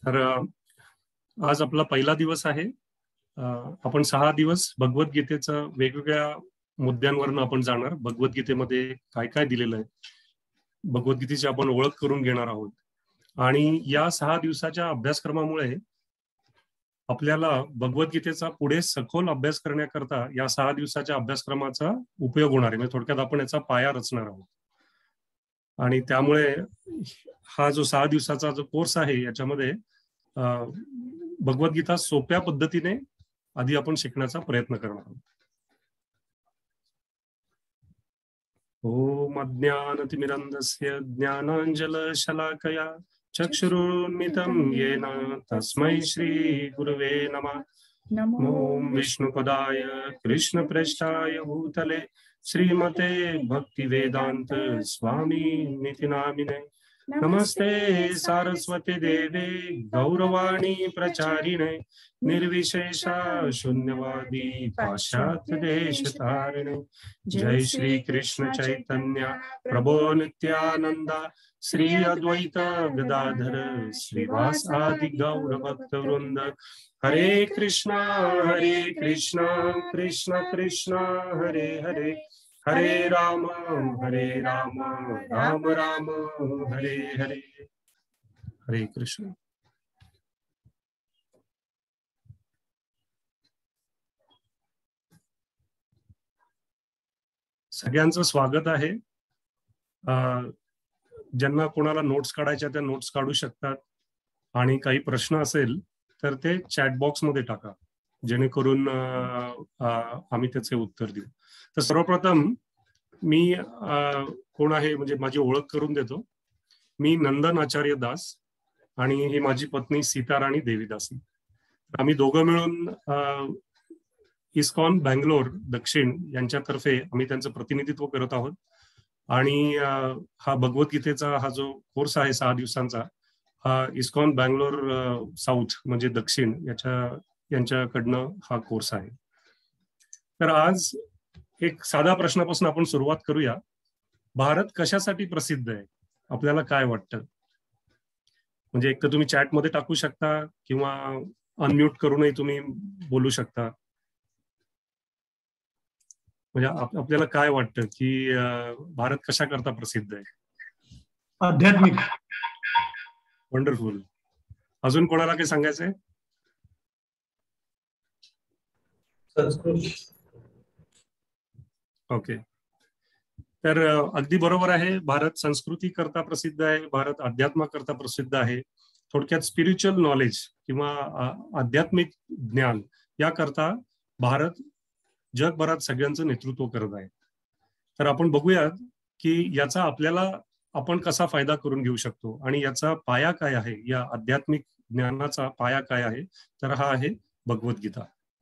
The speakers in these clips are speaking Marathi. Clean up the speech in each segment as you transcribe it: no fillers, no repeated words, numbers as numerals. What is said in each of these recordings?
तर आज आपला पहिला दिवस आहे. आपण 6 दिवस भगवद्गीतेचं वेगवेगळ्या मुद्द्यांवरून आपण जाणार. भगवद्गीतेमध्ये काय काय दिलेलं आहे, भगवद्गीतेची आपण ओळख करून घेणार आहोत. आणि या 6 दिवसाच्या अभ्यासक्रमामुळे आपल्याला भगवद्गीतेचा पुढे सखोल अभ्यास करण्याकरता या 6 दिवसाच्या अभ्यासक्रमाचा उपयोग होणार आहे. म्हणजे थोडक्यात आपण याचा पाया रचणार आहोत. आणि त्यामुळे हा जो 6 दिवसाचा जो कोर्स आहे याच्यामध्ये भगवद्गीता सोप्या पद्धतीने आधी आपण शिकण्याचा प्रयत्न करणार आहोत. ओम अज्ञानतिमिरन्धस्य ज्ञानाञ्जनशलाकया चक्षुरुन्मिलितं येन तस्मै श्री गुरवे नमः. नमो विष्णुपदाय कृष्णप्रेष्ठाय भूतले श्रीमते भक्तिवेदांत स्वामी नामिने. नमस्ते सारस्वती देवे गौरवाणी प्रचारिणे निर्विशेषा शून्यवादी पाश्चात्य देशतारिणे. जय श्री कृष्ण चैतन्य प्रभो नित्यानंदा श्री अद्वैत गदाधर श्रीवासादि गौर भक्त वृंद. हरे कृष्णा कृष्ण कृष्ण हरे हरे, हरे राम राम राम हरे हरे. हरे कृष्ण. सगळ्यांचं स्वागत आहे. ज्यांना कोणाला नोट्स काढायच्या त्या नोट्स काढू शकतात. आणि काही प्रश्न असेल तर ते चॅट बॉक्स मध्ये टाका, जेणेकरून आम्ही त्याचे उत्तर देऊ. तर सर्वप्रथम मी कोण आहे म्हणजे माझी ओळख करून देतो. मी नंदन आचार्य दास आणि ही माझी पत्नी सीताराणी देवीदासी. आम्ही दोघं मिळून इस्कॉन बँगलोर दक्षिण यांच्यातर्फे आम्ही त्यांचं प्रतिनिधित्व करत आहोत. आणि हा भगवद्गीतेचा हा जो कोर्स आहे 6 दिवसांचा, हा इस्कॉन बँगलोर साऊथ म्हणजे दक्षिण यांच्याकडनं हा कोर्स आहे. तर आज एक साधा प्रश्नापासून आपण सुरुवात करूया. भारत कशासाठी प्रसिद्ध आहे, आपल्याला काय वाटतं? म्हणजे एक तर तुम्ही चॅट मध्ये टाकू शकता किंवा अनम्यूट करूनही तुम्ही बोलू शकता. म्हणजे आपल्याला काय वाटतं की भारत कशा करता प्रसिद्ध आहे? आध्यात्मिक. वंडरफुल. अजून कोणाला काही सांगायचंय? संस्कृती. ओके. तर अगदी बरोबर आहे. भारत संस्कृती करता प्रसिद्ध आहे, भारत अध्यात्म करता प्रसिद्ध आहे. थोडक्यात स्पिरिच्युअल नॉलेज किंवा आध्यात्मिक ज्ञान या करता भारत जगभरात सगळ्यांचं नेतृत्व करत आहे. तर आपण बघूयात की याचा आपल्याला आपण कसा फायदा करून घेऊ शकतो आणि याचा पाया काय आहे, या आध्यात्मिक ज्ञानाचा पाया काय आहे. तर हा आहे भगवद्गीता.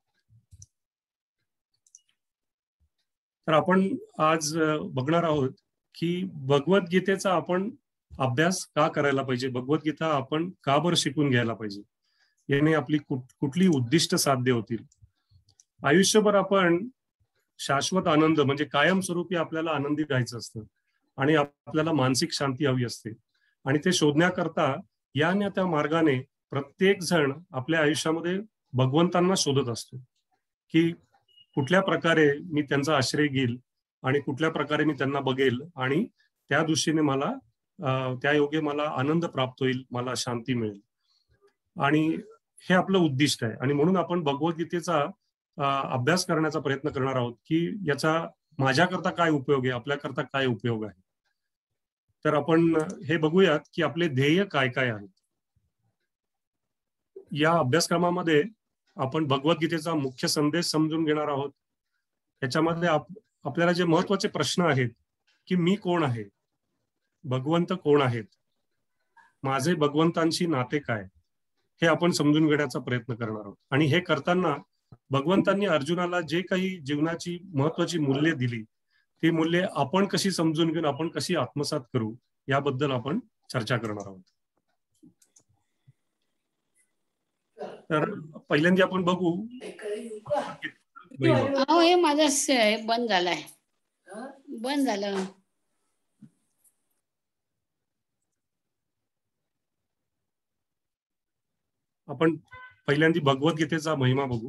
तर आपण आज बघणार आहोत की भगवद्गीतेचा आपण अभ्यास का करायला पाहिजे, भगवद्गीता आपण का बरं शिकून घ्यायला पाहिजे, याने आपली कुठली उद्दिष्ट साध्य होतील. आयुष्यभर आपण शाश्वत आनंद म्हणजे कायमस्वरूपी आपल्याला आनंदी राहायचं असतं आणि आपल्याला मानसिक शांती हवी असते. आणि ते शोधण्याकरता या न त्या मार्गाने प्रत्येक जण आपल्या आयुष्यामध्ये भगवंतांना शोधत असतो की कुठल्या प्रकारे मी त्यांचा आश्रय घेईल आणि कुठल्या प्रकारे मी त्यांना बघेल आणि त्या दृष्टीने मला त्या योगे मला आनंद प्राप्त होईल, मला शांती मिळेल. आणि हे आपलं उद्दिष्ट आहे. आणि म्हणून आपण भगवद्गीतेचा अभ्यास करण्याचा प्रयत्न करणार आहोत की याचा माझ्याकरता काय उपयोग आहे, आपल्याकरता काय उपयोग आहे. तर आपण हे बघूयात की आपले ध्येय काय काय आहेत. या अभ्यासक्रमामध्ये आपण भगवद्गीतेचा मुख्य संदेश समजून घेणार आहोत. याच्यामध्ये आपल्याला जे महत्वाचे प्रश्न आहेत की मी कोण आहे, भगवंत कोण आहेत, माझे भगवंतांशी नाते काय, हे आपण समजून घेण्याचा प्रयत्न करणार आहोत. आणि हे करताना भगवंतांनी अर्जुनाला जे काही जीवनाची महत्वाची मूल्ये दिली, ती मूल्ये आपण कशी समजून घेऊन आपण कशी आत्मसात करू, याबद्दल आपण चर्चा करणार आहोत. तर पहिल्यांदा आपण बघू. हे माझं बंद झालंय, बंद झालं. आपण पहिल्यांदा भगवद्गीतेचा महिमा बघू.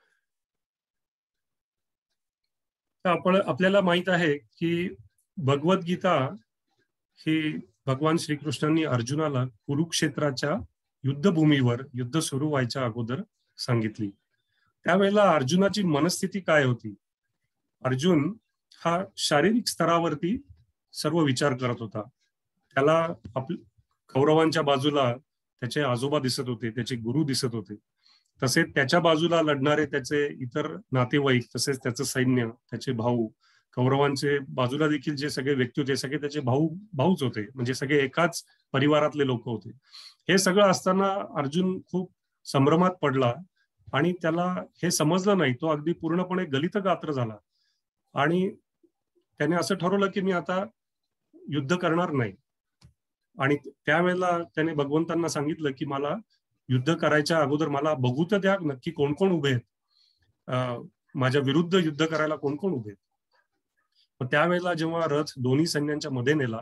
तर आपल्याला माहित आहे की भगवद्गीता ही भगवान श्रीकृष्णांनी अर्जुनाला कुरुक्षेत्राच्या युद्धभूमीवर युद्ध सुरू व्हायच्या अगोदर सांगितली. त्यावेळेला अर्जुनाची मनस्थिती काय होती? अर्जुन हा शारीरिक स्तरावरती सर्व विचार करत होता. त्याला कौरवांच्या बाजूला त्याचे आजोबा दिसत होते, त्याचे गुरु दिसत होते. तसेच त्याच्या बाजूला लढणारे त्याचे इतर नातेवाईक, तसेच त्याचं सैन्य, त्याचे भाऊ, कौरवांचे बाजूला देखील जे सगळे व्यक्ती होते सगळे त्याचे भाऊच होते, म्हणजे सगळे एकाच परिवारातले लोक होते. हे सगळं असताना अर्जुन खूप संभ्रमात पडला आणि त्याला हे समजलं नाही. तो अगदी पूर्णपणे गलितगात्र झाला आणि त्याने असं ठरवलं की मी आता युद्ध करणार नाही. आणि त्यावेळेला त्याने भगवंतांना सांगितलं की मला युद्ध करायच्या अगोदर मला बघू तर द्या नक्की कोण कोण उभे आहेत, माझ्या विरुद्ध युद्ध करायला कोण कोण उभे आहेत. पण त्यावेळेला जेव्हा रथ दोन्ही सैन्यांच्या मध्ये नेला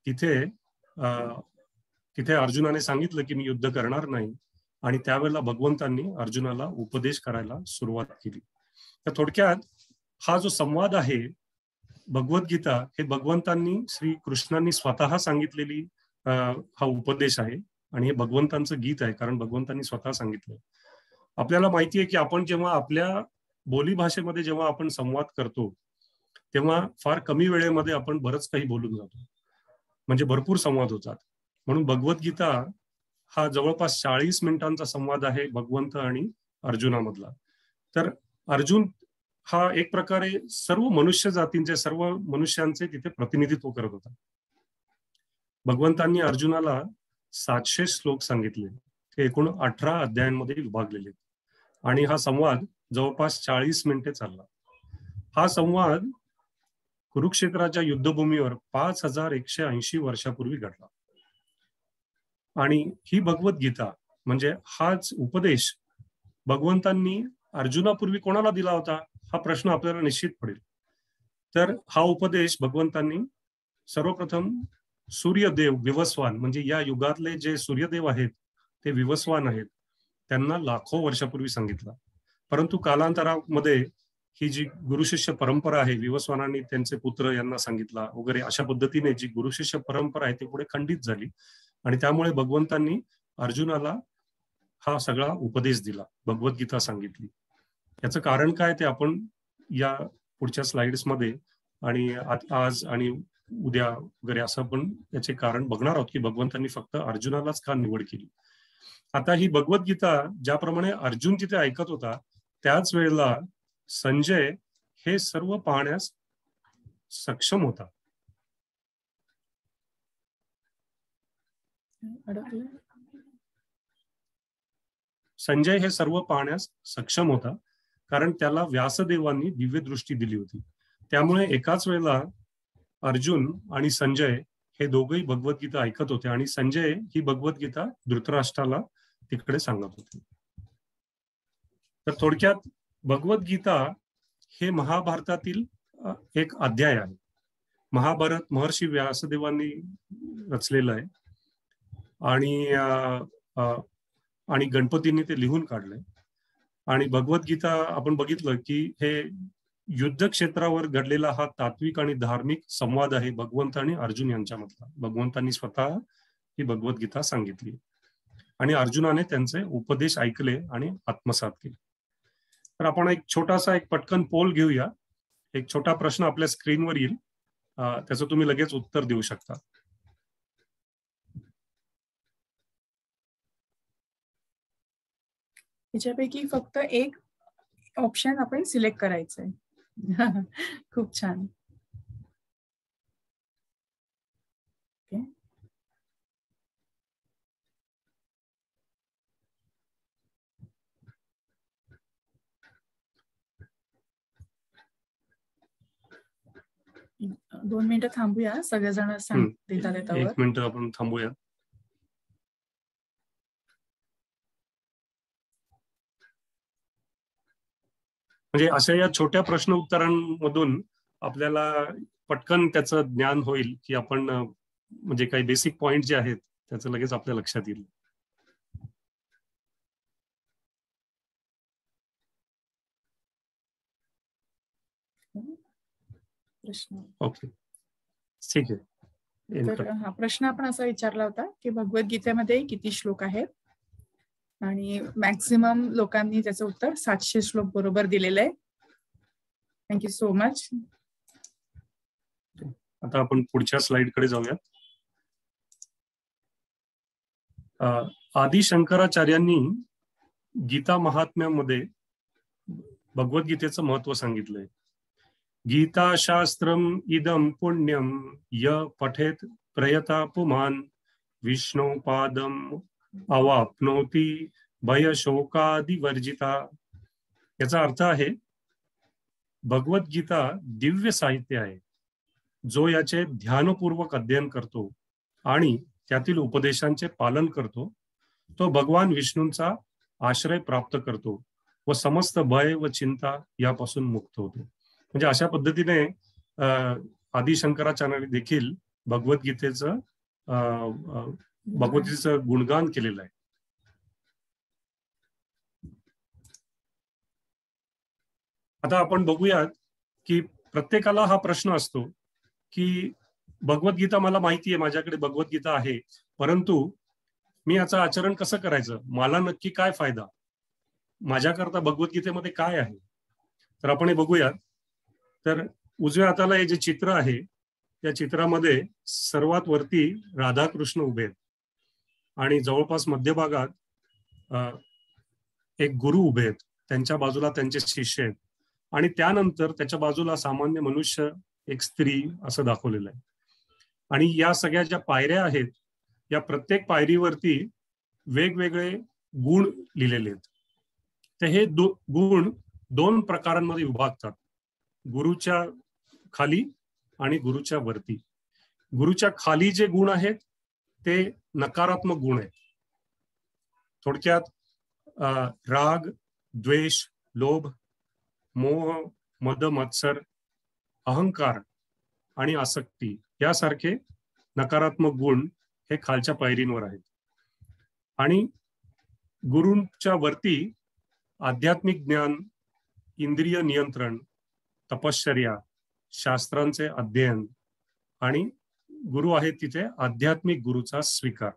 तिथे अर्जुनाने सांगितलं की मी युद्ध करणार नाही. आणि त्यावेळेला भगवंतांनी अर्जुनाला उपदेश करायला सुरुवात केली. तर थोडक्यात हा जो संवाद आहे भगवद्गीता, हे भगवंतांनी श्रीकृष्णांनी स्वतः सांगितलेली हा उपदेश आहे आणि हे भगवंतांचं गीत आहे, कारण भगवंतांनी स्वतः सांगितलं. आपल्याला माहिती आहे की आपण जेव्हा आपल्या बोलीभाषेमध्ये जेव्हा आपण संवाद करतो तेव्हा फार कमी वेळेमध्ये आपण बरंच काही बोलून जातो, म्हणजे भरपूर संवाद होतात. म्हणून भगवद्गीता हा जवळपास 40 मिनिटांचा संवाद आहे भगवंत आणि अर्जुनामधला. तर अर्जुन हा एक प्रकारे सर्व मनुष्य जातींचे, सर्व मनुष्यांचे तिथे प्रतिनिधित्व करत होता. भगवंतांनी अर्जुनाला 700 श्लोक सांगितले, ते एकूण 18 अध्यायांमध्ये विभागलेले आणि हा संवाद जवळपास 40 मिनिटे चालला. हा संवाद कुरुक्षेत्राच्या युद्धभूमीवर 5180 वर्षापूर्वी घडला. आणि ही भगवद्गीता म्हणजे हाच उपदेश भगवंतांनी अर्जुनापूर्वी कोणाला दिला होता, हा प्रश्न आपल्याला निश्चित पडेल. तर हा उपदेश भगवंतांनी सर्वप्रथम सूर्यदेव, विवस्वान, म्हणजे या युगातले जे सूर्यदेव आहेत ते विवस्वान आहेत, त्यांना लाखो वर्षापूर्वी सांगितला. परंतु कालांतरामध्ये ही जी गुरुशिष्य परंपरा आहे, विवस्वानांनी त्यांचे पुत्र यांना सांगितला वगैरे, अशा पद्धतीने जी गुरुशिष्य परंपरा आहे ती पुढे खंडित झाली आणि त्यामुळे भगवंतांनी अर्जुनाला हा सगळा उपदेश दिला, भगवद्गीता सांगितली. याचं कारण काय ते आपण या पुढच्या स्लाइड्स मध्ये आणि आज आणि उद्या वगैरे असं आपण याचे कारण बघणार आहोत की भगवंतांनी फक्त अर्जुनालाच का निवड केली. आता ही भगवद्गीता ज्याप्रमाणे अर्जुन तिथे ऐकत होता त्याच वेळेला संजय हे सर्व पाहण्यास सक्षम होता. संजय हे सर्व पाहण्यास सक्षम होता कारण त्याला व्यासदेवांनी दिव्य दृष्टी दिली होती. त्यामुळे एकाच वेळेला अर्जुन आणि संजय हे दोघेही भगवद्गीता ऐकत होते आणि संजय ही भगवद्गीता धृतराष्ट्राला तिकडे सांगत होते. तर थोडक्यात भगवद्गीता हे महाभारतातील एक अध्याय आहे. महाभारत महर्षी व्यासदेवांनी रचलेलं आहे आणि गणपतींनी ते लिहून काढलंय. आणि भगवद्गीता आपण बघितलं की हे युद्ध क्षेत्रावर घडलेला हा तात्विक आणि धार्मिक संवाद आहे भगवंत आणि अर्जुन यांच्यामधला. भगवंतांनी स्वतः ही भगवद्गीता सांगितली आणि अर्जुनाने त्यांचे उपदेश ऐकले आणि आत्मसात केले. तर आपण एक छोटासा पटकन पोल घेऊया. एक छोटा प्रश्न आपल्या स्क्रीनवर येईल, त्याचं तुम्ही लगेच उत्तर देऊ शकता. याच्यापैकी फक्त एक ऑप्शन आपण सिलेक्ट करायचंय. खूप छान. ओके, दोन मिनिटं थांबूया, सगळेजण देतात त्यावर. 1 मिनिट आपण थांबूया. म्हणजे अशा या छोट्या प्रश्न उत्तरांमधून आपल्याला पटकन त्याचं ज्ञान होईल की आपण म्हणजे काही बेसिक पॉइंट जे आहेत त्याचं लगेच आपल्या लक्षात येईल. प्रश्न ओके, ठीक आहे. तर हा प्रश्न आपण असा विचारला होता की भगवद्गीतेमध्ये किती श्लोक आहेत, आणि मॅक्सिमम लोकांनी त्याचं उत्तर 700 श्लोक बरोबर दिलेलं आहे. Thank you so much. आता आपण पुढच्या स्लाइड कडे जाऊयात. आदि शंकराचार्यांनी गीता महात्म्यामध्ये भगवद्गीतेचं महत्व सांगितलंय. गीता शास्त्रम इदम पुण्यम य पठेत प्रयता पुमान विष्णुपादम अवाप्नोति भय शोकादि वर्जिता. याचा अर्थ आहे, भगवद्गीता दिव्य साहित्य आहे. जो याचे ध्यानपूर्वक अध्ययन करतो आणि त्यातील उपदेशांचे पालन करतो, तो भगवान विष्णूंचा आश्रय प्राप्त करतो व समस्त भय व चिंता यापासून मुक्त होतो. म्हणजे अशा पद्धतीने आदि शंकराचार्यांनी देखील भगवद्गीतेचं गुणगान केलेलं आहे. आता आपण बघूयात की प्रत्येकाला हा प्रश्न असतो की भगवद्गीता मला माहिती आहे, माझ्याकडे भगवद्गीता आहे, परंतु मी याचं आचरण कसं करायचं, मला नक्की काय फायदा, माझ्याकरता भगवद्गीतेमध्ये काय आहे. तर आपण हे बघूयात. तर उजव्या हाताला हे जे चित्र आहे, या चित्रामध्ये सर्वात वरती राधाकृष्ण उभे आहेत आणि जवळपास मध्यभागात एक गुरु उभे आहेत, त्यांच्या बाजूला त्यांचे शिष्य आहेत आणि त्यानंतर त्याच्या बाजूला सामान्य मनुष्य, एक स्त्री असं दाखवलेलं आहे. आणि या सगळ्या ज्या पायऱ्या आहेत, या प्रत्येक पायरीवरती वेगवेगळे गुण लिहिलेले आहेत. तर हे गुण 2 प्रकारांमध्ये विभागतात, गुरुच्या खाली आणि गुरुच्या वरती. गुरुच्या खाली जे गुण आहेत ते नकारात्मक गुण आहेत. थोडक्यात राग, द्वेष, लोभ, मोह, मद, मत्सर, अहंकार आणि आसक्ती यासारखे नकारात्मक गुण हे खालच्या पायरींवर आहेत. आणि गुरूंच्या वरती आध्यात्मिक ज्ञान, इंद्रिय नियंत्रण, तपश्चर्या, शास्त्रांचे अध्ययन आणि गुरु आहेत तिथे आध्यात्मिक गुरुचा स्वीकार.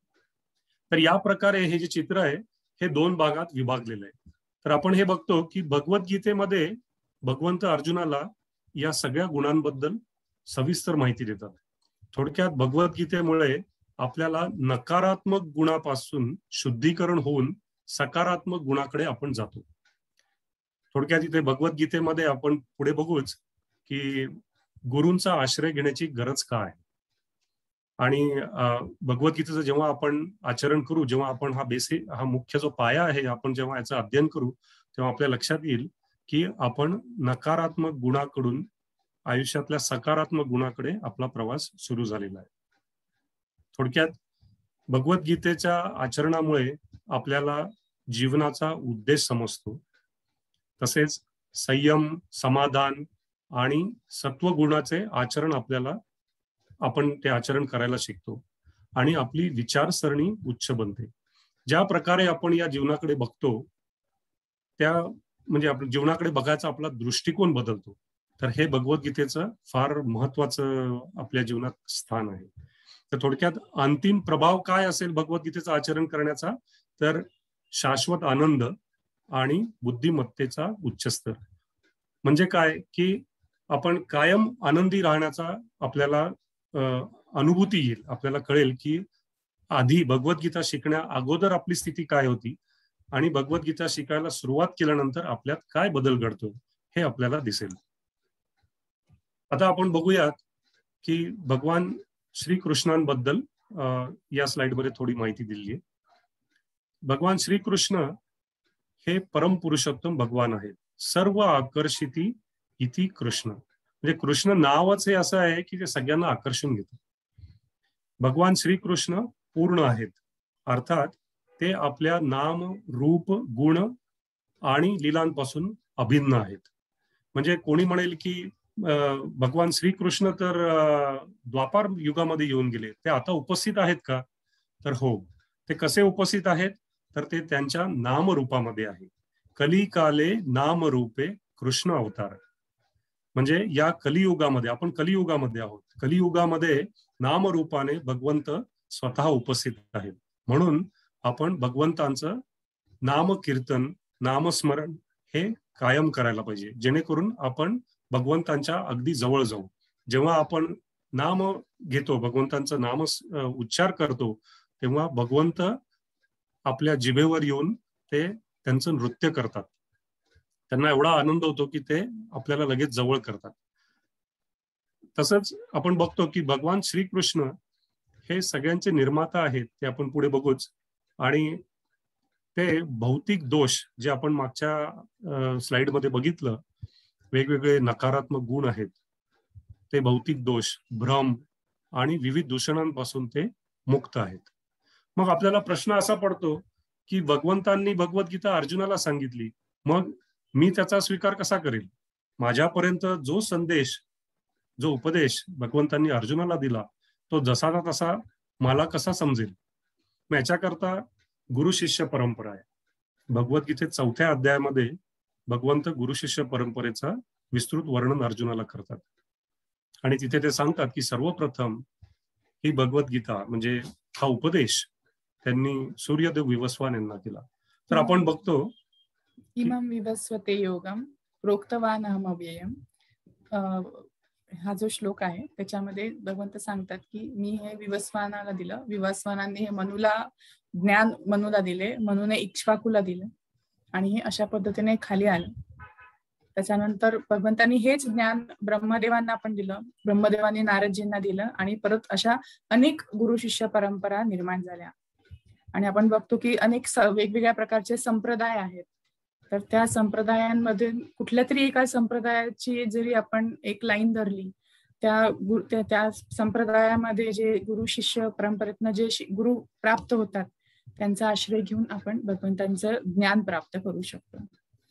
तर या प्रकारे हे जे चित्र आहे हे 2 भागात विभागलेलं आहे. तर आपण हे बघतो की भगवद्गीतेमध्ये भगवंत अर्जुनाला या सगळ्या गुणांबद्दल सविस्तर माहिती देतात. थोडक्यात भगवद्गीतेमुळे आपल्याला नकारात्मक गुणापासून शुद्धीकरण होऊन सकारात्मक गुणाकडे आपण जातो. थोडक्यात इथे भगवद्गीतेमध्ये आपण पुढे बघूच की गुरूंचा आश्रय घेण्याची गरज का आहे. आणि भगवद्गीतेचं जेव्हा आपण आचरण करू, जेव्हा आपण हा मुख्य जो पाया आहे, आपण जेव्हा याचं अध्ययन करू, तेव्हा आपल्या लक्षात येईल की आपण नकारात्मक गुणाकडून आयुष्यातल्या सकारात्मक गुणाकडे आपला प्रवास सुरू झालेला आहे. थोडक्यात भगवद्गीतेच्या आचरणामुळे आपल्याला जीवनाचा उद्देश समजतो. तसेच संयम, समाधान आणि सत्वगुणाचे आचरण आपण ते आचरण करायला शिकतो आणि आपली विचारसरणी उच्च बनते. ज्या प्रकारे आपण या जीवनाकडे बघतो, त्या म्हणजे आपल्या जीवनाकडे बघायचा आपला दृष्टिकोन बदलतो. तर हे भगवद्गीतेचं फार महत्वाचं आपल्या जीवनात स्थान आहे. तर थोडक्यात अंतिम प्रभाव काय असेल भगवद्गीतेचं आचरण करण्याचा, तर शाश्वत आनंद आणि बुद्धिमत्तेचा उच्च स्तर. म्हणजे काय की आपण कायम आनंदी राहण्याचा आपल्याला अनुभूती येईल. आपल्याला कळेल की आधी भगवद्गीता शिकण्या अगोदर आपली स्थिती काय होती आणि भगवद्गीता शिकायला सुरुवात केल्यानंतर आपल्यात काय बदल घडतो हे आपल्याला दिसेल. आता आपण बघूयात की भगवान श्रीकृष्णांबद्दल या स्लाइडमध्ये थोडी माहिती दिली आहे. भगवान श्रीकृष्ण हे परमपुरुषोत्तम भगवान आहेत. सर्व आकर्षिती इति कृष्ण. म्हणजे कृष्ण नावच हे असं आहे की ते सगळ्यांना आकर्षून घेतं. भगवान श्रीकृष्ण पूर्ण आहेत, अर्थात ते आपल्या नाम, रूप, गुण आणि लीलांपासून अभिन्न आहेत. म्हणजे कोणी म्हणेल की भगवान श्रीकृष्ण तर द्वापार युगामध्ये येऊन गेले, ते आता उपस्थित आहेत का? तर हो. ते कसे उपस्थित आहेत? तर ते त्यांच्या नामरूपामध्ये आहे. कलिकाले नामरूपे कृष्ण अवतार. म्हणजे या कलियुगामध्ये, आपण कलियुगामध्ये आहोत, कलियुगामध्ये नामरूपाने भगवंत स्वतः उपस्थित आहेत. म्हणून आपण भगवंतांचं नामकीर्तन, नामस्मरण हे कायम करायला पाहिजे, जेणेकरून आपण भगवंतांच्या अगदी जवळ जाऊ. जेव्हा आपण नाम घेतो, भगवंतांचं नाम उच्चार करतो, तेव्हा भगवंत आपल्या जिभेवर येऊन ते त्यांचं नृत्य करतात. त्यांना एवढा आनंद होतो की ते आपल्याला लगेच जवळ करतात. तसंच आपण बघतो की भगवान श्रीकृष्ण हे सगळ्यांचे निर्माता आहेत, ते आपण पुढे बघूच. आणि ते भौतिक दोष जे आपण मागच्या स्लाइडमध्ये बघितलं, वेगवेगळे नकारात्मक गुण आहेत, ते भौतिक दोष, भ्रम आणि विविध दूषणांपासून ते मुक्त आहेत. मग आपल्याला प्रश्न असा पडतो की भगवंतांनी भगवद्गीता अर्जुनाला सांगितली, मग मी त्याचा स्वीकार कसा करेल? माझ्यापर्यंत जो संदेश, जो उपदेश भगवंतांनी अर्जुनाला दिला, तो जसाचा तसा मला कसा समजेल? मग याच्याकरता गुरु शिष्य परंपरा आहे. भगवद्गीतेत 4थ्या अध्यायामध्ये भगवंत गुरु शिष्य परंपरेचा विस्तृत वर्णन अर्जुनाला करतात. आणि तिथे ते सांगतात की सर्वप्रथम ही भगवद्गीता म्हणजे हा उपदेश त्यांनी सूर्यदेव विवस्वान यांना दिला. तर आपण बघतो इमं विवस्वते योगम प्रोक्तवान अहम अव्ययम, हा जो श्लोक आहे त्याच्यामध्ये भगवंत सांगतात की मी हे विवस्वानाला दिलं, विवस्वानांनी हे मनुला ज्ञान मनुला दिले, मनुने इक्ष्वाकुला दिलं, आणि हे अशा पद्धतीने खाली आलं. त्याच्यानंतर भगवंतांनी हेच ज्ञान ब्रह्मदेवांना पण दिलं, ब्रह्मदेवांनी नारदजींना दिलं, आणि परत अशा अनेक गुरु शिष्य परंपरा निर्माण झाल्या. आणि आपण बघतो की अनेक वेगवेगळ्या प्रकारचे संप्रदाय आहेत. तर त्या संप्रदायांमध्ये कुठल्या तरी एका संप्रदायाची जरी आपण एक लाईन धरली, त्या संप्रदायामध्ये जे गुरु शिष्य परंपरेतनं जे गुरु प्राप्त होतात त्यांचा आश्रय घेऊन आपण भगवंतांचं ज्ञान प्राप्त करू शकतो.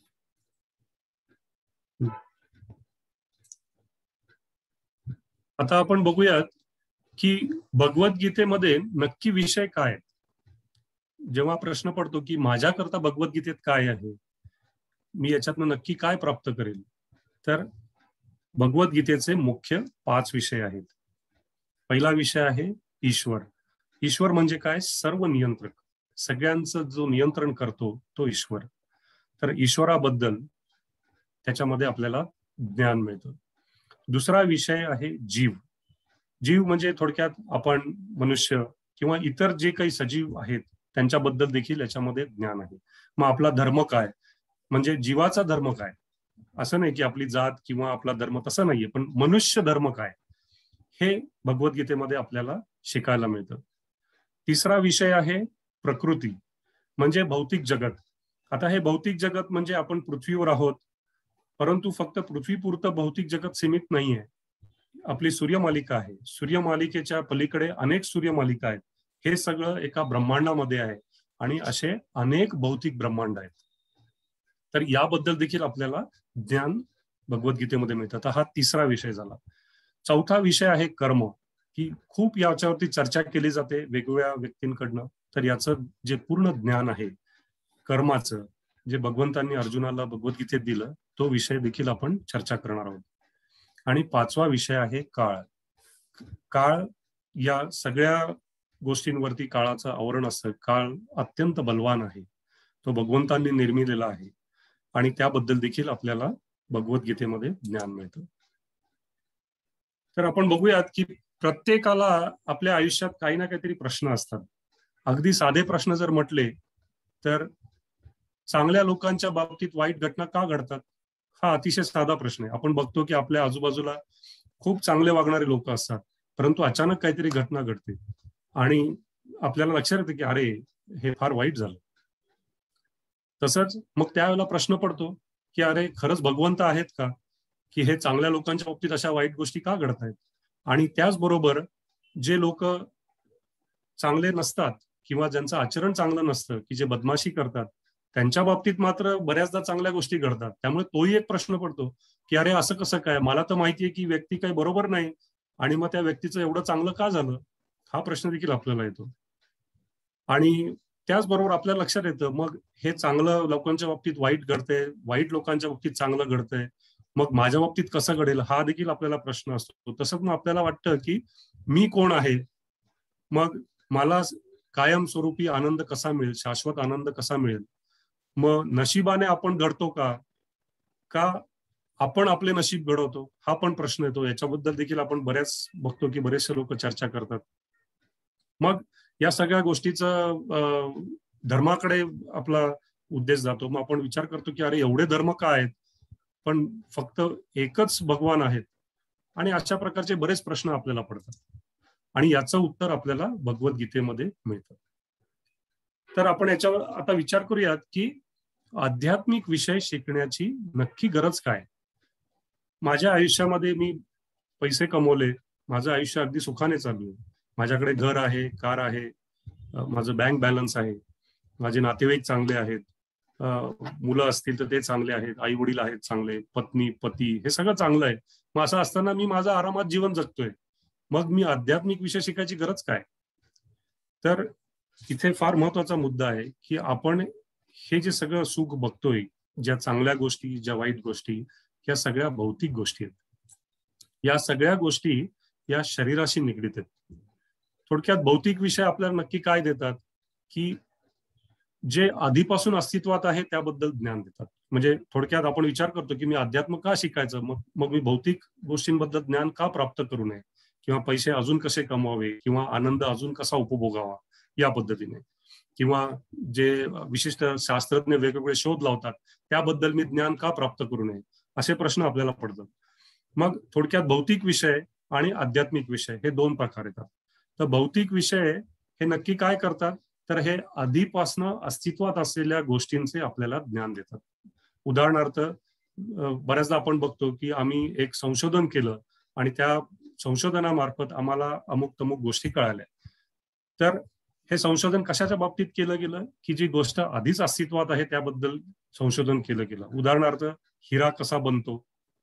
आता आपण बघूयात की भगवद्गीतेमध्ये नक्की विषय काय आहेत. जेव्हा प्रश्न पडतो की माझ्याकरता भगवद्गीतेत काय आहे, मी याच्यातनं नक्की काय प्राप्त करेल, तर भगवद्गीतेचे मुख्य 5 विषय आहेत. पहिला विषय आहे ईश्वर. ईश्वर म्हणजे काय? सर्व नियंत्रक, सगळ्यांचं जो नियंत्रण करतो तो ईश्वर. तर ईश्वराबद्दल त्याच्यामध्ये आपल्याला ज्ञान मिळतं. दुसरा विषय आहे जीव. जीव म्हणजे थोडक्यात आपण मनुष्य किंवा इतर जे काही सजीव आहेत त्यांच्याबद्दल देखील याच्यामध्ये ज्ञान आहे. मग आपला धर्म काय, म्हणजे जीवाचा धर्म काय, असं नाही की आपली जात किंवा आपला धर्म, तसं नाहीये, पण मनुष्य धर्म काय हे भगवद्गीतेमध्ये आपल्याला शिकायला मिळतं. तिसरा विषय आहे प्रकृती, म्हणजे भौतिक जगत. आता हे भौतिक जगत म्हणजे आपण पृथ्वीवर आहोत, परंतु फक्त पृथ्वीपुरतं भौतिक जगत सीमित नाहीये. आपली सूर्यमालिका आहे, सूर्यमालिकेच्या पलीकडे अनेक सूर्यमालिका आहेत. हे सगळं एका ब्रह्मांडामध्ये आहे आणि असे अनेक भौतिक ब्रह्मांड आहेत. तर याबद्दल देखील आपल्याला ज्ञान भगवद्गीतेमध्ये मिळतं. तर हा तिसरा विषय झाला. चौथा विषय आहे कर्म, की खूप याच्यावरती चर्चा केली जाते वेगवेगळ्या व्यक्तींकडनं. तर याचं जे पूर्ण ज्ञान आहे कर्माचं, जे भगवंतांनी अर्जुनाला भगवद्गीतेत दिलं, तो विषय देखील आपण चर्चा करणार आहोत. आणि 5वा विषय आहे काळ. काळ, या सगळ्या गोष्टींवरती काळाचं आवरण असतं. काळ अत्यंत बलवान आहे, तो भगवंतांनी निर्मिलेला आहे आणि त्याबद्दल देखील आपल्याला भगवद्गीतेमध्ये ज्ञान मिळतं. तर आपण बघूयात की प्रत्येकाला आपल्या आयुष्यात काही ना काहीतरी प्रश्न असतात. अगदी साधे प्रश्न जर म्हटले तर चांगल्या लोकांच्या बाबतीत वाईट घटना का घडतात, हा अतिशय साधा प्रश्न आहे. आपण बघतो की आपल्या आजूबाजूला खूप चांगले वागणारे लोक असतात, परंतु अचानक काहीतरी घटना घडते आणि आपल्याला लक्षात येतं की अरे हे फार वाईट झालं. तसंच मग त्यावेळेला प्रश्न पडतो की अरे खरंच भगवंत आहेत का, की हे चांगल्या लोकांच्या बाबतीत अशा वाईट गोष्टी का घडत आहेत. आणि त्याचबरोबर जे लोक चांगले नसतात किंवा ज्यांचं आचरण चांगलं नसतं, की जे बदमाशी करतात, त्यांच्या बाबतीत मात्र बऱ्याचदा चांगल्या गोष्टी घडतात. त्यामुळे तोही एक प्रश्न पडतो की अरे असं कसं काय, मला तर माहितीये की व्यक्ती काही बरोबर नाही आणि मग त्या व्यक्तीचं एवढं चांगलं का झालं, हा प्रश्न देखील आपल्याला येतो. आणि त्याचबरोबर आपल्याला लक्षात येतं मग हे चांगलं लोकांच्या बाबतीत वाईट घडतंय, वाईट लोकांच्या बाबतीत चांगलं घडतंय, मग माझ्या बाबतीत कसं घडेल हा देखील आपल्याला प्रश्न असतो. तसंच मग आपल्याला वाटतं की मी कोण आहे, मग मला कायमस्वरूपी आनंद कसा मिळेल, शाश्वत आनंद कसा मिळेल. मग नशिबाने आपण घडतो का आपण आपले नशीब घडवतो, हा पण प्रश्न येतो. याच्याबद्दल देखील आपण बऱ्याच बघतो की बरेचसे लोक चर्चा करतात. मग या सगळ्या गोष्टीचं धर्माकडे आपला उद्देश जातो. मग आपण विचार करतो की अरे एवढे धर्म का आहेत, पण फक्त एकच भगवान आहेत. आणि अशा प्रकारचे बरेच प्रश्न आपल्याला पडतात आणि याचं उत्तर आपल्याला भगवद्गीतेमध्ये मिळतं. तर आपण याच्यावर आता विचार करूयात की आध्यात्मिक विषय शिकण्याची नक्की गरज काय. माझ्या आयुष्यामध्ये मी पैसे कमवले, माझं आयुष्य अगदी सुखाने चालू आहे, माझ्याकडे घर आहे, कार आहे, माझं बँक बॅलन्स आहे, माझे नातेवाईक चांगले आहेत, मुलं असतील तर ते चांगले आहेत, आई वडील आहेत चांगले, पत्नी पती हे सगळं चांगलं आहे. मग असं असताना मी माझं आरामात जीवन जगतोय, मग मी आध्यात्मिक विषय शिकायची गरज काय. तर इथे फार महत्वाचा मुद्दा आहे की आपण हे जे सगळं सुख बघतोय, ज्या चांगल्या गोष्टी, ज्या वाईट गोष्टी, या सगळ्या भौतिक गोष्टी आहेत. या सगळ्या गोष्टी या शरीराशी निगडीत आहेत. थोडक्यात भौतिक विषय आपल्याला नक्की काय देतात की जे आधीपासून अस्तित्वात आहे त्याबद्दल ज्ञान देतात. म्हणजे थोडक्यात आपण विचार करतो की मी अध्यात्म का शिकायचं, मग मी भौतिक गोष्टींबद्दल ज्ञान का प्राप्त करू नये, किंवा पैसे अजून कसे कमवावे, किंवा आनंद अजून कसा उपभोगावा या पद्धतीने, किंवा जे विशिष्ट शास्त्रज्ञ वेगवेगळे शोध लावतात त्याबद्दल मी ज्ञान का प्राप्त करू नये, असे प्रश्न आपल्याला पडतात. मग थोडक्यात भौतिक विषय आणि आध्यात्मिक विषय हे दोन प्रकार येतात. तर भौतिक विषय हे नक्की काय करतात, तर हे आधीपासनं अस्तित्वात असलेल्या गोष्टींचे आपल्याला ज्ञान देतात. उदाहरणार्थ बऱ्याचदा आपण बघतो की आम्ही एक संशोधन केलं आणि त्या संशोधनामार्फत आम्हाला अमुक तमुक गोष्टी कळाल्या. तर हे संशोधन कशाच्या बाबतीत केलं गेलं की जी गोष्ट आधीच अस्तित्वात आहे त्याबद्दल संशोधन केलं गेलं. उदाहरणार्थ हिरा कसा बनतो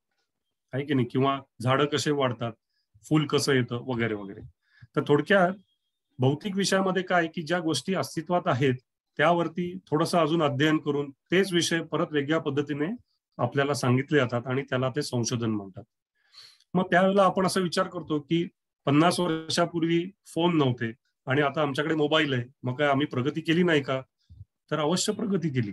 आहे की नाही, किंवा झाडं कसे वाढतात, फूल कसं येतं वगैरे वगैरे. तर थोडक्यात भौतिक विषयामध्ये काय की ज्या गोष्टी अस्तित्वात आहेत त्यावरती थोडंसं अजून अध्ययन करून तेच विषय परत वेगळ्या पद्धतीने आपल्याला सांगितले जातात आणि त्याला ते संशोधन म्हणतात. मग त्यावेळेला आपण असा विचार करतो की 50 वर्षापूर्वी फोन नव्हते आणि आता आमच्याकडे मोबाईल आहे, मग काय आम्ही प्रगती केली नाही का. तर अवश्य प्रगती केली,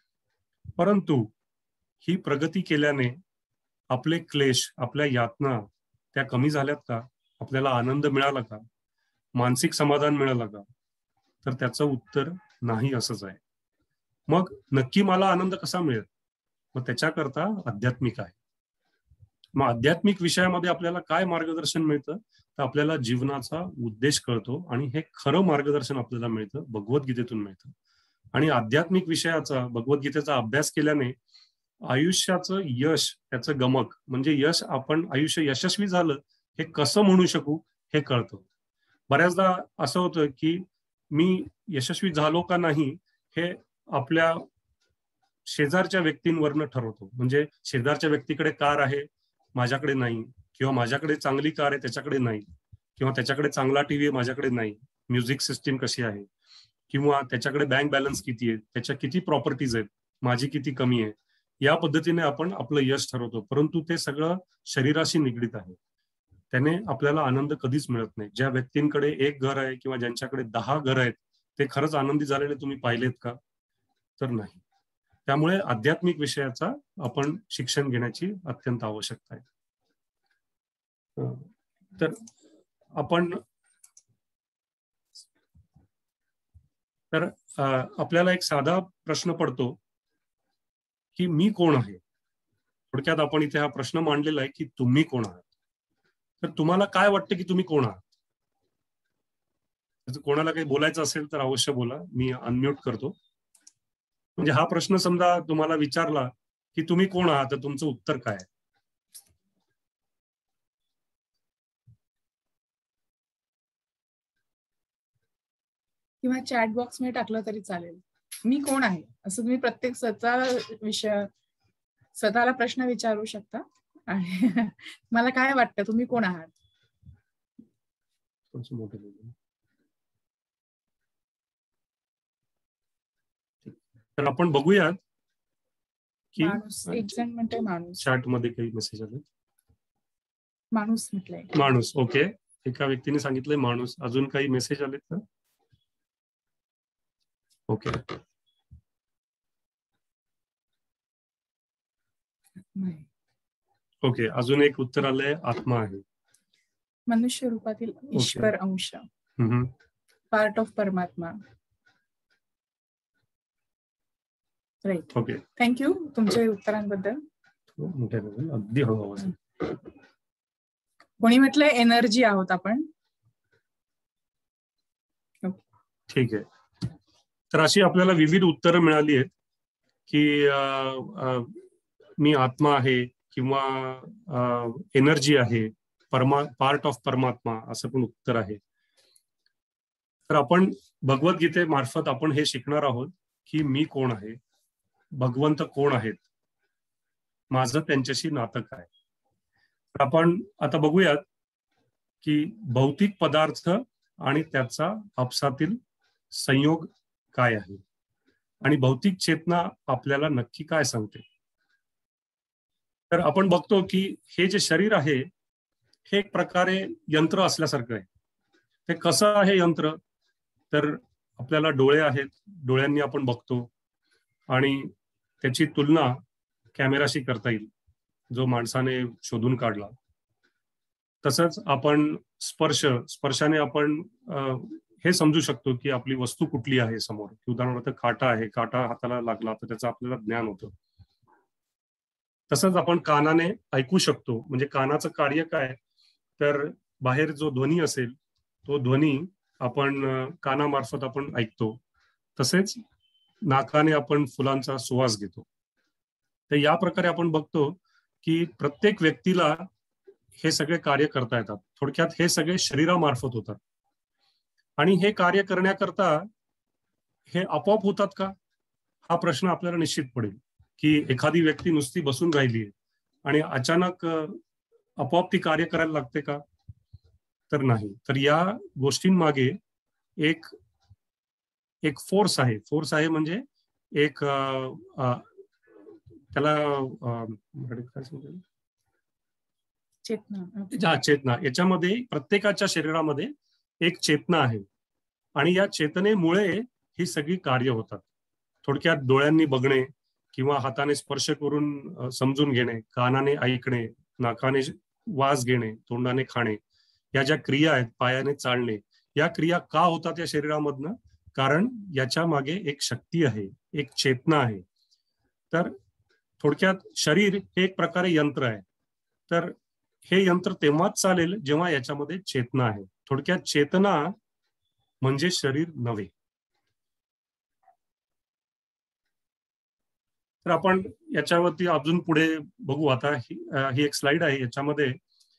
परंतु ही प्रगती केल्याने आपले क्लेश, आपल्या यातना त्या कमी झाल्यात का, आपल्याला आनंद मिळाला का, मानसिक समाधान मिळालं का. तर त्याचं उत्तर नाही असंच आहे. मग नक्की मला आनंद कसा मिळेल, मग त्याच्याकरता आध्यात्मिक आहे. मग आध्यात्मिक विषयामध्ये आपल्याला काय मार्गदर्शन मिळतं, तर आपल्याला जीवनाचा उद्देश कळतो आणि हे खरं मार्गदर्शन आपल्याला मिळतं भगवद्गीतेतून मिळतं. आणि आध्यात्मिक विषयाचा, भगवद्गीतेचा अभ्यास केल्याने आयुष्याचं यश, त्याचं गमक म्हणजे यश, आपण आयुष्य यशस्वी झालं हे कसं म्हणू शकू हे कळतं. बऱ्याचदा असं होतं की मी यशस्वी झालो का नाही हे आपल्या शेजारच्या व्यक्तींवरनं ठरवतो. म्हणजे शेजारच्या व्यक्तीकडे कार आहे, माझ्याकडे नाही, किंवा माझ्याकडे चांगली कार आहे त्याच्याकडे नाही, किंवा त्याच्याकडे चांगला टीव्ही आहे माझ्याकडे नाही, म्युझिक सिस्टीम कशी आहे, किंवा त्याच्याकडे बँक बॅलन्स किती आहे, त्याच्या किती प्रॉपर्टीज आहेत, माझी किती कमी आहे. या पद्धतीने आपण आपलं यश ठरवतो, परंतु ते सगळं शरीराशी निगडीत आहे. त्याने आपल्याला आनंद कधीच मिळत नाही. ज्या व्यक्तींकडे एक घर आहे किंवा ज्यांच्याकडे 10 घर आहेत ते खरंच आनंदी झालेले तुम्ही पाहिलेत का, तर नाही. त्यामुळे आध्यात्मिक विषयाचा आपण शिक्षण घेण्याची अत्यंत आवश्यकता आहे. तर आपण आपल्याला एक साधा प्रश्न पडतो की मी कोण आहे. थोडक्यात आपण इथे हा प्रश्न मांडलेला आहे की तुम्ही कोण आहात. तर तुम्हाला काय वाटतं की तुम्ही कोण आहात. कोणाला काही बोलायचं असेल तर अवश्य बोला, मी अनम्यूट करतो. म्हणजे हा प्रश्न समजा तुम्हाला विचारला की तुम्ही कोण आहात, तर तुमचं उत्तर काय आहे. किंवा चॅट बॉक्स मध्ये टाकलं तरी चालेल. मी कोण आहे असं तुम्ही प्रत्येक स्वतःला प्रश्न विचारू शकता. आणि मला काय वाटतं तुम्ही कोण आहात. तर आपण बघूयात की माणूस, एक जण म्हणते माणूस. चॅट मध्ये काही मेसेज आले? माणूस म्हटलंय. माणूस. ओके, एका व्यक्तीने सांगितलंय माणूस. अजून काही मेसेज आलेत का? ओके. ओके, अजून एक उत्तर आलंय आत्मा आहे. मनुष्य रूपातील ईश्वर अंश, part of paramatma. Right. Okay, thank you तुमच्या उत्तरांबद्दल. अगदी हवं. कोणी म्हटलंय एनर्जी आहोत आपण. ठीक आहे. तर अशी आपल्याला विविध उत्तरं मिळाली आहेत की मी आत्मा आहे किंवा एनर्जी आहे, पार्ट ऑफ परमात्मा असं पण उत्तर आहे. तर आपण भगवद्गीतेमार्फत आपण हे शिकणार आहोत की मी कोण आहे, भगवंत कोण आहेत, माझं त्यांच्याशी नातं काय. तर आपण आता बघूयात की भौतिक पदार्थ आणि त्याचा आपसातील संयोग काय आहे आणि भौतिक चेतना आपल्याला नक्की काय सांगते. तर आपण बघतो की हे जे शरीर आहे हे एक प्रकारे यंत्र असल्यासारखं आहे. ते कसं आहे यंत्र? तर आपल्याला डोळे आहेत, डोळ्यांनी आपण बघतो आणि त्याची तुलना कॅमेराशी करता येईल जो माणसाने शोधून काढला. तसंच आपण स्पर्शाने आपण हे समजू शकतो की आपली वस्तू कुठली आहे समोर. उदाहरणार्थ काटा आहे, काटा हाताला लागला तर त्याचं आपल्याला ज्ञान होतं. तसंच आपण कानाने ऐकू शकतो. म्हणजे कानाचं कार्य काय, तर बाहेर जो ध्वनी असेल तो ध्वनी आपण कानामार्फत आपण ऐकतो. तसेच नाकाने आपण फुलांचा सुवास घेतो. तर या प्रकारे आपण बघतो की प्रत्येक व्यक्तीला हे सगळे कार्य करता येतात. थोडक्यात हे सगळे शरीरामार्फत होतात. आणि हे कार्य करण्याकरता हे आपोआप होतात का, हा प्रश्न आपल्याला निश्चित पडेल की एखादी व्यक्ती नुसती बसून राहिली आहे आणि अचानक आपोआप ती कार्य करायला लागते का, तर नाही. तर या गोष्टींमागे एक फोर्स आहे. फोर्स आहे म्हणजे एक त्याला काय सांगतो, चेतना. याच्यामध्ये प्रत्येकाच्या शरीरामध्ये एक चेतना आहे आणि या चेतनेमुळे ही सगळी कार्य होतात. थोडक्यात डोळ्यांनी बघणे किंवा हाताने स्पर्श करून समजून घेणे, कानाने ऐकणे, नाकाने वास घेणे, तोंडाने खाणे, या ज्या क्रिया आहेत, पायाने चालणे, या क्रिया का होतात या शरीरामधनं? कारण याच्या मागे एक शक्ती आहे, एक चेतना आहे. तर थोडक्यात शरीर हे एक प्रकारे यंत्र आहे. तर हे यंत्र तेव्हाच चालेल जेव्हा याच्यामध्ये चेतना आहे. थोडक्यात चेतना म्हणजे शरीर नव्हे. तर आपण याच्यावरती अजून पुढे बघू. आता ही एक स्लाइड आहे. याच्यामध्ये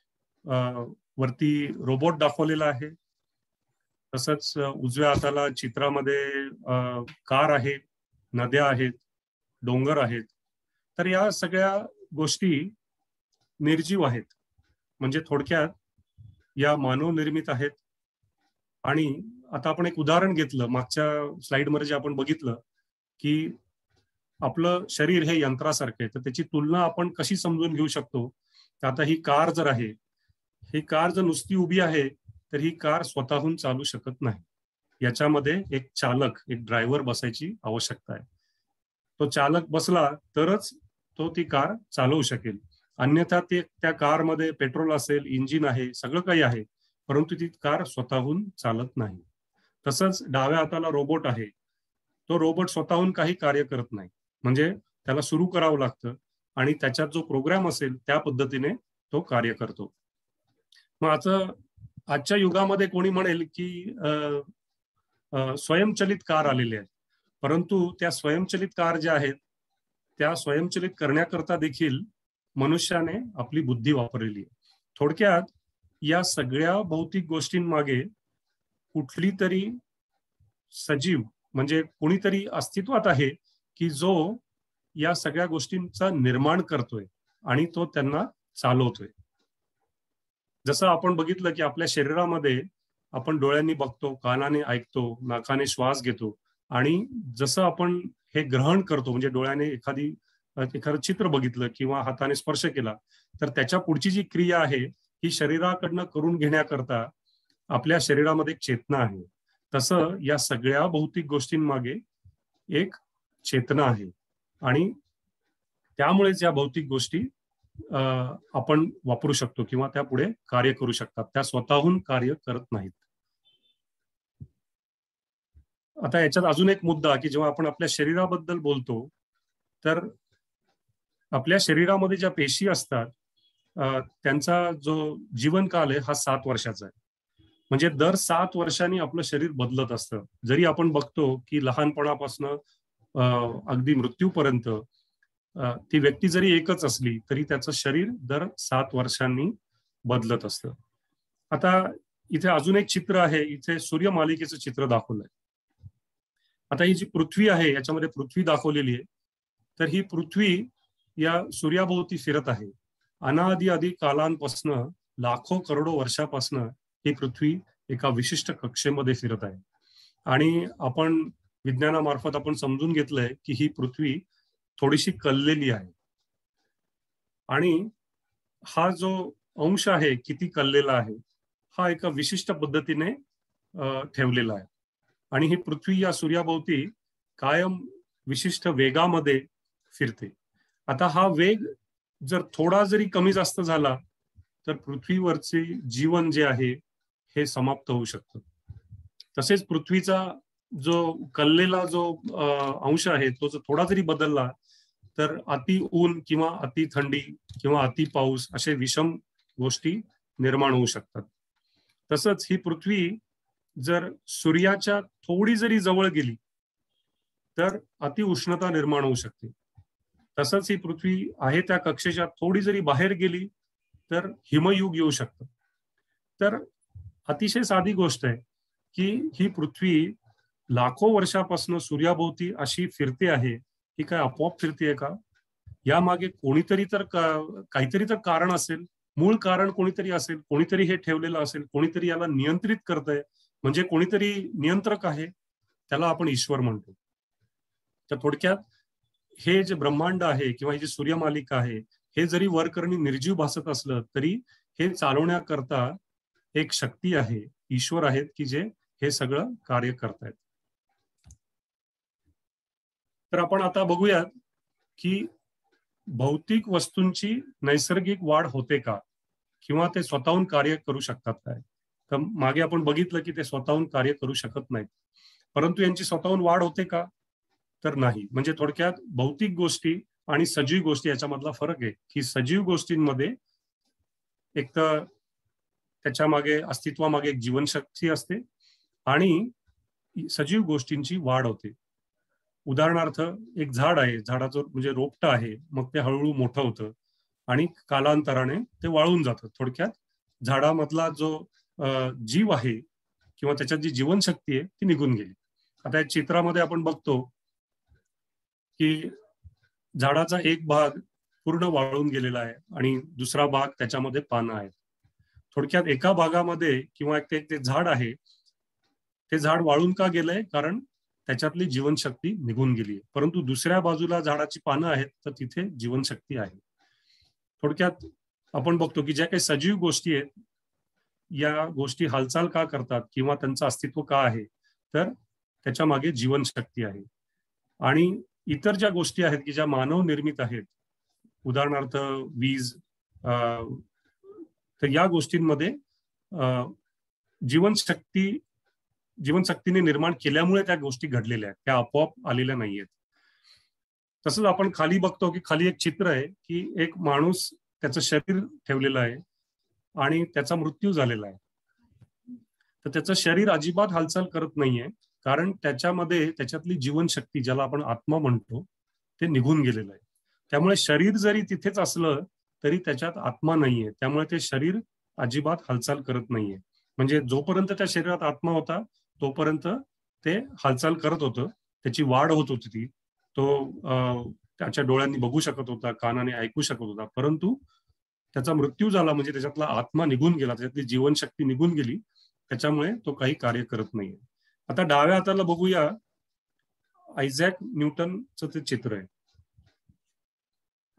वरती रोबोट दाखवलेला आहे. तसंच उजव्या हाताला चित्रामध्ये कार आहे, नद्या आहेत, डोंगर आहेत. तर या सगळ्या गोष्टी निर्जीव आहेत. म्हणजे थोडक्यात या मानवनिर्मित आहेत. आणि आता आपण एक उदाहरण घेतलं मागच्या स्लाइडमध्ये जे आपण बघितलं की आपलं शरीर हे यंत्रासारखं आहे. तर त्याची तुलना आपण कशी समजून घेऊ शकतो? आता ही कार जर आहे, ही कार जर नुसती उभी आहे तर ही कार स्वतःहून चालू शकत नाही. याच्यामध्ये एक चालक, एक ड्रायव्हर बसायची आवश्यकता आहे. तो चालक बसला तरच तो ती कार चालवू शकेल. अन्यथा त्या कारमध्ये पेट्रोल असेल, इंजिन आहे, सगळं काही आहे, परंतु ती कार स्वतःहून चालत नाही. तसंच डाव्या हाताला रोबोट आहे. तो रोबोट स्वतःहून काही कार्य करत नाही. म्हणजे त्याला सुरू करावं लागतं आणि त्याच्यात जो प्रोग्राम असेल त्या पद्धतीने तो कार्य करतो. मग आता आजच्या युगामध्ये कोणी म्हणेल की स्वयंचलित कार आलेले आहेत, परंतु त्या स्वयंचलित कार ज्या आहेत त्या स्वयंचलित करण्याकरता देखील मनुष्याने आपली बुद्धी वापरलेली आहे. थोडक्यात या सगळ्या भौतिक गोष्टींमागे कुठली तरी सजीव म्हणजे कोणीतरी अस्तित्वात आहे की जो या सगळ्या गोष्टींचा निर्माण करतोय आणि तो त्यांना चालवतोय. जसं आपण बघितलं की आपल्या शरीरामध्ये आपण डोळ्यांनी बघतो, कानाने ऐकतो, नाकाने श्वास घेतो आणि जसं आपण हे ग्रहण करतो म्हणजे डोळ्याने एखादी एखादं चित्र बघितलं किंवा हाताने स्पर्श केला, तर त्याच्या पुढची जी क्रिया आहे ही शरीराकडनं करून घेण्याकरता आपल्या शरीरामध्ये एक चेतना आहे. तसं या सगळ्या भौतिक गोष्टींमागे एक चेतना आहे आणि त्यामुळेच या भौतिक गोष्टी आपण वापरू शकतो किंवा त्या पुढे कार्य करू शकतात. त्या स्वतःहून कार्य करत नाहीत. आता याच्यात अजून एक मुद्दा की जेव्हा आपण आपल्या शरीराबद्दल बोलतो तर आपल्या शरीरामध्ये ज्या पेशी असतात त्यांचा जो जीवनकाल आहे हा 7 वर्षाचा आहे. म्हणजे दर 7 वर्षांनी आपलं शरीर बदलत असतं. जरी आपण बघतो की लहानपणापासून अगदी मृत्यूपर्यंत ती व्यक्ती जरी एकच असली तरी त्याचं शरीर दर 7 वर्षांनी बदलत असतं. आता इथे अजून एक चित्र आहे. इथे सूर्यमालिकेचं चित्र दाखवलंय. आता ही जी पृथ्वी आहे याच्यामध्ये पृथ्वी दाखवलेली आहे. तर ही पृथ्वी या सूर्याभोवती फिरत आहे. अनादि आदी कालांपासनं लाखो करोडो वर्षापासनं ही पृथ्वी एका विशिष्ट कक्षेमध्ये फिरत आहे. आणि आपण विज्ञानामार्फत आपण समजून घेतलंय की ही पृथ्वी थोडीशी कललेली आहे. आणि हा जो अंश आहे किती कललेला आहे हा एका विशिष्ट पद्धतीने ठेवलेला आहे. आणि ही पृथ्वी या सूर्याभोवती कायम विशिष्ट वेगामध्ये फिरते. आता हा वेग जर थोडा जरी कमी जास्त झाला तर पृथ्वीवरचे जीवन जे आहे हे समाप्त होऊ शकतं. तसेच पृथ्वीचा जो कललेला जो अंश आहे तो जर थोडा जरी बदलला तर अति ऊन किंवा अति थंडी किंवा अति पाऊस असे विषम गोष्टी निर्माण होऊ शकतात. तसंच ही पृथ्वी जर सूर्याच्या थोडी जरी जवळ गेली तर अति उष्णता निर्माण होऊ शकते. तसंच ही पृथ्वी आहे त्या कक्षेच्या थोडी जरी बाहेर गेली तर हिमयुग येऊ शकतं. तर अतिशय साधी गोष्ट आहे की ही पृथ्वी लाखो वर्षापासून सूर्याभोवती अशी फिरते आहे की काय आपोआप फिरते का? यामागे कोणीतरी तर काहीतरी तर कारण असेल. मूळ कारण कोणीतरी असेल. कोणीतरी हे ठेवलेलं असेल. कोणीतरी याला नियंत्रित करतंय. म्हणजे कोणीतरी नियंत्रक आहे. त्याला आपण ईश्वर म्हणतो. तर थोडक्यात हे जे ब्रह्मांड आहे किंवा ही जी सूर्यमालिका आहे हे जरी वरकरणी निर्जीव भासत असलं तरी हे चालवण्याकरता एक शक्ती आहे, ईश्वर आहेत की जे हे सगळं कार्य करतायत. तर आपण आता बघूयात की भौतिक वस्तूंची नैसर्गिक वाढ होते का किंवा ते स्वतःहून कार्य करू शकतात काय? तर मागे आपण बघितलं की ते स्वतःहून कार्य करू शकत नाहीत. परंतु यांची स्वतःहून वाढ होते का? तर नाही. म्हणजे थोडक्यात भौतिक गोष्टी आणि सजीव गोष्टी याच्यामधला फरक आहे की सजीव गोष्टींमध्ये एक तर त्याच्या मागे अस्तित्वामागे एक जीवनशक्ती असते आणि सजीव गोष्टींची वाढ होते. उदाहरणार्थ एक झाड आहे. झाडाचं म्हणजे रोपटं आहे. मग ते हळूहळू मोठं होतं आणि कालांतराने ते वाळून जातं. थोडक्यात झाडामधला जो जीव आहे किंवा त्याच्यात जी जीवनशक्ती आहे ती निघून गेली. आता या चित्रामध्ये आपण बघतो की झाडाचा एक भाग पूर्ण वाळून गेलेला आहे आणि दुसरा भाग त्याच्यामध्ये पानं आहेत. थोडक्यात एका भागामध्ये किंवा ते झाड आहे ते झाड वाळून का गेलंय? कारण त्याच्यातली जीवनशक्ती निघून गेली. परंतु दुसऱ्या बाजूला झाडाची पानं आहेत तर तिथे जीवनशक्ती आहे. थोडक्यात आपण बघतो की ज्या काही सजीव गोष्टी आहेत या गोष्टी हालचाल का करतात किंवा त्यांचं अस्तित्व का आहे तर त्याच्या मागे जीवनशक्ती आहे. आणि इतर ज्या गोष्टी आहेत की ज्या मानव निर्मित आहेत उदाहरणार्थ वीज तर या गोष्टींमध्ये जीवनशक्तीने निर्माण केल्यामुळे त्या गोष्टी घडलेल्या आहेत. त्या आपोआप आलेल्या नाहीयेत. तसंच आपण खाली बघतो की खाली एक चित्र आहे की एक माणूस त्याचं शरीर ठेवलेलं आहे आणि त्याचा मृत्यू झालेला आहे. तर त्याचं शरीर अजिबात हालचाल करत नाहीये कारण त्याच्यामध्ये त्याच्यातली जीवनशक्ती ज्याला आपण आत्मा म्हणतो ते निघून गेलेलं आहे. त्यामुळे शरीर जरी तिथेच असलं तरी त्याच्यात आत्मा नाहीये. त्यामुळे ते शरीर अजिबात हालचाल करत नाहीये. म्हणजे जोपर्यंत त्या शरीरात आत्मा होता तोपर्यंत ते हालचाल करत होतं. त्याची वाढ होत होती ती. तो त्याच्या डोळ्यांनी बघू शकत होता, कानाने ऐकू शकत होता. परंतु त्याचा मृत्यू झाला म्हणजे त्याच्यातला आत्मा निघून गेला, त्याच्यातली जीवनशक्ती निघून गेली. त्याच्यामुळे तो काही कार्य करत नाहीये. आता डाव्या हाताला बघूया आयझॅक न्यूटनचं ते चित्र आहे.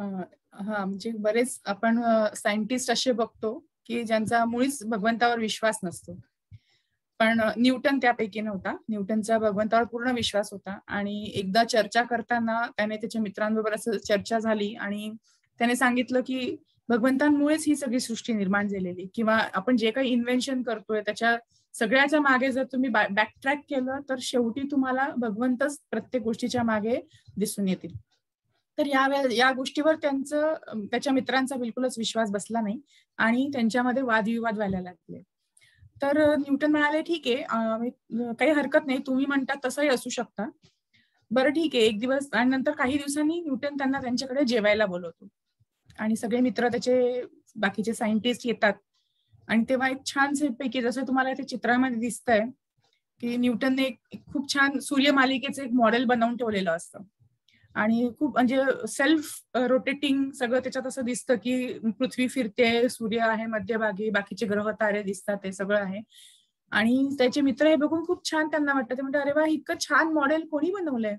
हा म्हणजे बरेच आपण सायंटिस्ट असे बघतो की ज्यांचा मुळीच भगवंतावर विश्वास नसतो, पण न्यूटन त्यापैकी नव्हता. न्यूटनचा भगवंतावर पूर्ण विश्वास होता आणि एकदा चर्चा करताना त्याने त्याच्या मित्रांबरोबर असं चर्चा झाली आणि त्याने सांगितलं की भगवंतांमुळेच ही सगळी सृष्टी निर्माण झालेली, किंवा आपण जे काही इन्व्हेन्शन करतोय त्याच्या सगळ्याच्या मागे जर तुम्ही बॅकट्रॅक केलं तर शेवटी तुम्हाला भगवंतच प्रत्येक गोष्टीच्या मागे दिसून येतील. तर या गोष्टीवर त्याच्या मित्रांचा बिलकुलच विश्वास बसला नाही आणि त्यांच्यामध्ये वादविवाद व्हायला लागले. तर न्यूटन म्हणाले ठीक आहे, काही हरकत नाही, तुम्ही म्हणता तसंही असू शकता, बरं ठीक आहे. एक दिवस आणि नंतर काही दिवसांनी न्यूटन त्यांना त्यांच्याकडे जेवायला बोलवतो आणि सगळे मित्र त्याचे बाकीचे सायंटिस्ट येतात आणि तेव्हा एक छानसे पैकी जसं तुम्हाला ते चित्रामध्ये दिसतंय की न्यूटनने एक खूप छान सूर्यमालिकेचं एक मॉडेल बनवून ठेवलेलं असतं आणि खूप म्हणजे सेल्फ रोटेटिंग सगळं त्याच्यात असं दिसतं की पृथ्वी फिरते, सूर्य आहे मध्यभागी, बाकीचे ग्रह तारे दिसतात, ते सगळं आहे. आणि त्याचे मित्र हे बघून खूप छान त्यांना वाटतं. ते म्हणतात अरे वा, इतकं छान मॉडेल कोणी बनवलंय?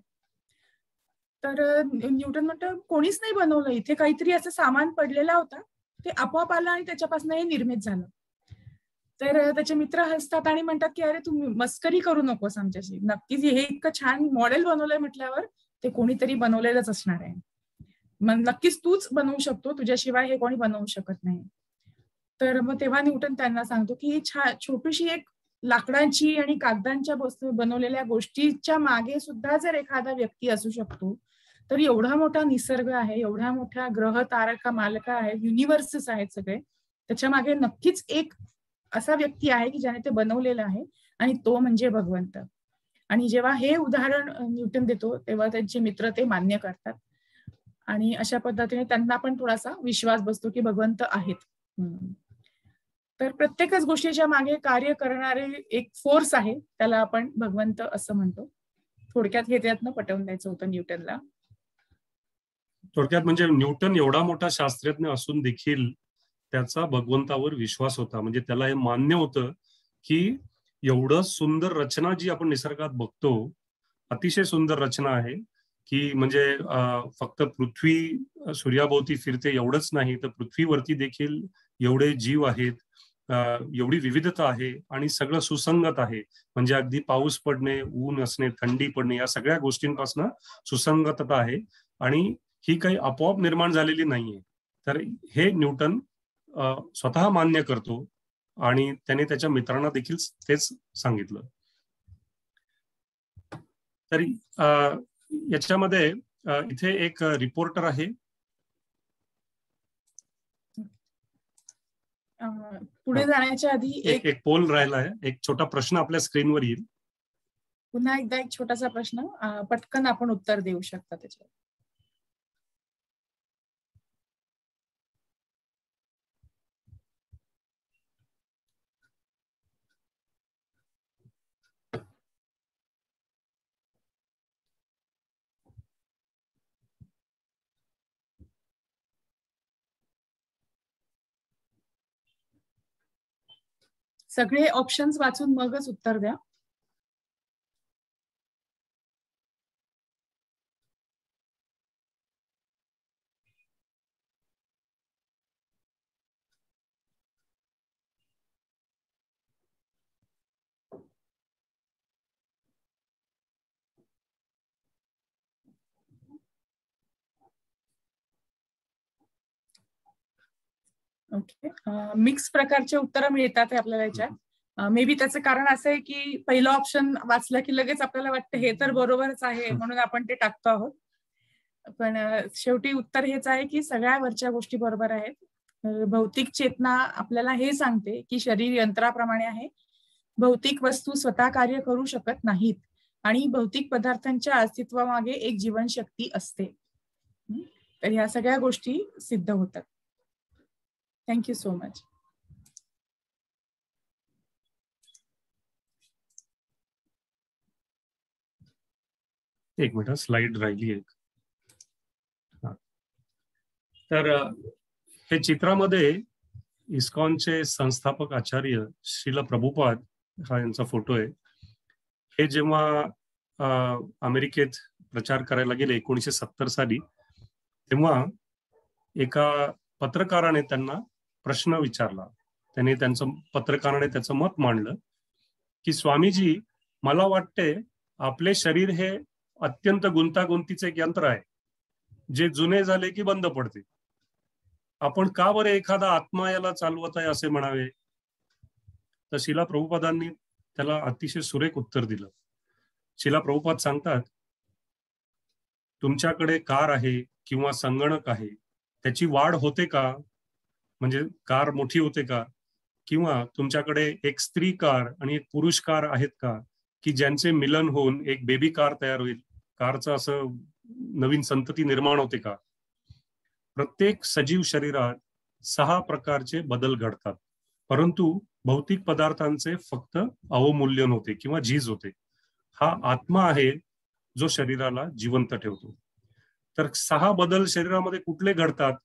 तर न्यूटन म्हणतं कोणीच नाही बनवलं, इथे काहीतरी असं सामान पडलेला होता, ते आपोआप आलं आणि त्याच्यापासून हे निर्मित झालं. तर त्याचे मित्र हसतात आणि म्हणतात की अरे तुम्ही मस्करी करू नकोस आमच्याशी, नक्कीच हे इतकं छान मॉडेल बनवलंय म्हटल्यावर ते कोणीतरी बनवलेलंच असणार आहे, मग नक्कीच तूच बनवू शकतो, तुझ्याशिवाय हे कोणी बनवू शकत नाही. तर मग तेव्हा न्यूटन त्यांना सांगतो की छोटीशी एक लाकडांची आणि कागदांच्या बनवलेल्या गोष्टीच्या मागे सुद्धा जर एखादा व्यक्ती असू शकतो, तर एवढा मोठा निसर्ग आहे, एवढा मोठा ग्रह तारका मालका आहे, युनिव्हर्सेस आहेत सगळे, त्याच्या मागे नक्कीच एक असा व्यक्ती आहे की ज्याने ते बनवलेलं आहे आणि तो म्हणजे भगवंत. आणि जेव्हा हे उदाहरण न्यूटन देतो तेव्हा त्यांचे मित्र ते मान्य करतात आणि अशा पद्धतीने त्यांना पण थोडासा विश्वास बसतो की भगवंत आहेत. तर प्रत्येकच गोष्टीच्या मागे कार्य करणारे एक फोर्स आहे, त्याला आपण भगवंत असं म्हणतो. थोडक्यात हे त्यातनं पटवून द्यायचं होतं न्यूटनला. थोडक्यात म्हणजे न्यूटन एवढा मोठा शास्त्रज्ञ असून देखील त्याचा भगवंतावर विश्वास होता. म्हणजे त्याला हे मान्य होतं की एवढं सुंदर रचना जी आपण निसर्गात बघतो, अतिशय सुंदर रचना आहे की म्हणजे फक्त पृथ्वी सूर्याभोवती फिरते एवढंच नाही, तर पृथ्वीवरती देखील एवढे जीव आहेत, एवढी विविधता आहे आणि सगळं सुसंगत आहे. म्हणजे अगदी पाऊस पडणे, ऊन असणे, थंडी पडणे, या सगळ्या गोष्टींपासून सुसंगतता आहे आणि ही काही आपोआप निर्माण झालेली नाहीये. तर हे न्यूटन स्वतः मान्य करतो आणि त्याने त्याच्या मित्रांना देखील तेच सांगितलं. तरी याच्यामध्ये इथे एक रिपोर्टर आहे. पुढे जाण्याच्या आधी एक पोल राहिला आहे, एक छोटा प्रश्न आपल्या स्क्रीनवर येईल. पुन्हा एकदा एक छोटासा प्रश्न, पटकन आपण उत्तर देऊ शकता त्याच्यावर. सगळे ऑप्शन्स वाचून मगच उत्तर द्या. ओके, मिक्स प्रकारचे उत्तर मिळतात आपल्याला याच्यात. मे बी त्याचं कारण असं आहे की पहिलं ऑप्शन वाचलं की लगेच आपल्याला वाटतं हे तर बरोबरच आहे म्हणून आपण ते टाकतो आहोत, पण शेवटी उत्तर हेच आहे की सगळ्या वरच्या गोष्टी बरोबर आहेत. भौतिक चेतना आपल्याला हे सांगते की शरीर यंत्राप्रमाणे आहे, भौतिक वस्तू स्वतः कार्य करू शकत नाहीत आणि भौतिक पदार्थांच्या अस्तित्वामागे एक जीवनशक्ती असते. तर ह्या सगळ्या गोष्टी सिद्ध होतात. Thank you so much. एक मिनिट, स्लाइड राहिली एक. तर हे चित्रामध्ये इस्कॉनचे संस्थापक आचार्य श्रील प्रभुपाद हा यांचा फोटो आहे. हे जेव्हा अमेरिकेत प्रचार करायला गेले 1970 साली, तेव्हा एका पत्रकाराने त्यांना प्रश्न विचारला. पत्रकाराने त्याचं मत मांडलं की स्वामीजी, मला वाटते आपले शरीर हे अत्यंत गुंतागुंतीचे एक यंत्र आहे, जे जुने झाले की बंद पडते. आपण का बरं एखादा आत्मा याला चालवत आहे असे म्हणावे? तर शिला प्रभुपादांनी त्याला अतिशय सुरेख उत्तर दिलं. शिला प्रभुपाद सांगतात, तुमच्याकडे कार आहे किंवा संगणक आहे, त्याची वाढ होते का? म्हणजे कार मोठी होते का? किंवा तुमच्याकडे एक स्त्री कार आणि एक पुरुष कार आहेत का, की ज्यांचे मिलन होऊन एक बेबी कार तयार होईल, कारचं असं नवीन संतती निर्माण होते का? प्रत्येक सजीव शरीरात 6 प्रकारचे बदल घडतात, परंतु भौतिक पदार्थांचे फक्त अवमूल्यन होते किंवा झीज होते. हा आत्मा आहे जो शरीराला जिवंत ठेवतो. तर 6 बदल शरीरामध्ये कुठले घडतात?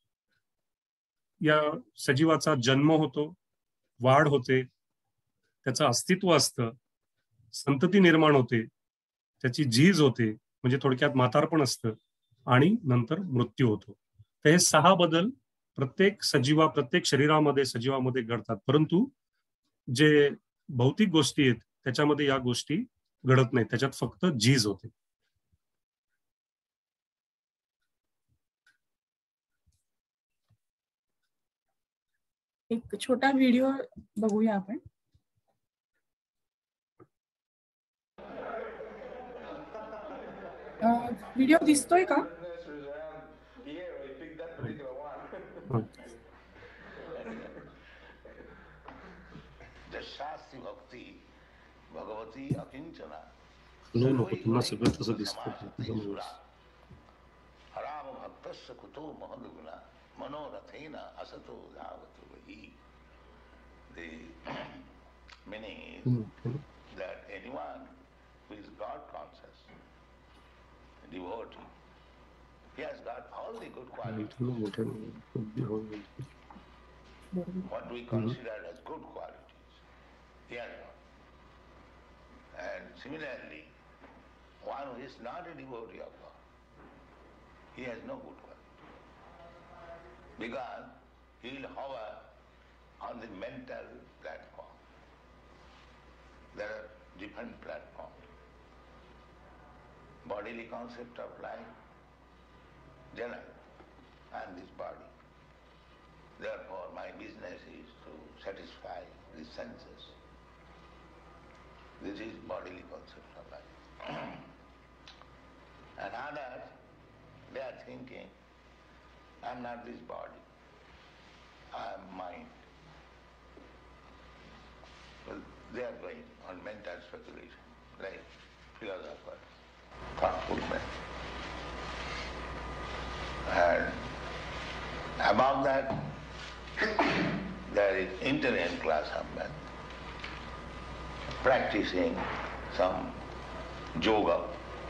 या सजीवाचा जन्म होतो, वाढ होते, त्याचं अस्तित्व असतं, संतती निर्माण होते, त्याची झीज होते, म्हणजे थोडक्यात म्हातारपण असतं, आणि नंतर मृत्यू होतो. तर हे 6 बदल प्रत्येक शरीरामध्ये सजीवामध्ये घडतात, परंतु जे भौतिक गोष्टी आहेत त्याच्यामध्ये या गोष्टी घडत नाहीत, त्याच्यात फक्त झीज होते. एक छोटा व्हिडिओ बघूया आपण. व्हिडिओ दिसतोय का? शास्त्री भक्ती भगवती अकिंचना पुन्हा सगळं तसं दिसतं. राम भक्तस्य कुतो महद्गुणा मनोरथेन असतो धावतो हि. The meaning is that anyone who is God conscious, devotee, he has got all the good qualities. What we consider as good qualities, he has got. And similarly, one who is not a devotee of God, he has no good quality, because he will hover on the mental platform. There are different platforms. Bodily concept of life, general, and this body. Therefore, my business is to satisfy the senses. This is bodily concept of life. And others, they are thinking, I am not this body, I am mind. Well, they are going on mental speculation, like philosophers, thoughtful men. And above that, there is intelligent class of men practicing some yoga,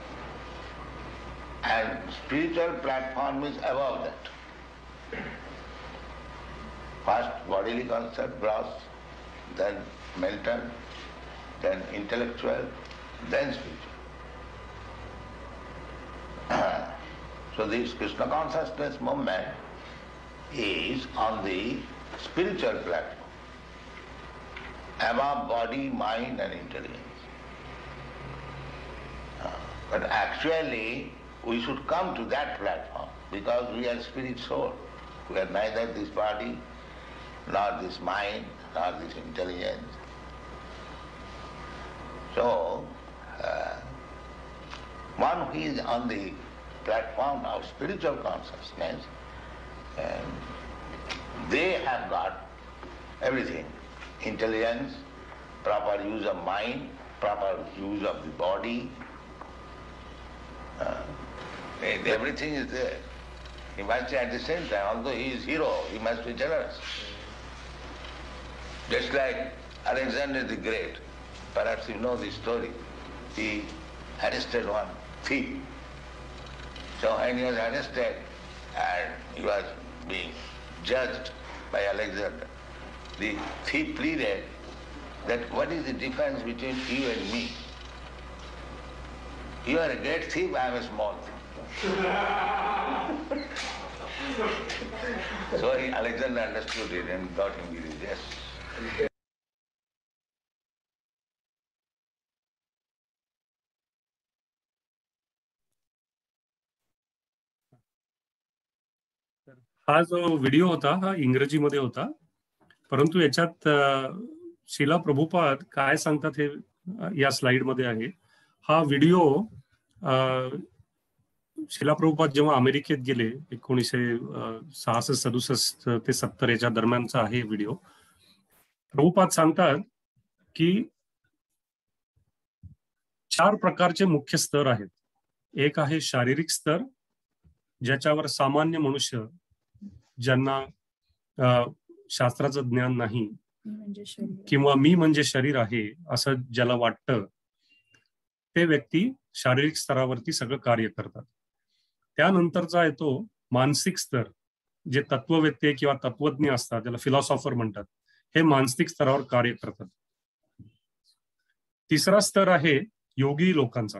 and spiritual platform is above that. First bodily concept, gross, then mental, then intellectual, then spiritual. So this Krishna consciousness movement is on the spiritual platform, above body, mind and intelligence. But actually we should come to that platform, because we are spirit soul. We are neither this body, nor this mind, nor this intelligence. So, one who is on the platform of spiritual consciousness, they have got everything. Intelligence, proper use of mind, proper use of the body. Everything is there. He must be at the same time, although he is hero, he must be generous. Just like Alexander the Great, perhaps you know the story. He arrested one thief. So when he was arrested and he was being judged by Alexander, the thief pleaded that what is the difference between you and me? You are a great thief, I am a small thief. So Alexander understood it and got him religious. हा जो व्हिडिओ होता हा इंग्रजीमध्ये होता, परंतु याच्यात शिला प्रभुपाद काय सांगतात हे या स्लाइडमध्ये आहे. हा व्हिडिओ शिला प्रभुपाद जेव्हा अमेरिकेत गेले 1966-67 ते 70 याच्या दरम्यानचा आहे व्हिडिओ. प्रभुपाद सांगतात की 4 प्रकारचे मुख्य स्तर आहेत. एक आहे शारीरिक स्तर, ज्याच्यावर सामान्य मनुष्य ज्यांना शास्त्राचं ज्ञान नाही किंवा मी म्हणजे शरीर आहे असं ज्याला वाटतं, ते व्यक्ती शारीरिक स्तरावरती सगळं कार्य करतात. त्यानंतरचा आहे तो मानसिक स्तर, जे तत्ववेत्ते किंवा तत्वज्ञ असतात, ज्याला फिलॉसॉफर म्हणतात, हे मानसिक स्तरावर कार्य करतात. तिसरा स्तर आहे योगी लोकांचा,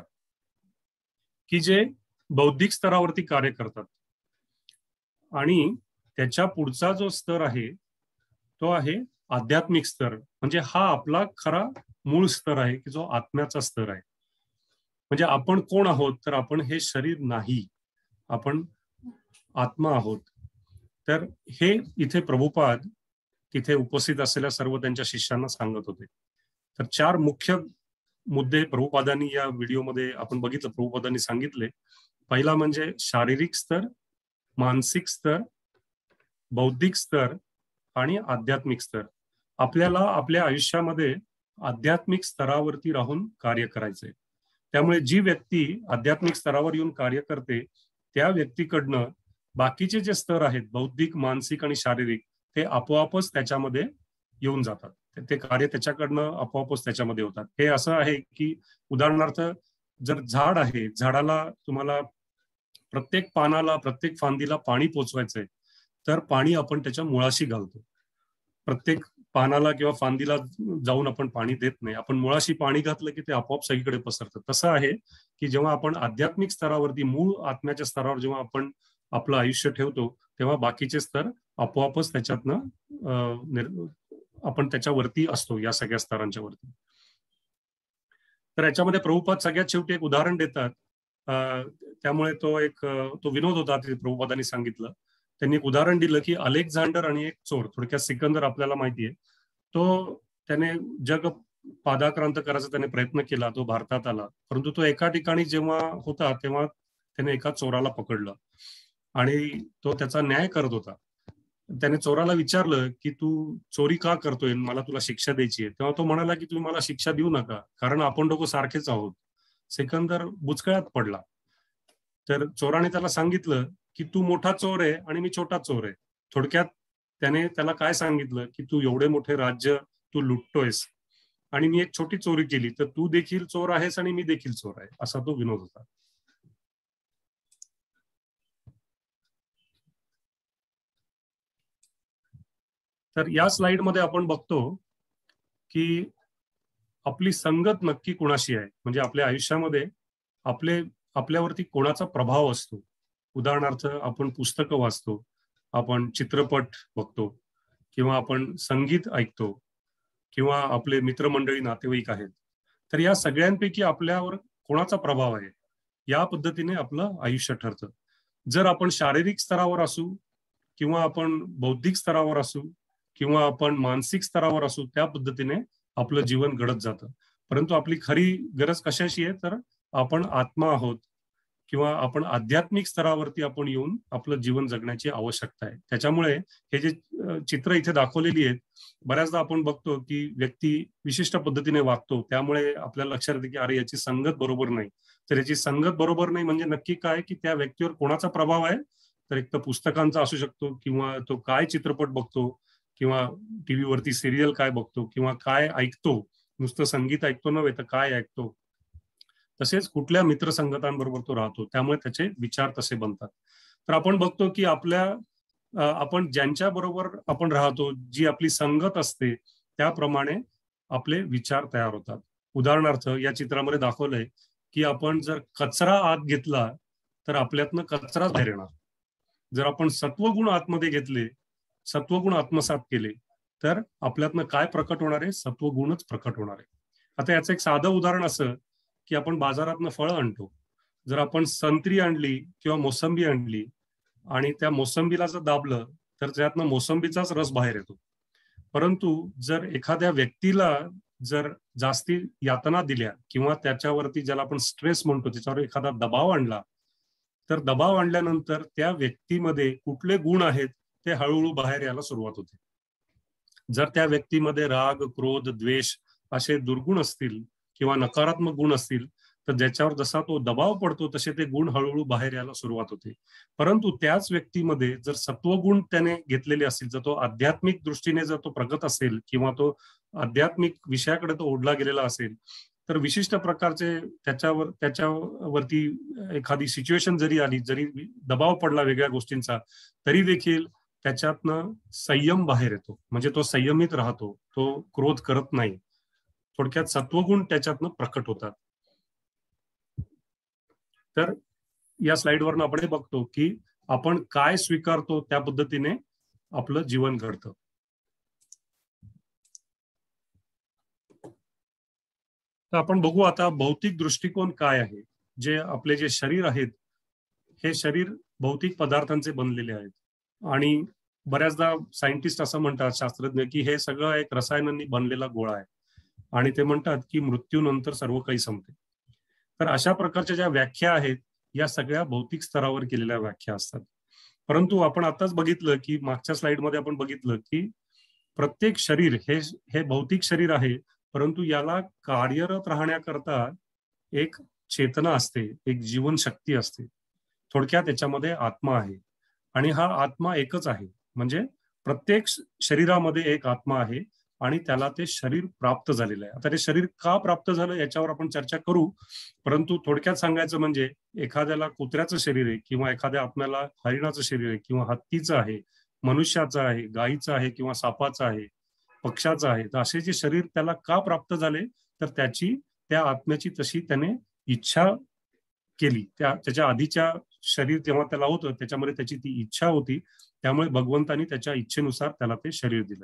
की जे बौद्धिक स्तरावरती कार्य करतात. आणि त्याच्या पुढचा जो स्तर आहे तो आहे आध्यात्मिक स्तर, म्हणजे हा आपला खरा मूळ स्तर आहे, की जो आत्म्याचा स्तर आहे. म्हणजे आपण कोण आहोत, तर आपण हे शरीर नाही, आपण आत्मा आहोत. तर हे इथे प्रभुपाद तिथे उपस्थित असलेल्या सर्व त्यांच्या शिष्यांना सांगत होते. तर 4 मुख्य मुद्दे प्रभुपादांनी या व्हिडिओमध्ये आपण बघितलं, प्रभुपादांनी सांगितले. पहिला म्हणजे शारीरिक स्तर, मानसिक स्तर, बौद्धिक स्तर आणि आध्यात्मिक स्तर. आपल्याला आपल्या आयुष्यामध्ये आध्यात्मिक स्तरावरती राहून कार्य करायचंय. त्यामुळे जी व्यक्ती आध्यात्मिक स्तरावर येऊन कार्य करते त्या व्यक्तीकडनं बाकीचे जे स्तर आहेत, बौद्धिक, मानसिक आणि शारीरिक, ते आपोआपच त्याच्यामध्ये येऊन जातात. ते कार्य त्याच्याकडनं आपोआपच त्याच्यामध्ये होतात. हे असं आहे की उदाहरणार्थ जर झाड आहे, झाडाला तुम्हाला प्रत्येक पानाला, प्रत्येक फांदीला पाणी पोचवायचंय, तर पाणी आपण त्याच्या मुळाशी घालतो. प्रत्येक पानाला किंवा फांदीला जाऊन आपण पाणी देत नाही, आपण मुळाशी पाणी घातलं की ते आपोआप सगळीकडे पसरतं. तसं आहे की जेव्हा आपण आध्यात्मिक स्तरावरती, मूळ आत्म्याच्या स्तरावर जेव्हा आपण आपलं आयुष्य ठेवतो, तेव्हा बाकीचे स्तर आपोआपच त्याच्यातनं आपण त्याच्यावरती असतो, या सगळ्या स्तरांच्या वरती. तर याच्यामध्ये प्रभुपाद सगळ्यात शेवटी एक उदाहरण देतात. त्यामुळे तो विनोद होता, ते प्रभुपादांनी सांगितलं. त्यांनी एक उदाहरण दिलं की अलेक्झांडर आणि एक चोर, थोडक्यात सिकंदर आपल्याला माहितीये, तो त्याने जग पादाक्रांत करायचा त्याने प्रयत्न केला, तो भारतात आला. परंतु तो एका ठिकाणी जेव्हा होता तेव्हा त्याने एका चोराला पकडलं आणि तो त्याचा न्याय करत होता. त्याने चोराला विचारलं की तू चोरी का करतोय, मला तुला शिक्षा द्यायची आहे. तेव्हा तो म्हणाला की तुम्ही मला शिक्षा देऊ नका, कारण आपण दोघं सारखेच आहोत. सिकंदर बुचकळ्यात पडला. तर चोराने त्याला सांगितलं की तू मोठा चोर आहे आणि मी छोटा चोर आहे. थोडक्यात त्याने त्याला काय सांगितलं की तू एवढे मोठे राज्य तू लुटतोयस आणि मी एक छोटी चोरी केली, तर तू देखील चोर आहेस आणि मी देखील चोर आहे, असा तो विनोद होता. तर या स्लाइडमध्ये आपण बघतो की आपली संगत नक्की कोणाशी आहे, म्हणजे आपल्या आयुष्यामध्ये आपल्यावरती कोणाचा प्रभाव असतो. उदाहरणार्थ आपण पुस्तकं वाचतो, आपण चित्रपट बघतो, किंवा आपण संगीत ऐकतो, किंवा आपले मित्रमंडळी, नातेवाईक आहेत. तर या सगळ्यांपैकी आपल्यावर कोणाचा प्रभाव आहे, या पद्धतीने आपलं आयुष्य ठरतं. जर आपण शारीरिक स्तरावर असू, किंवा आपण बौद्धिक स्तरावर असू, किंवा आपण मानसिक स्तरावर असू, त्या पद्धतीने आपलं जीवन घडत जातं. परंतु आपली खरी गरज कशाची आहे, तर आपण आत्मा आहोत, किंवा आपण आध्यात्मिक स्तरावरती आपण येऊन आपलं जीवन जगण्याची आवश्यकता आहे. त्याच्यामुळे हे जे चित्र इथे दाखवलेली आहेत, बऱ्याचदा आपण बघतो की व्यक्ती विशिष्ट पद्धतीने वागतो, त्यामुळे आपल्याला लक्षात येते की अरे याची संगत बरोबर नाही. तर याची संगत बरोबर नाही म्हणजे नक्की काय, की त्या व्यक्तीवर कोणाचा प्रभाव आहे, तर एक तर पुस्तकांचा असू शकतो, किंवा तो काय चित्रपट बघतो, किंवा टीव्हीवरती सिरियल काय बघतो, किंवा काय ऐकतो, नुसतं संगीत ऐकतो नव्हे तर काय ऐकतो, तसेच कुठल्या मित्रसंगतांबरोबर तो राहतो, त्यामुळे त्याचे विचार तसे बनतात. तर आपण बघतो की आपण ज्यांच्या बरोबर आपण राहतो, जी आपली संगत असते, त्याप्रमाणे आपले विचार तयार होतात. उदाहरणार्थ या चित्रामध्ये दाखवलंय की आपण जर कचरा आत घेतला तर आपल्यातनं कचराच बाहेर येणार. जर आपण सत्वगुण आतमध्ये घेतले, सत्वगुण आत्मसात केले, तर आपल्यातनं काय प्रकट होणार आहे? सत्वगुणच प्रकट होणार आहे. आता याचं एक साधं उदाहरण असं की आपण बाजारातनं फळं आणतो. जर आपण संत्री आणली किंवा मोसंबी आणली आणि त्या मोसंबीला जर दाबलं तर त्यातनं मोसंबीचाच रस बाहेर येतो. परंतु जर एखाद्या व्यक्तीला जर जास्ती यातना दिल्या किंवा त्याच्यावरती ज्याला आपण स्ट्रेस म्हणतो त्याच्यावर एखादा दबाव आणला, तर दबाव आणल्यानंतर त्या व्यक्तीमध्ये कुठले गुण आहेत ते हळूहळू बाहेर यायला सुरुवात होते. जर त्या व्यक्तीमध्ये राग, क्रोध, द्वेष असे दुर्गुण असतील किंवा नकारात्मक गुण असतील, तर ज्याच्यावर जसा तो दबाव पडतो तसे ते गुण हळूहळू बाहेर यायला सुरुवात होते. परंतु त्याच व्यक्तीमध्ये जर सत्वगुण त्याने घेतलेले असतील, जर तो आध्यात्मिक दृष्टीने जर तो प्रगत असेल किंवा तो आध्यात्मिक विषयाकडे तो ओढला गेलेला असेल, तर विशिष्ट प्रकारचे त्याच्यावरती एखादी सिच्युएशन जरी आली, जरी दबाव पडला वेगळ्या गोष्टींचा, तरी देखील त्याच्यातनं संयम बाहेर येतो. म्हणजे तो संयमित राहतो, तो क्रोध करत नाही. थोडक्यात सत्वगुण त्याच्यातनं प्रकट होतात. तर या स्लाइडवरनं आपण हे बघतो की आपण काय स्वीकारतो त्या पद्धतीने आपलं जीवन घडतं. तर आपण बघू आता भौतिक दृष्टिकोन काय आहे. जे आपले जे शरीर आहेत, हे शरीर भौतिक पदार्थांचे बनलेले आहेत आणि बऱ्याचदा सायंटिस्ट असं म्हणतात, शास्त्रज्ञ, की हे सगळं एक रसायनांनी बनलेला गोळा आहे आणि ते म्हणतात की मृत्यूनंतर सर्व काही संपते. तर अशा प्रकारच्या ज्या व्याख्या आहेत या सगळ्या भौतिक स्तरावर केलेल्या व्याख्या असतात. परंतु आपण आताच बघितलं की मागच्या स्लाइडमध्ये आपण बघितलं की प्रत्येक शरीर हे भौतिक शरीर आहे, परंतु याला कार्यरत राहण्याकरता एक चेतना असते, एक जीवनशक्ती असते. थोडक्यात त्याच्यामध्ये आत्मा आहे आणि हा आत्मा एकच आहे. म्हणजे प्रत्येक शरीरामध्ये एक आत्मा आहे आणि त्याला ते शरीर प्राप्त झालेलं आहे. आता ते शरीर का प्राप्त झालं याच्यावर आपण चर्चा करू, परंतु थोडक्यात सांगायचं म्हणजे एखाद्याला कुत्र्याचं शरीर आहे किंवा एखाद्या आपल्याला हरिणाचं शरीर आहे किंवा हत्तीचं आहे, मनुष्याचं आहे, गायीचं आहे किंवा सापाचं आहे, पक्षाचं आहे. तर असे जे शरीर त्याला का प्राप्त झाले, तर त्या आत्म्याची तशी त्याने इच्छा केली. त्याच्या आधीच्या शरीर तेव्हा त्याला होतं त्याच्यामध्ये त्याची ती इच्छा होती, त्यामुळे भगवंतानी त्याच्या इच्छेनुसार त्याला ते शरीर दिलं.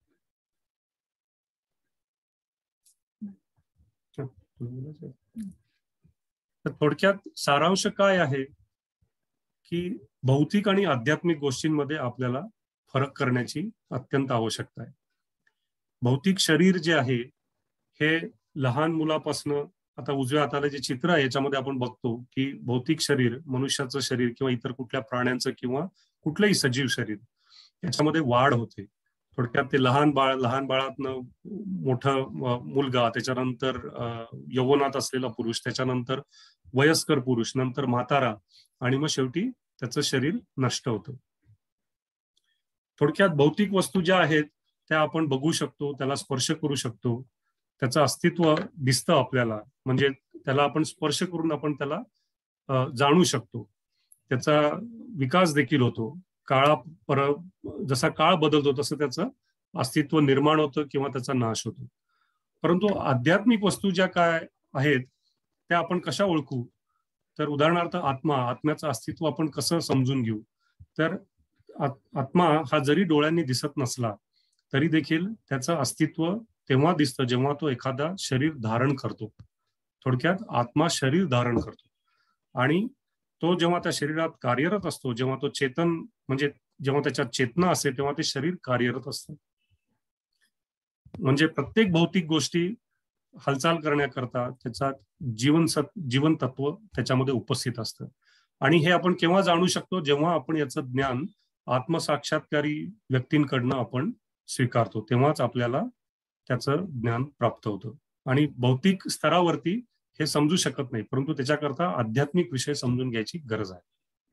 तर थोडक्यात सारांश काय आहे की भौतिक आणि आध्यात्मिक गोष्टींमध्ये आपल्याला फरक करण्याची अत्यंत आवश्यकता आहे. भौतिक शरीर जे आहे हे लहान मुलापासनं, आता उजव्या हाताला जे चित्र आहे याच्यामध्ये आपण बघतो की भौतिक शरीर, मनुष्याचं शरीर किंवा इतर कुठल्या प्राण्यांचं किंवा कुठलंही सजीव शरीर, याच्यामध्ये वाढ होते. थोडक्यात ते लहान बाळातनं मोठं मुलगा, त्याच्यानंतर यौवनात असलेला पुरुष, त्याच्यानंतर वयस्कर पुरुष, नंतर म्हातारा आणि मग शेवटी त्याचं शरीर नष्ट होतं. थोडक्यात भौतिक वस्तू ज्या आहेत त्या आपण बघू शकतो, त्याला स्पर्श करू शकतो, त्याचं अस्तित्व दिसतं आपल्याला, म्हणजे त्याला आपण स्पर्श करून आपण त्याला जाणू शकतो. त्याचा विकास देखील होतो. जसा काळ बदलतो तसं त्याचं अस्तित्व निर्माण होतं किंवा त्याचा नाश होतो. परंतु आध्यात्मिक वस्तू ज्या काय आहेत त्या आपण कशा ओळखू, तर उदाहरणार्थ आत्म्याचं अस्तित्व आपण कसं समजून घेऊ. तर आत्मा हा जरी डोळ्यांनी दिसत नसला तरी देखील त्याचं अस्तित्व तेव्हा दिसतं जेव्हा तो एखादा शरीर धारण करतो. थोडक्यात आत्मा शरीर धारण करतो आणि तो जेव्हा त्या शरीरात कार्यरत असतो, जेव्हा तो चेतन, म्हणजे जेव्हा त्याच्यात चेतना असते तेव्हा ते शरीर कार्यरत असतं. म्हणजे प्रत्येक भौतिक गोष्टी हालचाल करण्याकरता त्याचा जीवन तत्व त्याच्यामध्ये उपस्थित असतं. आणि हे आपण केव्हा जाणू शकतो, जेव्हा आपण याचं ज्ञान आत्मसाक्षात्कारी व्यक्तींकडनं आपण स्वीकारतो, तेव्हाच आपल्याला त्याचं ज्ञान प्राप्त होतं. आणि भौतिक स्तरावरती हे समजू शकत नाही, परंतु त्याच्याकरता आध्यात्मिक विषय समजून घ्यायची गरज आहे.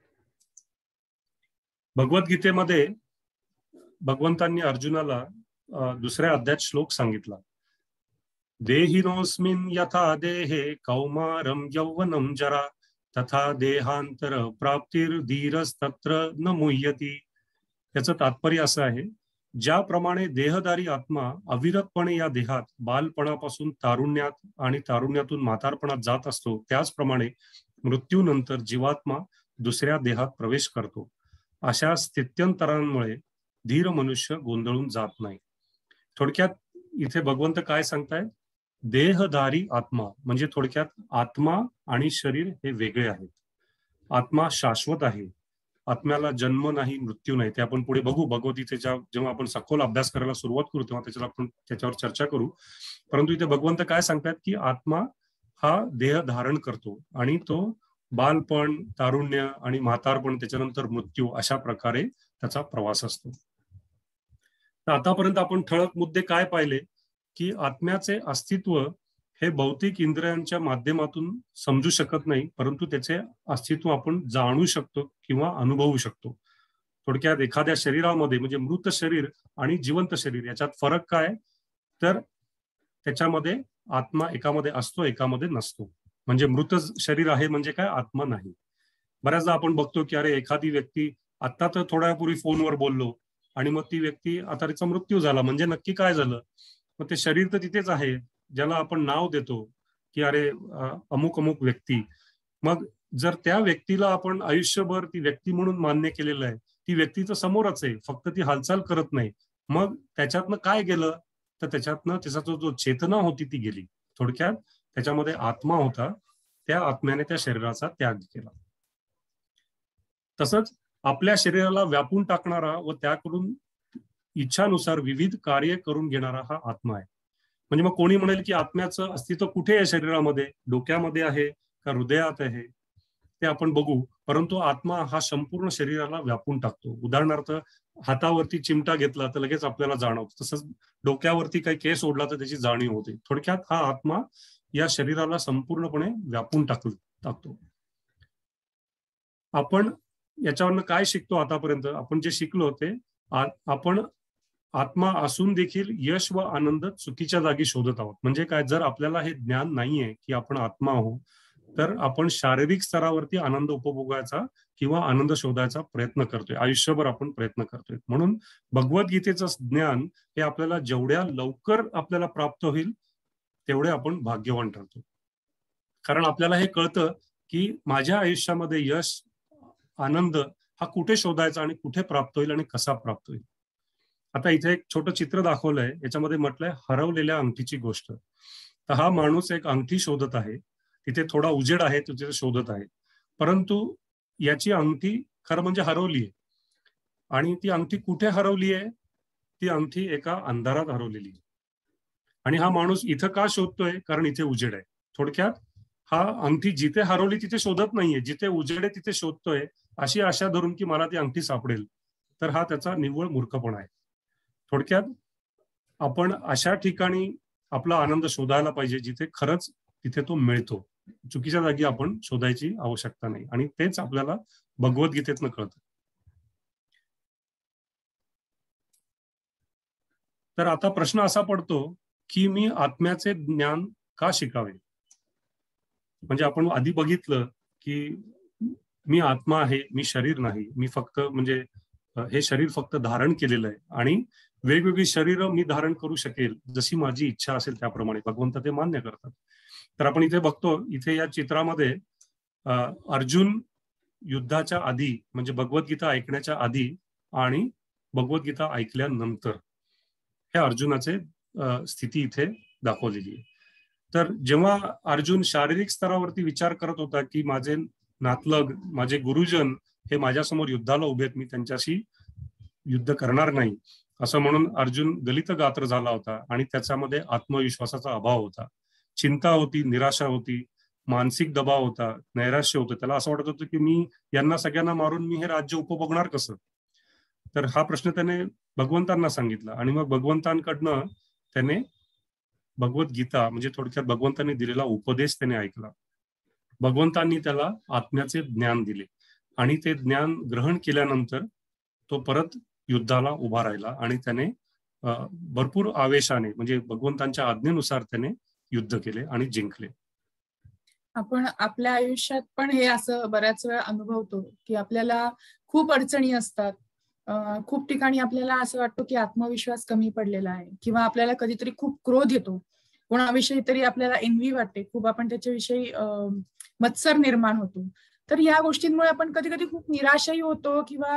भगवद्गीतेमध्ये भगवंतांनी अर्जुनाला दुसऱ्या अध्यायात श्लोक सांगितला, देहिनोस्मिन् यथा देहे कौमारं यौवनं जरा तथा देहांतर प्राप्तिर्धीरस्तत्र न मुह्यति. याचं तात्पर्य असं आहे, ज्याप्रमाणे देहधारी आत्मा अविरतपणे या देहात बालपणापासून तारुण्यात आणि तारुण्यातून म्हातारपणात जात असतो, त्याचप्रमाणे मृत्यूनंतर जीवात्मा दुसऱ्या देहात प्रवेश करतो. अशा स्थित्यंतरांमुळे धीर मनुष्य गोंधळून जात नाही. थोडक्यात इथे भगवंत काय सांगतायत, देहधारी आत्मा म्हणजे थोडक्यात आत्मा आणि शरीर हे वेगळे आहेत. आत्मा शाश्वत आहे, आत्म्याला जन्म नाही मृत्यू नाही. ते आपण पुढे बघू भगवद्गीतेच्या जेव्हा आपण सखोल अभ्यास करायला सुरुवात करू तेव्हा आपण त्याच्यावर चर्चा करू. परंतु इथे भगवंत काय सांगतात की आत्मा हा देह धारण करतो आणि तो बालपण, तारुण्य आणि म्हातारपण, त्याच्यानंतर मृत्यू, अशा प्रकारे त्याचा प्रवास असतो. तर आतापर्यंत आपण ठळक मुद्दे काय पाहिले की आत्म्याचे अस्तित्व हे भौतिक इंद्रियांच्या माध्यमातून समजू शकत नाही, परंतु त्याचे अस्तित्व आपण जाणू शकतो किंवा अनुभवू शकतो. थोडक्यात एखाद्या शरीरामध्ये म्हणजे मृत शरीर आणि जिवंत शरीर याच्यात फरक काय, तर त्याच्यामध्ये आत्मा एकामध्ये असतो एकामध्ये नसतो. म्हणजे मृत शरीर आहे म्हणजे काय, आत्मा नाही. बऱ्याचदा आपण बघतो की अरे एखादी व्यक्ती आता तर थोड्या वेळापूर्वी फोनवर बोललो आणि मग ती व्यक्ती आता तिचा मृत्यू झाला, म्हणजे नक्की काय झालं. मग ते शरीर तर तिथेच आहे, ज्याला आपण नाव देतो की अरे अमुक अमुक व्यक्ती. मग जर त्या व्यक्तीला आपण आयुष्यभर ती व्यक्ती म्हणून मान्य केलेलं आहे, ती व्यक्ती तर समोरच आहे, फक्त ती हालचाल करत नाही, मग त्याच्यातनं काय गेलं, तर त्याच्यातनं त्याचा जो चेतना होती ती गेली. थोडक्यात त्याच्यामध्ये आत्मा होता, त्या आत्म्याने त्या शरीराचा त्याग केला. तसंच आपल्या शरीराला व्यापून टाकणारा व त्याकडून इच्छानुसार विविध कार्य करून घेणारा हा आत्मा आहे. म्हणजे मग कोणी म्हणेल की आत्म्याचं अस्तित्व कुठे आहे शरीरामध्ये, डोक्यामध्ये आहे का हृदयात आहे, ते आपण बघू. परंतु आत्मा हा संपूर्ण शरीराला व्यापून टाकतो. उदाहरणार्थ हातावरती चिमटा घेतला तर लगेच आपल्याला जाणवतं, तसंच डोक्यावरती काही केस ओढला तर त्याची जाणीव होते. थोडक्यात हा आत्मा या शरीराला संपूर्णपणे व्यापून टाकतो. आपण याच्यावरनं काय शिकतो, आतापर्यंत आपण जे शिकलो ते आपण आत्मा असून देखील यश व आनंद चुकीच्या जागी शोधत आहोत. म्हणजे काय, जर आपल्याला हे ज्ञान नाहीये की आपण आत्मा आहोत, तर आपण शारीरिक स्तरावरती आनंद उपभोगायचा किंवा आनंद शोधायचा प्रयत्न करतोय, आयुष्यभर आपण प्रयत्न करतोय. म्हणून भगवद्गीतेचं ज्ञान हे आपल्याला जेवढ्या लवकर आपल्याला प्राप्त होईल तेवढे आपण भाग्यवान ठरतो. कारण आपल्याला हे कळतं की माझ्या आयुष्यामध्ये यश, आनंद हा कुठे शोधायचा आणि कुठे प्राप्त होईल आणि कसा प्राप्त होईल. आता इथे एक छोटं चित्र दाखवलंय, याच्यामध्ये म्हटलंय हरवलेल्या अंगठीची गोष्ट. तर हा माणूस एक अंगठी शोधत आहे, तिथे थोडा उजेड आहे, तो तिथे शोधत आहे, परंतु याची अंगठी खरं म्हणजे हरवली आहे. आणि ती अंगठी कुठे हरवली आहे, ती अंगठी एका अंधारात हरवलेली आहे. आणि हा माणूस इथं का शोधतोय, कारण इथे उजेड आहे. थोडक्यात हा अंगठी जिथे हरवली तिथे शोधत नाहीये, जिथे उजेड आहे तिथे शोधतोय, अशी आशा धरून की मला ती अंगठी सापडेल. तर हा त्याचा निव्वळ मूर्खपणा आहे. थोडक्यात आपण अशा ठिकाणी आपला आनंद शोधायला पाहिजे जिथे खरंच तिथे तो मिळतो. चुकीच्या जागी आपण शोधायची आवश्यकता नाही. आणि तेच आपल्याला भगवद्गीतेतनं कळतं. तर आता प्रश्न असा पडतो की मी आत्म्याचे ज्ञान का शिकावे. म्हणजे आपण आधी बघितलं की मी आत्मा आहे, मी शरीर नाही, मी फक्त म्हणजे हे शरीर फक्त धारण केलेलं आहे आणि वेगवेगळी शरीरं मी धारण करू शकेल जशी माझी इच्छा असेल त्याप्रमाणे भगवंत ते मान्य करतात. तर आपण इथे बघतो, इथे या चित्रामध्ये अर्जुन युद्धाच्या आधी म्हणजे भगवद्गीता ऐकण्याच्या आधी आणि भगवद्गीता ऐकल्यानंतर हे अर्जुनाचे स्थिती इथे दाखवलेली आहे. तर जेव्हा अर्जुन शारीरिक स्तरावरती विचार करत होता की माझे नातलग, माझे गुरुजन हे माझ्यासमोर युद्धाला उभे आहेत, मी त्यांच्याशी युद्ध करणार नाही असं म्हणून अर्जुन गलित गात्र झाला होता. आणि त्याच्यामध्ये आत्मविश्वासाचा अभाव होता, चिंता होती, निराशा होती, मानसिक दबाव होता, नैराश्य होतं. त्याला असं वाटत होतं की मी यांना सगळ्यांना मारून मी हे राज्य उपभोगणार कसं. तर हा प्रश्न त्याने भगवंतांना सांगितला आणि मग भगवंतांकडनं त्याने भगवद्गीता म्हणजे थोडक्यात भगवंतांनी दिलेला उपदेश त्याने ऐकला. भगवंतांनी त्याला आत्म्याचे ज्ञान दिले आणि ते ज्ञान ग्रहण केल्यानंतर तो परत युद्धाला उभा राहिला आणि त्याने भरपूर आवेशाने म्हणजे भगवंतांच्या आज्ञेनुसार त्याने युद्ध केले आणि जिंकले. आपण आपल्या आयुष्यात पण हे असं बऱ्याच वेळा अनुभवतो की आपल्याला खूप अडचणी असतात, खूप ठिकाणी आपल्याला असं वाटतं की आत्मविश्वास कमी पडलेला आहे किंवा आपल्याला कधीतरी खूप क्रोध येतो, कोणाविषयी तरी आपल्याला एन्व्ही वाटते, खूप आपण त्याच्याविषयी मत्सर निर्माण होतो. तर या गोष्टींमुळे आपण कधी कधी खूप निराशही होतो किंवा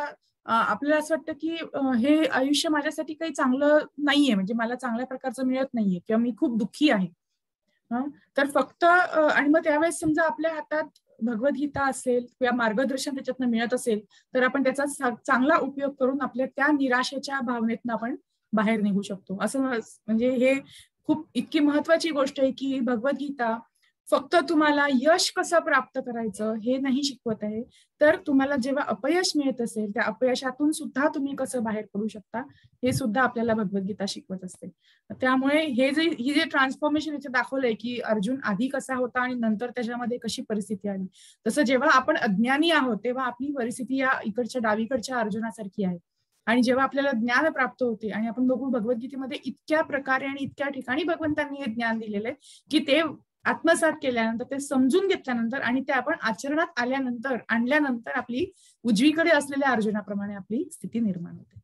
आपल्याला असं वाटतं की हे आयुष्य माझ्यासाठी काही चांगलं नाहीये, म्हणजे मला चांगल्या प्रकारचं मिळत नाहीये किंवा मी खूप दुःखी आहे. तर फक्त आणि मग त्यावेळेस समजा आपल्या हातात भगवद्गीता असेल किंवा मार्गदर्शन त्याच्यातनं मिळत असेल तर आपण त्याचा चांगला उपयोग करून आपल्या त्या निराशेच्या भावनेतनं आपण बाहेर निघू शकतो. असं म्हणजे हे खूप इतकी महत्वाची गोष्ट आहे की भगवद्गीता फक्त तुम्हाला यश कसं प्राप्त करायचं हे नाही शिकवत आहे, तर तुम्हाला जेव्हा अपयश मिळत असेल त्या अपयशातून सुद्धा तुम्ही कसं बाहेर पडू शकता हे सुद्धा आपल्याला भगवद्गीता शिकवत असते. त्यामुळे ही जे ट्रान्सफॉर्मेशन याचे दाखवलंय की अर्जुन आधी कसा होता आणि नंतर त्याच्यामध्ये कशी परिस्थिती आली, तसं जेव्हा आपण अज्ञानी आहोत तेव्हा आपली परिस्थिती या इकडच्या डावीकडच्या अर्जुनासारखी आहे. आणि जेव्हा आपल्याला ज्ञान प्राप्त होते आणि आपण बघू भगवद्गीतेमध्ये इतक्या प्रकारे आणि इतक्या ठिकाणी भगवंतांनी हे ज्ञान दिलेलं आहे की ते आत्मसात केल्यानंतर, ते समजून घेतल्यानंतर आणि ते आपण आचरणात आणल्यानंतर आपली उजवीकडे असलेल्या अर्जुनाप्रमाणे आपली स्थिती निर्माण होते.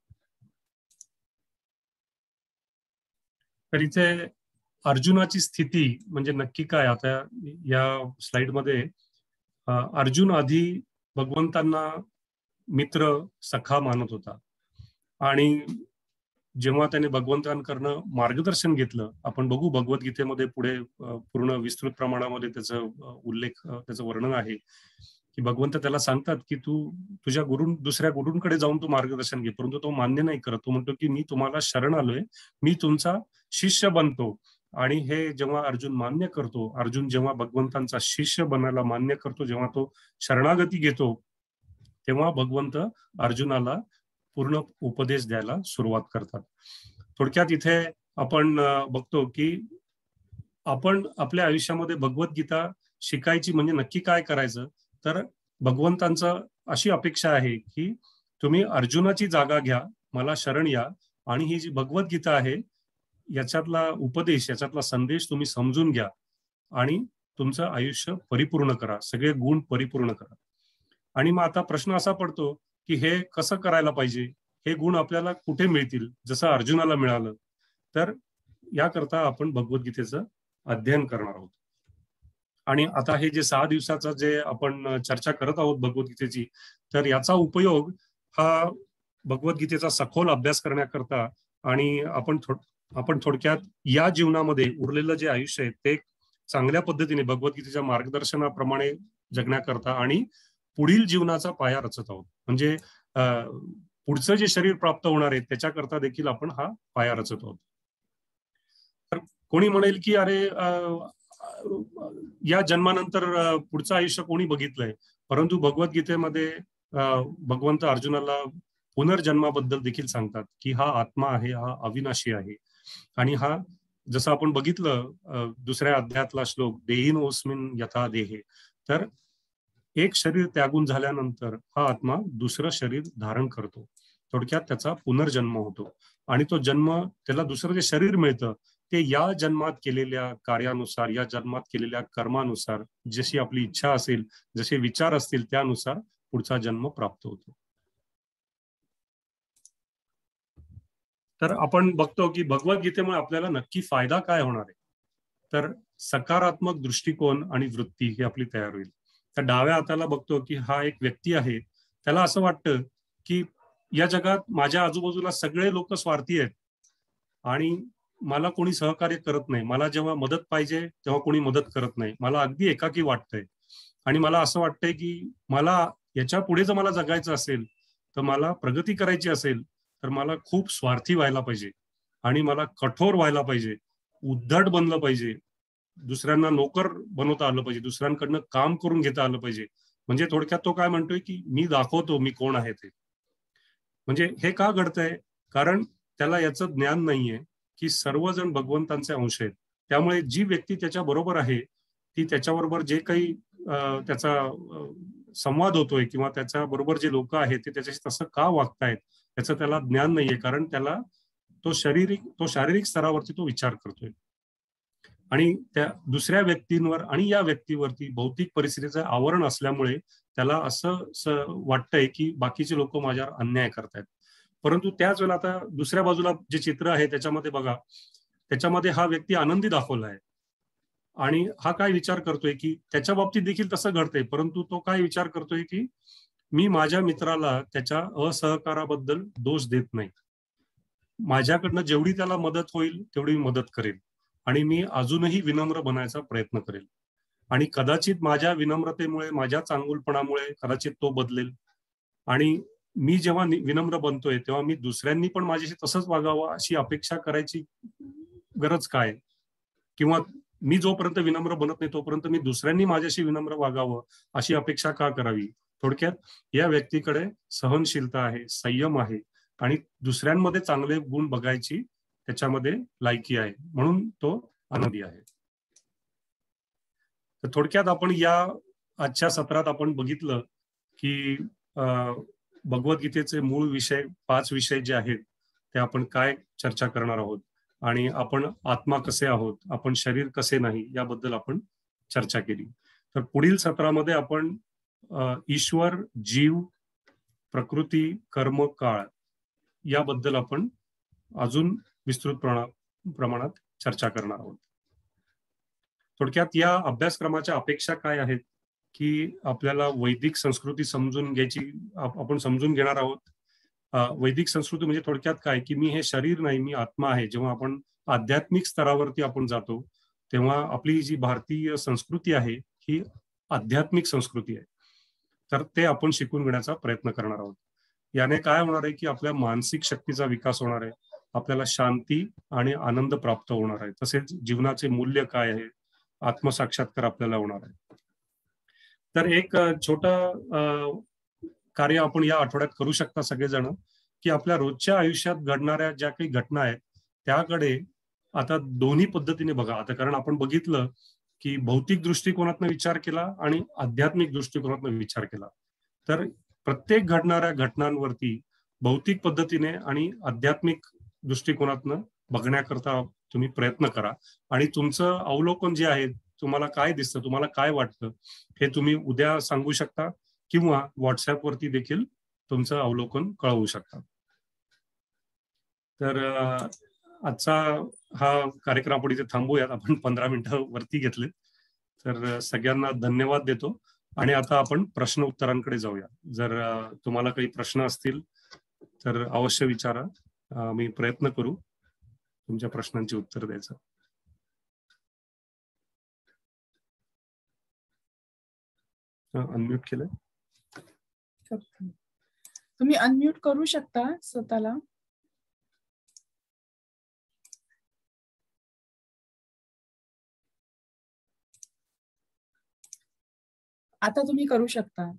तर इथे अर्जुनाची स्थिती म्हणजे नक्की काय? आता या स्लाइडमध्ये अर्जुन आधी भगवंतांना मित्र सखा मानत होता आणि जेव्हा त्याने भगवंतांकडनं मार्गदर्शन घेतलं, आपण बघू भगवद्गीतेमध्ये पुढे पूर्ण विस्तृत प्रमाणामध्ये त्याचं उल्लेख, त्याचं वर्णन आहे की भगवंत त्याला सांगतात की तू तुझ्या दुसऱ्या गुरूंकडे जाऊन तू मार्गदर्शन घे, परंतु तो मान्य नाही करत. तो म्हणतो की मी तुम्हाला शरण आलोय, मी तुमचा शिष्य बनतो. आणि हे जेव्हा अर्जुन मान्य करतो, अर्जुन जेव्हा भगवंतांचा शिष्य बनायला मान्य करतो, जेव्हा तो शरणागती घेतो, तेव्हा भगवंत अर्जुनाला पूर्ण उपदेश द्यायला सुरुवात करतात. थोडक्यात इथे आपण बघतो की आपण आपल्या आयुष्यामध्ये भगवद्गीता शिकायची म्हणजे नक्की काय करायचं, तर भगवंतांचं अशी अपेक्षा आहे की तुम्ही अर्जुनाची जागा घ्या, मला शरण या आणि ही जी भगवद्गीता आहे याच्यातला उपदेश, याच्यातला संदेश तुम्ही समजून घ्या आणि तुमचं आयुष्य परिपूर्ण करा, सगळे गुण परिपूर्ण करा. आणि मग आता प्रश्न असा पडतो की हे कसं करायला पाहिजे, हे गुण आपल्याला कुठे मिळतील, जसं अर्जुनाला मिळालं. तर याकरता आपण भगवद्गीतेचं अध्ययन करणार आहोत. आणि आता हे जे 6 दिवसाचं जे आपण चर्चा करत आहोत भगवद्गीतेची, तर याचा उपयोग हा भगवद्गीतेचा सखोल अभ्यास करण्याकरता आणि आपण थोडक्यात या जीवनामध्ये उरलेलं जे आयुष्य आहे ते चांगल्या पद्धतीने भगवद्गीतेच्या मार्गदर्शनाप्रमाणे जगण्याकरता आणि पुढील जीवनाचा पाया रचत आहोत. म्हणजे पुढचं जे शरीर प्राप्त होणार आहे त्याच्याकरता देखील आपण हा पाया रचत आहोत. तर कोणी म्हणेल की अरे या जन्मानंतर पुढचं आयुष्य कोणी बघितलंय, परंतु भगवद्गीतेमध्ये भगवंत अर्जुनाला पुनर्जन्माबद्दल देखील सांगतात की हा आत्मा आहे, हा अविनाशी आहे. आणि हा जसं आपण बघितलं दुसऱ्या अध्यायातला श्लोक, देहिनोऽस्मिन् यथा देहे, तर एक शरीर त्यागून झाल्यानंतर हा आत्मा दुसरं शरीर धारण करतो. थोडक्यात त्याचा पुनर्जन्म होतो आणि तो जन्म, त्याला दुसरं जे शरीर मिळतं ते या जन्मात केलेल्या कार्यानुसार, या जन्मात केलेल्या कर्मानुसार, जशी आपली इच्छा असेल, जसे विचार असतील त्यानुसार पुढचा जन्म प्राप्त होतो. तर आपण बघतो की भगवद्गीतेमुळे आपल्याला नक्की फायदा काय होणार आहे, तर सकारात्मक दृष्टिकोन आणि वृत्ती ही आपली तयार होईल. तर डाव्या हाताला बघतो की हा एक व्यक्ती आहे, त्याला असं वाटतं की या जगात माझ्या आजूबाजूला सगळे लोक स्वार्थी आहेत आणि मला कोणी सहकार्य करत नाही, मला जेव्हा मदत पाहिजे तेव्हा कोणी मदत करत नाही, मला अगदी एकाकी वाटतंय आणि मला असं वाटतंय की मला याच्या पुढे जर मला जगायचं असेल, तर मला प्रगती करायची असेल, तर मला खूप स्वार्थी व्हायला पाहिजे आणि मला कठोर व्हायला पाहिजे, उद्धट बनलं पाहिजे, दुसऱ्यांना नोकर बनवता आलं पाहिजे, दुसऱ्यांकडनं काम करून घेता आलं पाहिजे. म्हणजे थोडक्यात तो काय म्हणतोय की मी दाखवतो मी कोण आहे ते. म्हणजे हे का घडतंय, कारण त्याला याचं ज्ञान नाहीये की सर्वजण भगवंतांचे अंश आहेत. त्यामुळे जी व्यक्ती त्याच्या बरोबर आहे ती त्याच्याबरोबर जे काही त्याचा संवाद होतोय किंवा त्याच्या बरोबर जे लोक आहेत ते त्याच्याशी तसं का वागतायत याचं त्याला ज्ञान नाहीये, कारण त्याला तो शारीरिक स्तरावरती तो विचार करतोय आणि त्या दुसऱ्या व्यक्तींवर आणि या व्यक्तीवरती भौतिक परिस्थितीचं आवरण असल्यामुळे त्याला असं वाटतंय की बाकीचे लोक माझ्यावर अन्याय करतायत. परंतु त्याच वेळेला आता दुसऱ्या बाजूला जे चित्र आहे त्याच्यामध्ये बघा, त्याच्यामध्ये हा व्यक्ती आनंदी दाखवला आहे आणि हा काय विचार करतोय की त्याच्या बाबतीत देखील तसं घडतंय, परंतु तो काय विचार करतोय की मी माझ्या मित्राला त्याच्या असहकाराबद्दल दोष देत नाही. माझ्याकडनं जेवढी त्याला मदत होईल तेवढी मदत करेल आणि मी अजूनही विनम्र बनायचा प्रयत्न करेल. आणि कदाचित माझ्या विनम्रतेमुळे, माझ्या चांगुलपणामुळे कदाचित तो बदलेल. आणि मी जेव्हा विनम्र बनतोय तेव्हा मी दुसऱ्यांनी पण माझ्याशी तसंच वागावं अशी अपेक्षा करायची गरज काय? किंवा मी जोपर्यंत विनम्र बनत नाही तोपर्यंत मी दुसऱ्यांनी माझ्याशी विनम्र वागावं अशी अपेक्षा का करावी? थोडक्यात या व्यक्तीकडे सहनशीलता आहे, संयम आहे आणि दुसऱ्यांमध्ये चांगले गुण बघायची त्याच्यामध्ये लायकी आहे, म्हणून तो आनंदी आहे. तर थोडक्यात आपण या आजच्या सत्रात आपण बघितलं की भगवद्गीतेचे मूळ विषय 5 विषय जे आहेत ते आपण काय चर्चा करणार आहोत आणि आपण आत्मा कसे आहोत, आपण शरीर कसे नाही याबद्दल आपण चर्चा केली. तर पुढील सत्रामध्ये आपण ईश्वर, जीव, प्रकृती, कर्म, काळ याबद्दल आपण अजून विस्तृत प्रमाणात चर्चा करणार आहोत. थोडक्यात या अभ्यासक्रमाच्या अपेक्षा काय आहेत की आपल्याला वैदिक संस्कृती समजून घ्यायची, आपण समजून घेणार आहोत. वैदिक संस्कृती म्हणजे थोडक्यात काय की मी हे शरीर नाही, मी आत्मा आहे. जेव्हा आपण आध्यात्मिक स्तरावरती आपण जातो तेव्हा आपली जी भारतीय संस्कृती आहे ही आध्यात्मिक संस्कृती आहे. तर ते आपण शिकून घेण्याचा प्रयत्न करणार आहोत. याने काय होणार आहे की आपल्या मानसिक शक्तीचा विकास होणार आहे, आपल्याला शांती आणि आनंद प्राप्त होणार आहे, तसेच जीवनाचे मूल्य काय आहे, आत्मसाक्षात्कार आपल्याला होणार आहे. तर एक छोटं कार्य आपण या आठवड्यात करू शकता सगळेजण की आपल्या रोजच्या आयुष्यात घडणाऱ्या ज्या काही घटना आहेत त्याकडे आता दोन्ही पद्धतीने बघा. आता कारण आपण बघितलं की भौतिक दृष्टिकोनातून विचार केला आणि आध्यात्मिक दृष्टिकोनातून विचार केला. तर प्रत्येक घडणाऱ्या घटनांवरती भौतिक पद्धतीने आणि आध्यात्मिक दृष्टिकोनातून बघण्याकरता तुम्ही प्रयत्न करा आणि तुमचं अवलोकन जे आहे, तुम्हाला काय दिसतं, तुम्हाला काय वाटतं हे तुम्ही उद्या सांगू शकता किंवा व्हॉट्सअपवरती देखील तुमचं अवलोकन कळवू शकता. तर आजचा हा कार्यक्रम आपण इथे थांबूयात. आपण 15 मिनिटं वरती घेतले. तर सगळ्यांना धन्यवाद देतो आणि आता आपण प्रश्न उत्तरांकडे जाऊया. जर तुम्हाला काही प्रश्न असतील तर अवश्य विचारा. मी प्रयत्न करू तुमच्या प्रश्नांची उत्तर द्यायचं. अनम्यूट केलंय? तुम्ही अनम्यूट करू शकता स्वतःला. आता तुम्ही करू शकता.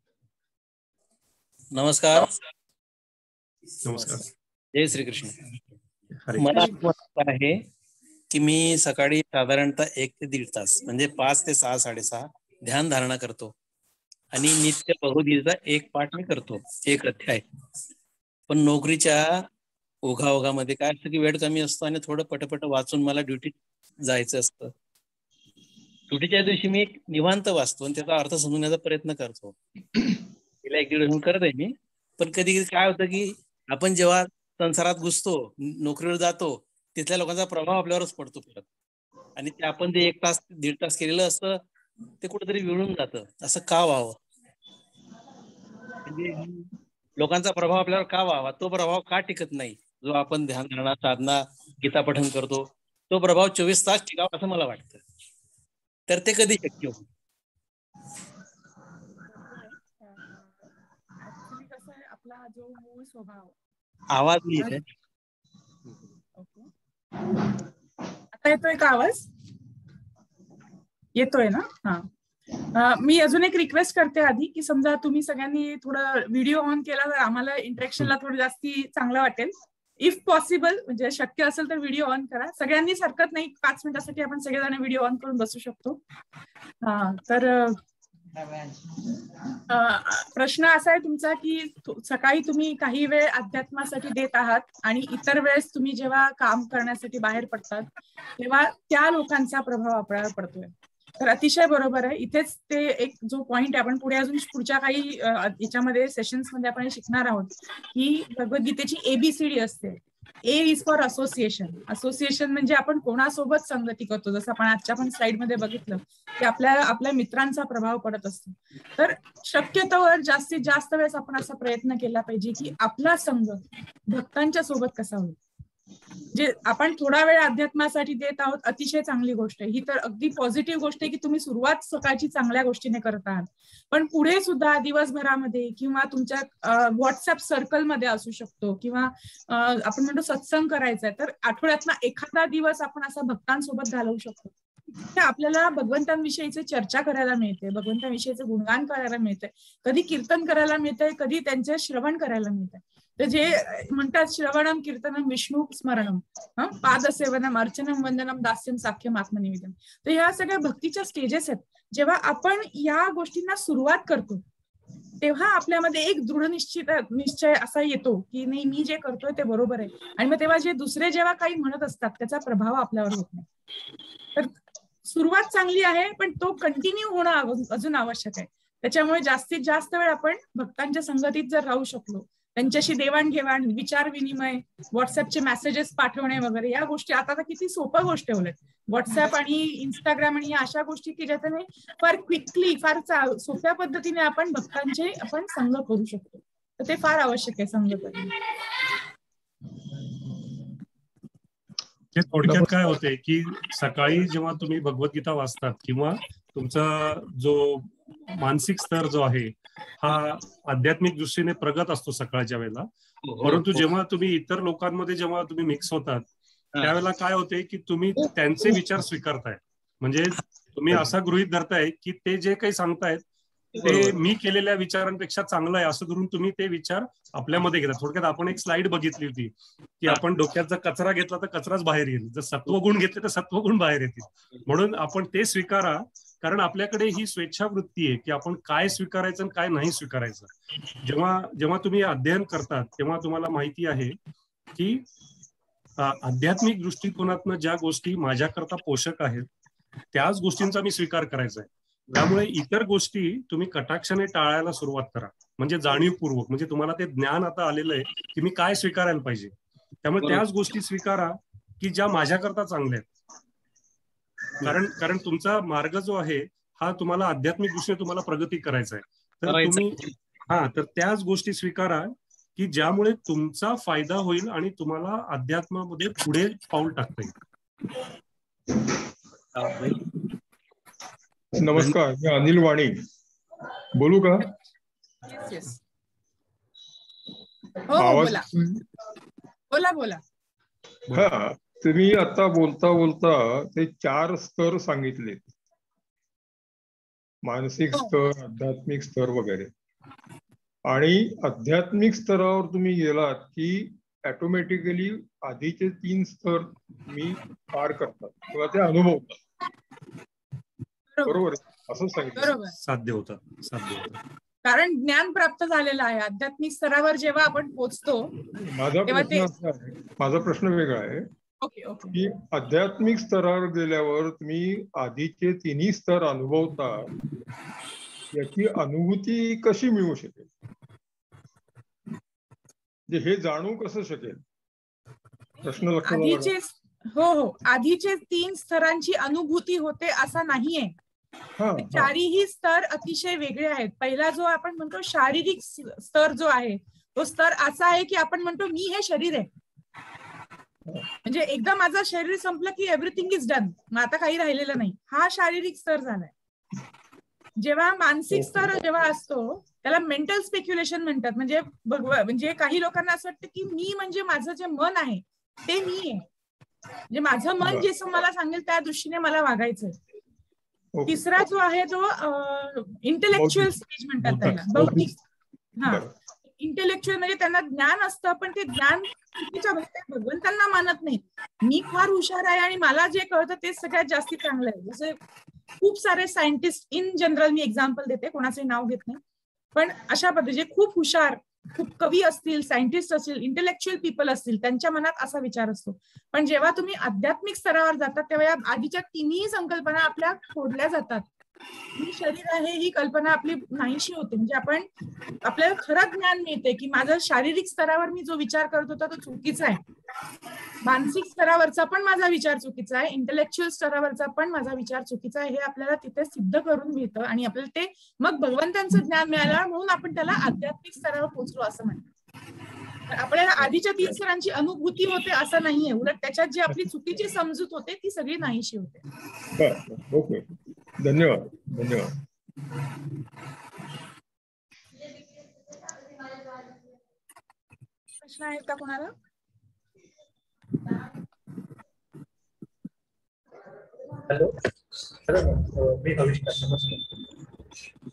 नमस्कार. नमस्कार. जय श्रीकृष्ण. मला असं आहे की मी सकाळी साधारणतः 1 ते 1.5 तास म्हणजे 5 ते 6, 6:30 ध्यान धारणा करतो आणि नित्य भगवद्गीतेचा एक पाठ मी करतो, एक अध्याय. पण नोकरीच्या ओघाओघामध्ये काय असतं की वेळ कमी असतो आणि थोडं पटपट वाचून मला ड्युटीत जायचं असतं. ड्युटीच्या दिवशी मी एक निवांत वाचतो आणि त्याचा अर्थ समजण्याचा प्रयत्न करतो. गेल्या 1-1.5 वर्ष करत आहे मी. पण कधी कधी काय होतं की आपण जेव्हा संसारात घुसतो, नोकरीवर जातो, तिथल्या लोकांचा प्रभाव आपल्यावरच पडतो परत आणि ते आपण ते 1 तास 1.5 तास केलेलं असतं ते कुठेतरी विळून जातं. असं का व्हावं? म्हणजे लोकांचा प्रभाव आपल्यावर का व्हावा? तो प्रभाव का टिकत नाही? जो आपण ध्यान धारणा, साधना, गीता पठण करतो तो प्रभाव 24 तास टिकावा असं मला वाटतं. तर ते कधी शक्य होईल? ऍक्च्युली कसं आहे, आपला जो मूळ स्वभाव. आवाज नाही येत. आता येतोय का आवाज? येतोय ना? हा. मी अजून एक रिक्वेस्ट करते आधी की समजा तुम्ही सगळ्यांनी थोडं व्हिडिओ ऑन केला तर आम्हाला इंटरॅक्शनला थोडं जास्ती चांगलं वाटेल. इफ पॉसिबल म्हणजे शक्य असेल तर व्हिडिओ ऑन करा. सगळ्यांनीच हरकत नाही, 5 मिनिटासाठी आपण सगळेजण व्हिडिओ ऑन करून बसू शकतो. तर प्रश्न असा आहे तुमचा की सकाळी तुम्ही काही वेळ अध्यात्मासाठी देत आहात आणि इतर वेळेस तुम्ही जेव्हा काम करण्यासाठी बाहेर पडतात तेव्हा त्या लोकांचा प्रभाव आपल्यावर पडतोय. तर अतिशय बरोबर आहे. इथेच ते एक जो पॉइंट आहे, आपण पुढे अजून पुढच्या काही याच्यामध्ये सेशन्स मध्ये आपण शिकणार आहोत की भगवद्गीतेची ABCD असते. A is for association. Association म्हणजे आपण कोणासोबत संगती करतो, जसं आपण आजच्या पण स्लाइड मध्ये बघितलं की आपल्या मित्रांचा प्रभाव पडत असतो. तर शक्यतोवर जास्तीत जास्त वेळेस आपण असा प्रयत्न केला पाहिजे की आपला संघ भक्तांच्या सोबत कसा होईल. जे आपण थोडा वेळ अध्यात्मासाठी देत आहोत, अतिशय चांगली गोष्ट आहे. ही तर अगदी पॉझिटिव्ह गोष्ट आहे की तुम्ही सुरुवात सकाळची चांगल्या गोष्टीने करत आहात, पण पुढे सुद्धा दिवसभरामध्ये किंवा तुमच्या व्हॉट्सअप सर्कलमध्ये असू शकतो किंवा आपण म्हणतो सत्संग करायचा आहे, तर आठवड्यातला एखादा दिवस आपण असा भक्तांसोबत घालवू शकतो. आपल्याला भगवंतांविषयीचे चर्चा करायला मिळते, भगवंतांविषयीचे गुणगान करायला मिळते, कधी कीर्तन करायला मिळतंय, कधी त्यांचे श्रवण करायला मिळतंय. तर जे म्हणतात श्रवणम कीर्तनम विष्णू स्मरणम, पादसेवनम अर्चनम वंदनम दास्यम साख्यम आत्मनिवेदन. तर ह्या सगळ्या भक्तीच्या स्टेजेस आहेत. जेव्हा आपण या गोष्टींना सुरुवात करतो तेव्हा आपल्यामध्ये एक दृढ निश्चय असा येतो की नाही, मी जे करतोय ते बरोबर आहे. आणि मग तेव्हा जे दुसरे जेव्हा काही म्हणत असतात त्याचा प्रभाव आपल्यावर होत नाही. तर सुरुवात चांगली आहे, पण तो कंटिन्यू होणं अजून आवश्यक आहे. त्याच्यामुळे जास्तीत जास्त वेळ आपण भक्तांच्या संगतीत जर राहू शकलो, त्यांच्याशी देवाणघेवाण, विचार विनिमय, व्हॉट्सअपचे मेसेजेस पाठवणे वगैरे, या गोष्टी आता तर किती सोप्या गोष्टी होल्या. व्हॉट्सअप आणि इंस्टाग्राम आणि अशा गोष्टी की ज्याच्याने फार क्विकली, फार सोप्या पद्धतीने आपण भक्तांचे संग करू शकतो. तर ते फार आवश्यक आहे संग करणे. थोडक्यात काय होते की सकाळी जेव्हा तुम्ही भगवद्गीता वाचतात किंवा तुमचा जो मानसिक स्तर जो आहे हा आध्यात्मिक दृष्टीने प्रगत असतो सकाळच्या वेळेला, परंतु जेव्हा तुम्ही इतर लोकांमध्ये जेव्हा तुम्ही मिक्स होतात त्यावेळेला काय होते की तुम्ही त्यांचे विचार स्वीकारताय. म्हणजे तुम्ही असा गृहीत धरताय की ते जे काही सांगतायत ते मी केलेल्या विचारांपेक्षा चांगलं आहे असं धरून तुम्ही ते विचार आपल्यामध्ये घेता. थोडक्यात आपण एक स्लाइड बघितली होती की आपण डोक्यात जर कचरा घेतला तर कचराच बाहेर येईल, जर सत्वगुण घेतले तर सत्वगुण बाहेर येतील. म्हणून आपण ते स्वीकारा, कारण आपल्याकडे ही स्वेच्छावृत्ती आहे की आपण काय स्वीकारायचं आणि काय नाही स्वीकारायचं. जेव्हा तुम्ही अध्ययन करतात तेव्हा तुम्हाला माहिती आहे की आध्यात्मिक दृष्टिकोनातनं ज्या गोष्टी माझ्याकरता पोषक आहेत त्याच गोष्टींचा मी स्वीकार करायचा आहे. त्यामुळे इतर गोष्टी तुम्ही कटाक्षाने टाळायला सुरुवात करा, म्हणजे जाणीवपूर्वक. म्हणजे तुम्हाला ते ज्ञान आता आलेलं आहे की मी काय स्वीकारायला पाहिजे, त्यामुळे त्याच गोष्टी स्वीकारा की ज्या माझ्याकरता चांगल्या आहेत. कारण तुमचा मार्ग जो आहे हा तुम्हाला आध्यात्मिक दृष्टीने तुम्हाला प्रगती करायचा आहे. तर तुम्ही तर त्याच गोष्टी स्वीकारा की ज्यामुळे तुमचा फायदा होईल आणि तुम्हाला अध्यात्मामध्ये पुढे पाऊल टाकता येईल. नमस्कार, मी अनिल वाणी बोलू का? बोला बोला. हा, तुम्ही आता बोलता बोलता ते 4 स्तर सांगितले, मानसिक स्तर, आध्यात्मिक स्तर वगैरे. आणि आध्यात्मिक स्तरावर तुम्ही गेलात की ऑटोमॅटिकली आधीचे 3 स्तर मी पार करतात किंवा ते अनुभवतात. बरोबर असं सांगितलं. साध्य होतं. कारण ज्ञान प्राप्त झालेलं आहे. आध्यात्मिक स्तरावर जेव्हा आपण पोहोचतो, माझा प्रश्न वेगळा आहे की आध्यात्मिक स्तरावर गेल्यावर तुम्ही आधीचे 3 स्तर अनुभवता, याची अनुभूती कशी मिळू शकेल? हे जाणू कसं शकेल? प्रश्न आधीचे 3 स्तरांची अनुभूती होते असं नाहीये. चारही स्तर अतिशय वेगळे आहेत. पहिला जो आपण म्हणतो शारीरिक स्तर जो आहे तो स्तर असा आहे की आपण म्हणतो मी हे शरीर आहे, म्हणजे एकदा माझं शरीर संपलं की एव्हरीथिंग इज डन, मग आता काही राहिलेलं नाही. हा शारीरिक स्तर झालाय. जेव्हा मानसिक स्तर जेव्हा असतो त्याला मेंटल स्पेक्युलेशन म्हणतात. म्हणजे काही लोकांना असं वाटतं की मी म्हणजे माझं जे मन आहे ते मी आहे, म्हणजे माझं मन जे मला सांगेल त्या दृष्टीने मला वागायचंय. तिसरा जो आहे तो इंटेलेक्च्युअल स्टेज म्हणतात त्याला, बौद्धिक. इंटेलेक्च्युअल म्हणजे त्यांना ज्ञान असतं, पण ते ज्ञान भगवंतांना मानत नाही. मी फार हुशार आहे आणि मला जे कळतं ते सगळ्यात जास्ती चांगलं आहे. जसे खूप सारे सायंटिस्ट इन जनरल, मी एक्झाम्पल देते, कोणाचे नाव घेत नाही, पण अशा पद्धतीचे खूप हुशार, खूप कवी असतील, सायंटिस्ट असतील, इंटेलेक्च्युअल पीपल असतील, त्यांच्या मनात असा विचार असतो. पण जेव्हा तुम्ही आध्यात्मिक स्तरावर जातात तेव्हा आधीच्या 3ही संकल्पना आपल्या फोडल्या जातात मी शरीर आहे ही कल्पना आपली नाहीशी होते. म्हणजे आपण आपल्याला खरं ज्ञान मिळते की माझा शारीरिक स्तरावर मी जो विचार करत होता तो चुकीचा आहे, मानसिक स्तरावरचा पण माझा विचार चुकीचा आहे, इंटेलेक्च्युअल स्तरावरचा पण माझा विचार चुकीचा आहे, हे आपल्याला तिथे सिद्ध करून मिळतं. आणि आपल्याला ते मग भगवंतांचं ज्ञान मिळालं म्हणून आपण त्याला आध्यात्मिक स्तरावर पोहोचलो असं म्हणतो. आपल्याला आधीच्या 3 स्तरांची अनुभूती होते असं नाहीये, उलट त्याच्यात जी आपली चुकीची समजूत होते ती सगळी नाहीशी होते. ओके, धन्यवाद धन्यवाद. प्रश्न आहेत का कोणाला? हॅलो हॅलो, मी अविष्कार, नमस्कार.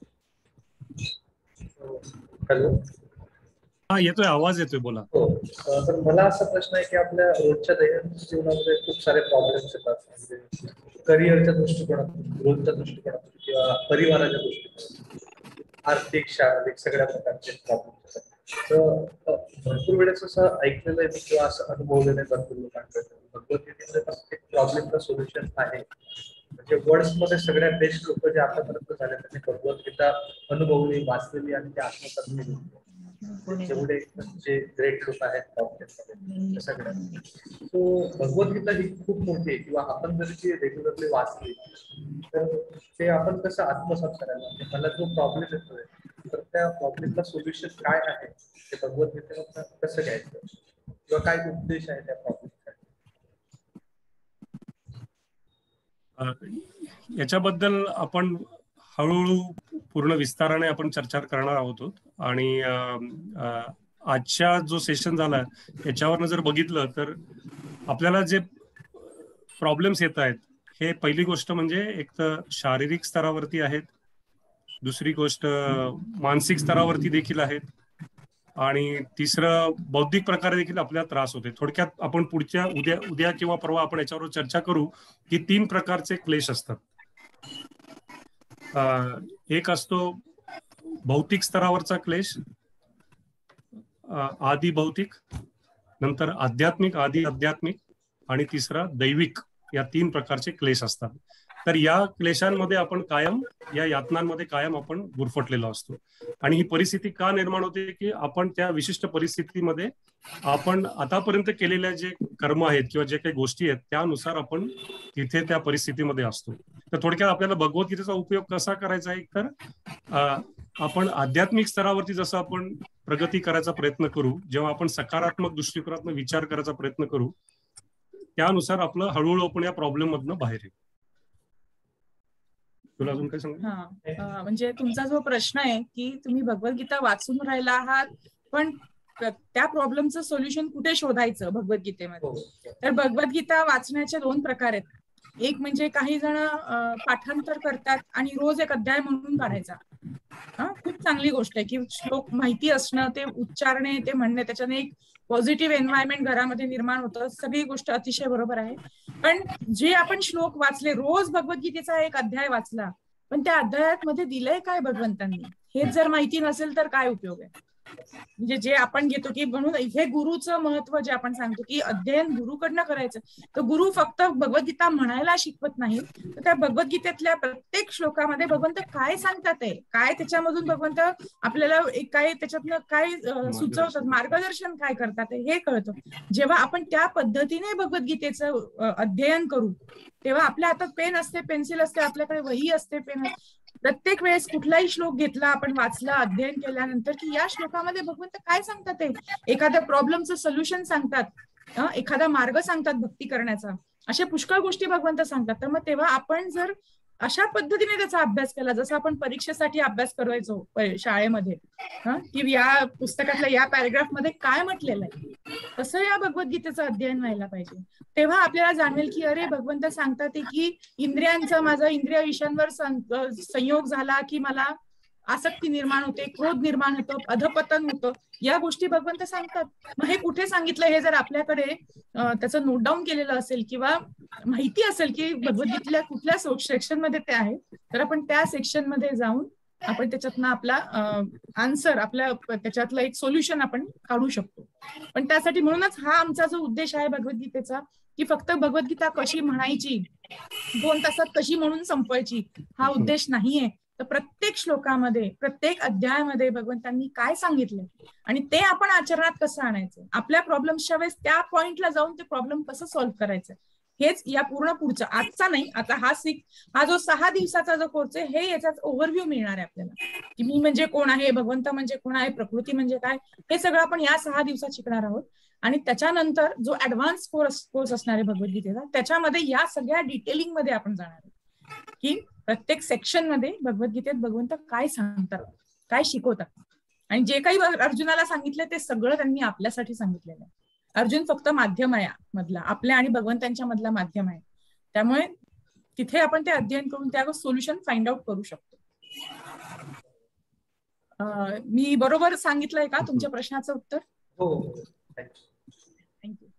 हॅलो, हा येतोय, आवाज येतोय, बोला. हो, तर मला असा प्रश्न आहे की आपल्या रोजच्या दैनंदिन जीवनामध्ये खूप सारे प्रॉब्लेम्स येतात, म्हणजे करिअरच्या दृष्टिकोनातून, ग्रोथच्या दृष्टिकोनातून किंवा परिवाराच्या दृष्टिकोनातून, आर्थिक शारीरिक सगळ्या प्रकारचे प्रॉब्लेम्स येतात. तर भरपूर वेळेस असं ऐकलेलं आहे किंवा असं अनुभवलेलं आहे भरपूर लोकांकडे, भगवद्गीतेमध्ये प्रत्येक प्रॉब्लेमचं सोल्युशन आहे. म्हणजे वर्ड्स मध्ये सगळ्यात बेस्ट लोक जे आतापर्यंत झाले त्यांनी भगवद्गीता अनुभवली, वाचलेली आणि ते आत्मसात केली. जेवढे जे ग्रेट लोक आहेत सगळ्यांना, सो भगवद्गीता ही खूप मोठी आहे, किंवा आपण जर ती रेग्युलरली वाचली तर ते आपण कसं आत्मसात करायला, म्हणजे मला जो प्रॉब्लेम येतोय तर त्या प्रॉब्लेमला सोल्युशन काय आहे ते भगवद्गीतेला कसं घ्यायचं, किंवा काय उद्देश आहे त्या प्रॉब्लेमचा. याच्याबद्दल आपण हळूहळू पूर्ण विस्ताराने आपण चर्चा करणार आहोत. आणि आजच्या जो सेशन झाला याच्यावरनं जर बघितलं तर आपल्याला जे प्रॉब्लेम्स येत आहेत हे पहिली गोष्ट म्हणजे एक तर शारीरिक स्तरावरती आहेत, दुसरी गोष्ट मानसिक स्तरावरती देखील आहेत, आणि तिसरं बौद्धिक प्रकारे देखील आपल्याला त्रास होते. थोडक्यात आपण पुढच्या उद्या किंवा परवा आपण याच्यावर चर्चा करू की 3 प्रकारचे क्लेश असतात. एक असतो भौतिक स्तरावरचा क्लेश, आदि भौतिक, नंतर आध्यात्मिक, आदि आध्यात्मिक, आणि तिसरा दैविक. या 3 प्रकारचे क्लेश असतात. तर या क्लेशांमध्ये आपण कायम, या यातनांमध्ये कायम आपण गुरफटलेलो असतो. आणि ही परिस्थिती का निर्माण होते की आपण त्या विशिष्ट परिस्थितीमध्ये आपण आतापर्यंत केलेल्या जे कर्म आहेत किंवा जे काही गोष्टी आहेत त्यानुसार आपण तिथे त्या परिस्थितीमध्ये असतो. तर थोडक्यात आपल्याला भगवद्गीतेचा उपयोग कसा करायचा आहे, तर आपण आध्यात्मिक स्तरावरती जसं आपण प्रगती करायचा प्रयत्न करू, जेव्हा आपण सकारात्मक दृष्टिकोनातून विचार करायचा प्रयत्न करू, त्यानुसार आपलं हळूहळू आपण या प्रॉब्लेम मधनं बाहेर येऊ. तुला अजून काय सांग? म्हणजे तुमचा जो प्रश्न आहे की तुम्ही भगवद्गीता वाचून राहिला आहात पण त्या प्रॉब्लेमचं सोल्युशन कुठे शोधायचं भगवद्गीतेमध्ये, तर भगवद्गीता वाचण्याचे 2 प्रकार आहेत. एक म्हणजे काही जण पाठांतर करतात आणि रोज एक अध्याय म्हणून काढायचा. खूप चांगली गोष्ट आहे की श्लोक माहिती असणं, ते उच्चारणे, ते म्हणणे, त्याच्याने एक पॉझिटिव्ह एन्व्हायरमेंट घरामध्ये निर्माण होतं. सगळी गोष्ट अतिशय बरोबर आहे. पण जे आपण श्लोक वाचले, रोज भगवद्गीतेचा एक अध्याय वाचला, पण त्या अध्यायात मध्ये दिलंय काय भगवंतांनी हेच जर माहिती नसेल तर काय उपयोग आहे. म्हणजे जे आपण घेतो की म्हणून हे गुरुचं महत्व जे आपण सांगतो की अध्ययन गुरुकडनं करायचं, तर गुरु फक्त भगवद्गीता म्हणायला शिकवत नाही, तर त्या भगवद्गीतेतल्या प्रत्येक श्लोकामध्ये भगवंत काय सांगतात आहे, काय त्याच्यामधून भगवंत आपल्याला काय त्याच्यातनं काय सुचवतात, मार्गदर्शन काय करतात हे कळतं. जेव्हा आपण त्या पद्धतीने भगवद्गीतेचं अध्ययन करू तेव्हा आपल्या हातात पेन असते, पेन्सिल असते, आपल्याकडे वही असते, पेन असते. प्रत्येक वेळेस कुठलाही श्लोक घेतला, आपण वाचला, अध्ययन केल्यानंतर की या श्लोकामध्ये भगवंत काय सांगतात, ते एखाद्या प्रॉब्लेमचं सोल्युशन सांगतात, एखादा मार्ग सांगतात भक्ती करण्याचा, अशा पुष्कळ गोष्टी भगवंत सांगतात. तर मग तेव्हा आपण जर अशा पद्धतीने त्याचा अभ्यास केला, जसं आपण परीक्षेसाठी अभ्यास करायचो शाळेमध्ये, की या पुस्तकातल्या या पॅरेग्राफ मध्ये काय म्हटलेलं आहे, तसं या भगवद्गीतेचं अध्ययन व्हायला पाहिजे. तेव्हा आपल्याला जाणवेल की अरे भगवंत सांगतात की इंद्रियांचा, माझा इंद्रिय विषयांवर संयोग झाला की मला आसक्ती निर्माण होते, क्रोध निर्माण होतो, अधपतन होतं, या गोष्टी भगवंत सांगतात. मग हे कुठे सांगितलं हे जर आपल्याकडे त्याचं नोट डाऊन केलेलं असेल किंवा माहिती असेल की भगवद्गीतेतल्या कुठल्या सेक्शन मध्ये ते आहे, तर आपण त्या सेक्शन मध्ये जाऊन आपण त्याच्यातनं आपला आन्सर, आपल्या त्याच्यातलं एक सोल्युशन आपण काढू शकतो. पण त्यासाठी म्हणूनच हा आमचा जो उद्देश आहे भगवद्गीतेचा, की फक्त भगवद्गीता कशी म्हणायची, 2 तासात कशी म्हणून संपवायची, हा उद्देश नाहीये. तर प्रत्येक श्लोकामध्ये, प्रत्येक अध्यायामध्ये भगवंतांनी काय सांगितलंय आणि ते आपण आचरणात कसं आणायचं, आपल्या प्रॉब्लेम्सच्या वेळेस त्या पॉइंटला जाऊन ते प्रॉब्लेम कसं सॉल्व्ह करायचं, हेच या पूर्ण पुढचं, आजचा नाही, आता हा जो 6 दिवसाचा जो कोर्स आहे, हे याच्यात ओव्हरव्ह्यू मिळणार आहे आपल्याला, की मी म्हणजे कोण आहे, भगवंत म्हणजे कोण आहे, प्रकृती म्हणजे काय, हे सगळं आपण या 6 दिवसात शिकणार आहोत. आणि त्याच्यानंतर जो ऍडव्हान्स कोर्स असणार आहे भगवद्गीतेचा, त्याच्यामध्ये या सगळ्या डिटेलिंग मध्ये आपण जाणार आहोत, की प्रत्येक सेक्शन मध्ये भगवद्गीतेत भगवंत काय सांगतात, काय शिकवतात. आणि जे काही अर्जुनाला सांगितलं ते सगळं त्यांनी आपल्यासाठी सांगितलेलं आहे. अर्जुन फक्त माध्यम आहे मधला, आपल्या आणि भगवंतांच्या मधला माध्यम आहे. त्यामुळे तिथे आपण ते अध्ययन करून त्यावर सोल्युशन फाइंड आउट करू शकतो. मी बरोबर सांगितलंय का तुमच्या प्रश्नाचं उत्तर? हो, थँक्यू.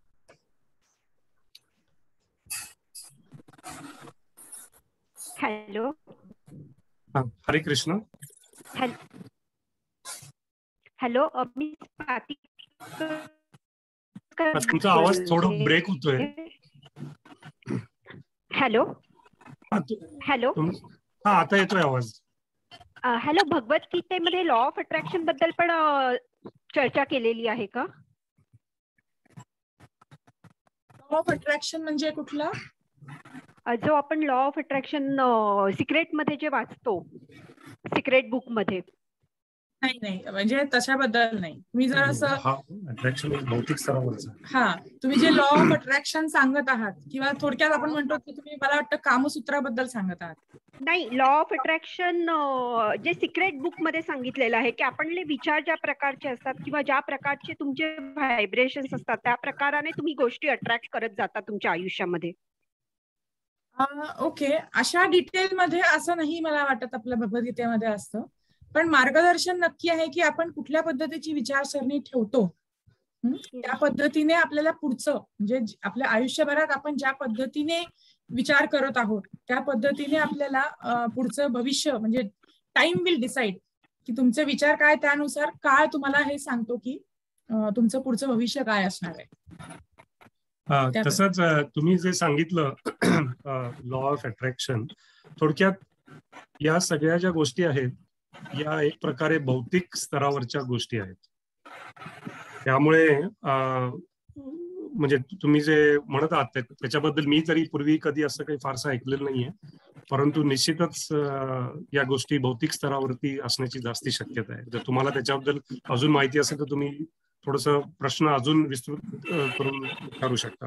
हॅलो. हरे कृष्ण. हॅलो, मी तुमचा आवाज थोडा ब्रेक होतोय. हॅलो. हॅलो. हा, आता येतोय आवाज. हॅलो, भगवद्गीतेमध्ये लॉ ऑफ अट्रॅक्शन बद्दल पण चर्चा केलेली आहे का? लॉ ऑफ अट्रॅक्शन म्हणजे कुठला? जो आपण लॉ ऑफ अट्रॅक्शन सिक्रेट मध्ये जे वाचतो, सिक्रेट बुक मध्ये. नाही, म्हणजे तशाबद्दल नाही. तुम्ही जर असं अट्रॅक्शन भौतिक स्तरावरचं, हा, तुम्ही जे लॉ ऑफ अट्रॅक्शन सांगत आहात, किंवा थोडक्यात आपण म्हणतो की तुम्ही, मला वाटतं, कामसूत्राबद्दल सांगत आहात. नाही, लॉ ऑफ अट्रॅक्शन जे सिक्रेट बुक मध्ये सांगितलेलं आहे की आपले विचार ज्या प्रकारचे असतात किंवा ज्या प्रकारचे तुमचे व्हायब्रेशन्स असतात, त्या प्रकाराने तुम्ही गोष्टी अट्रॅक्ट करत जाता तुमच्या आयुष्यामध्ये. ओके, अशा डिटेल मध्ये असं नाही मला वाटत आपल्या भगवद्गीतेमध्ये असतं. पण मार्गदर्शन नक्की आहे की आपण कुठल्या पद्धतीची विचारसरणी ठेवतो, त्या पद्धतीने आपल्याला पुढचं, म्हणजे आपल्या आयुष्यभरात आपण ज्या पद्धतीने विचार करत आहोत, त्या पद्धतीने आपल्याला पुढचं भविष्य, म्हणजे टाइम विल डिसाइड की तुमचे विचार काय, त्यानुसार काळ तुम्हाला हे सांगतो की तुमचं पुढचं भविष्य काय असणार आहे. तसंच तुम्ही जे सांगितलं लॉ ऑफ अट्रॅक्शन, थोडक्यात या सगळ्या ज्या गोष्टी आहेत, या एक प्रकारे भौतिक स्तरावरच्या गोष्टी आहेत. त्यामुळे म्हणजे तुम्ही जे म्हणत आहात त्याच्याबद्दल मी तरी पूर्वी कधी असं काही फारसं ऐकलेलं नाहीये, परंतु निश्चितच या गोष्टी भौतिक स्तरावरती असण्याची जास्ती शक्यता आहे. जर तुम्हाला त्याच्याबद्दल अजून माहिती असेल तर तुम्ही थोडस प्रश्न अजून विस्तृत करून विचारू शकता.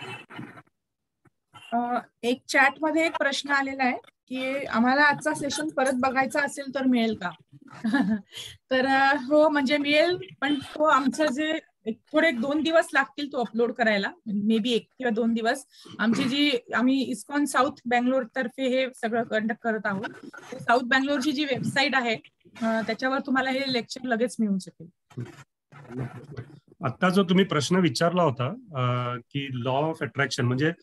एक चॅट मध्ये एक प्रश्न आलेला आहे की आम्हाला आजचा सेशन परत बघायचा असेल तर मिळेल का? तर हो, म्हणजे मिळेल, पण तो आमचं जे थोडे 2 दिवस लागतील तो अपलोड करायला, मे बी 1 किंवा 2 दिवस. आम्ही इस्कॉन साऊथ बँगलोर तर्फे हे सगळं कंडक्ट करत आहोत. साऊथ बँगलोरची जी वेबसाईट आहे त्याच्यावर तुम्हाला हे लेक्चर लगेच मिळू शकेल. आता जो तुम्ही प्रश्न विचारला होता की लॉ ऑफ अट्रॅक्शन म्हणजे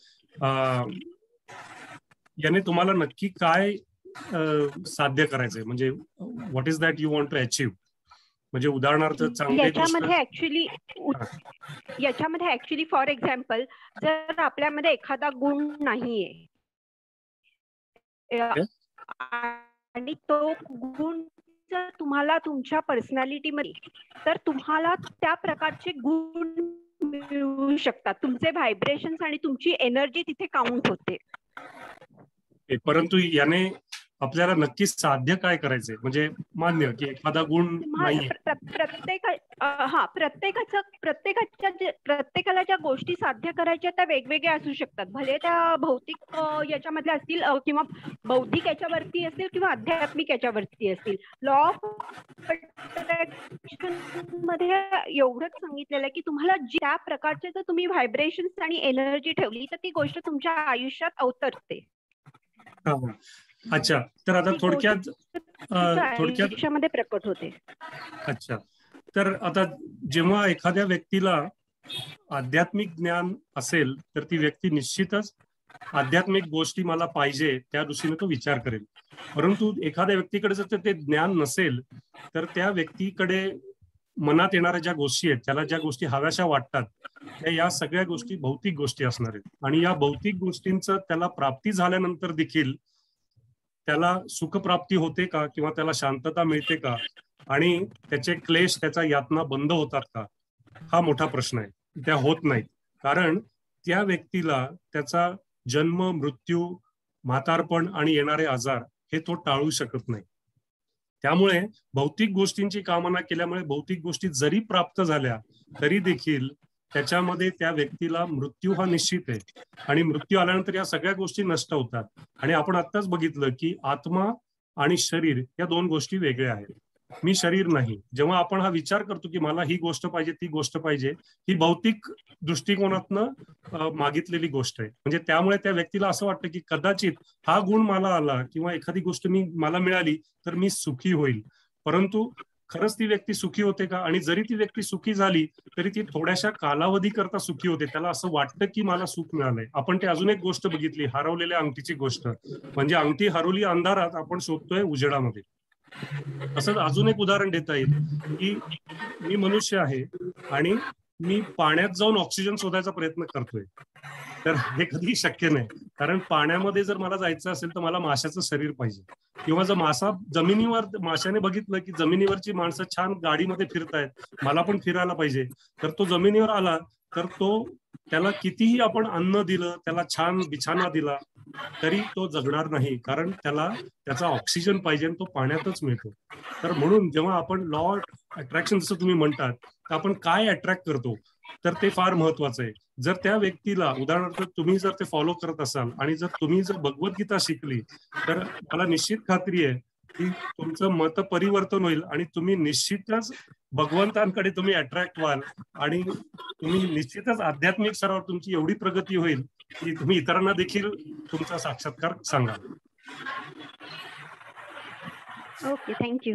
याने तुम्हाला नक्की काय साध्य करायचंय, म्हणजे what is that you want to achieve, म्हणजे उदाहरणार्थ याच्यामध्ये ऍक्च्युली फॉर एक्झाम्पल, जर आपल्यामध्ये एखादा गुण नाहीये आणि तो गुण जर तुम्हाला तुमच्या पर्सनॅलिटीमध्ये, तर तुम्हाला त्या प्रकारचे गुण मिळू शकतात. तुमचे व्हायब्रेशन्स आणि तुमची एनर्जी तिथे काउंट होते. परंतु याने आपल्याला नक्की साध्य काय करायचंय, म्हणजे मान्य की एखादा गुण नाहीये, प्रत्येकाला ज्या गोष्टी साध्य करायच्या त्या वेगवेगळ्या असू शकतात. भले त्या भौतिक याच्यामधल्या असतील किंवा बौद्धिक याच्यावरती असतील किंवा आध्यात्मिक याच्यावरती असतील. लॉ ऑफ अट्रॅक्शन मध्ये एवढंच सांगितलेलं आहे की तुम्हाला ज्या प्रकारचे जर तुम्ही व्हायब्रेशन्स आणि एनर्जी ठेवली तर ती गोष्ट तुमच्या आयुष्यात अवतरते. अच्छा, तर आता थोडक्यात प्रकट होते. अच्छा, तर आता जेव्हा एखाद्या व्यक्तीला आध्यात्मिक ज्ञान असेल तर ती व्यक्ती निश्चितच आध्यात्मिक गोष्टी मला पाहिजे त्या दृष्टीने तो विचार करेल. परंतु एखाद्या व्यक्तीकडे जर ते ज्ञान नसेल तर त्या व्यक्तीकडे मनात येणाऱ्या ज्या गोष्टी आहेत, त्याला ज्या गोष्टी हव्याशा वाटतात, त्या या सगळ्या गोष्टी भौतिक गोष्टी असणार आहेत. आणि या भौतिक गोष्टींचं त्याला प्राप्ती झाल्यानंतर देखील त्याला सुखप्राप्ती होते का, किंवा त्याला शांतता मिळते का, आणि त्याचे क्लेश, त्याच्या यातना बंद होतात का, हा मोठा प्रश्न आहे. त्या होत नाहीत, कारण त्या व्यक्तीला त्याचा जन्म, मृत्यू, म्हातारपण आणि येणारे आजार हे तो टाळू शकत नाही. त्यामुळे भौतिक गोष्टींची कामना केल्यामुळे भौतिक गोष्टी जरी प्राप्त झाल्या तरी देखील त्याच्यामध्ये त्या व्यक्तीला मृत्यू हा निश्चित आहे. आणि मृत्यू आल्यानंतर या सगळ्या गोष्टी नष्ट होतात. आणि आपण आत्ताच बघितलं की आत्मा आणि शरीर या दोन गोष्टी वेगळ्या आहेत. मी शरीर नाही. जेव्हा आपण हा विचार करतो की मला ही गोष्ट पाहिजे, ती गोष्ट पाहिजे, ही भौतिक दृष्टिकोनातनं मागितलेली गोष्ट आहे. म्हणजे त्यामुळे त्या व्यक्तीला असं वाटतं की कदाचित हा गुण मला आला किंवा एखादी गोष्ट मला मिळाली तर मी सुखी होईल. परंतु खरंच ती व्यक्ती सुखी होते का? आणि जरी ती व्यक्ती सुखी झाली तरी ती थोड्याशा कालावधी करता सुखी होते. त्याला असं वाटतं की मला सुख मिळालंय. आपण ते अजून एक गोष्ट बघितली, हरवलेल्या अंगठीची गोष्ट. म्हणजे अंगठी हरवली अंधारात, आपण शोधतोय उजेडामध्ये. असंच अजून एक उदाहरण देता येईल की मी मनुष्य आहे आणि मी पाण्यात जाऊन ऑक्सिजन शोधायचा प्रयत्न करतोय, तर हे कधीही शक्य नाही. कारण पाण्यामध्ये जर मला जायचं असेल तर मला माशाचं शरीर पाहिजे. किंवा जर मासा जमिनीवर, माशाने बघितलं की जमिनीवरची माणसं छान गाडीमध्ये फिरतायत, मला पण फिरायला पाहिजे, तर तो जमिनीवर आला तर त्याला कितीही आपण अन्न दिलं, त्याला छान बिछाना दिला तरी तो जगणार नाही. कारण त्याला त्याचा ऑक्सिजन पाहिजे आणि तो पाण्यातच मिळतो. तर म्हणून जेव्हा आपण लॉ ऑफ अट्रॅक्शन जसं तुम्ही म्हणतात, तर आपण काय अट्रॅक्ट करतो तर ते फार महत्वाचं आहे. जर त्या व्यक्तीला, उदाहरणार्थ तुम्ही जर ते फॉलो करत असाल आणि जर तुम्ही भगवद्गीता शिकली तर मला निश्चित खात्री आहे की तुमचं मत परिवर्तन होईल आणि तुम्ही निश्चितच भगवंतांकडे तुम्ही अट्रॅक्ट व्हाल आणि तुम्ही निश्चितच आध्यात्मिक स्तरावर तुमची एवढी प्रगती होईल की तुम्ही इतरांना देखील तुमचा साक्षात्कार सांगाल. Okay, thank you.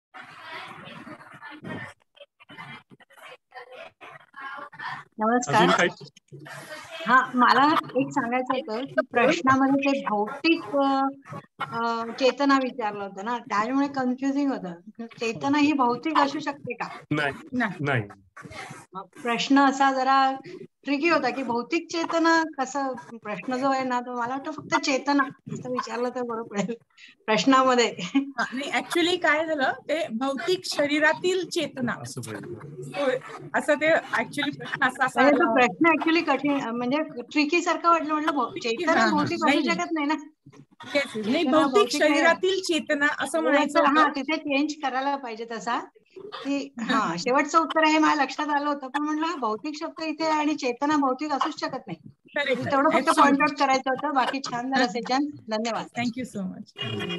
नमस्कार. हा, मला एक सांगायचं होतं की प्रश्नामध्ये ते भौतिक चेतना विचारलं होतं ना, त्यामुळे कन्फ्युजिंग होतं. चेतना ही भौतिक असू शकते का? नाही. प्रश्न असा जरा ट्रिकी होता की भौतिक चेतना कसं, प्रश्न जो आहे ना तो मला वाटतं फक्त चेतना असं विचारलं तर बरं पडेल प्रश्नामध्ये. नाही, ऍक्च्युली काय झालं, ते भौतिक शरीरातील चेतना असं ते ऍक्च्युली प्रश्न असा प्रश्न ऍक्च्युली कठीण, म्हणजे ट्रिकी सारखं वाटलं. म्हटलं चेतना भौतिक असू शकत नाही ना. नाही, भौतिक शरीरातील चेतना असं म्हणायचं. हा, तिथे चेंज करायला पाहिजे तसा की हा, शेवटचं उत्तर हे माझ्या लक्षात आलं होतं. पण म्हटलं भौतिक शब्द इथे आणि चेतना भौतिक असूच शकत नाही. तेवढं फक्त पॉइंट आउट करायचं होतं. बाकी छान झालं सेशन. धन्यवाद. Thank you so much.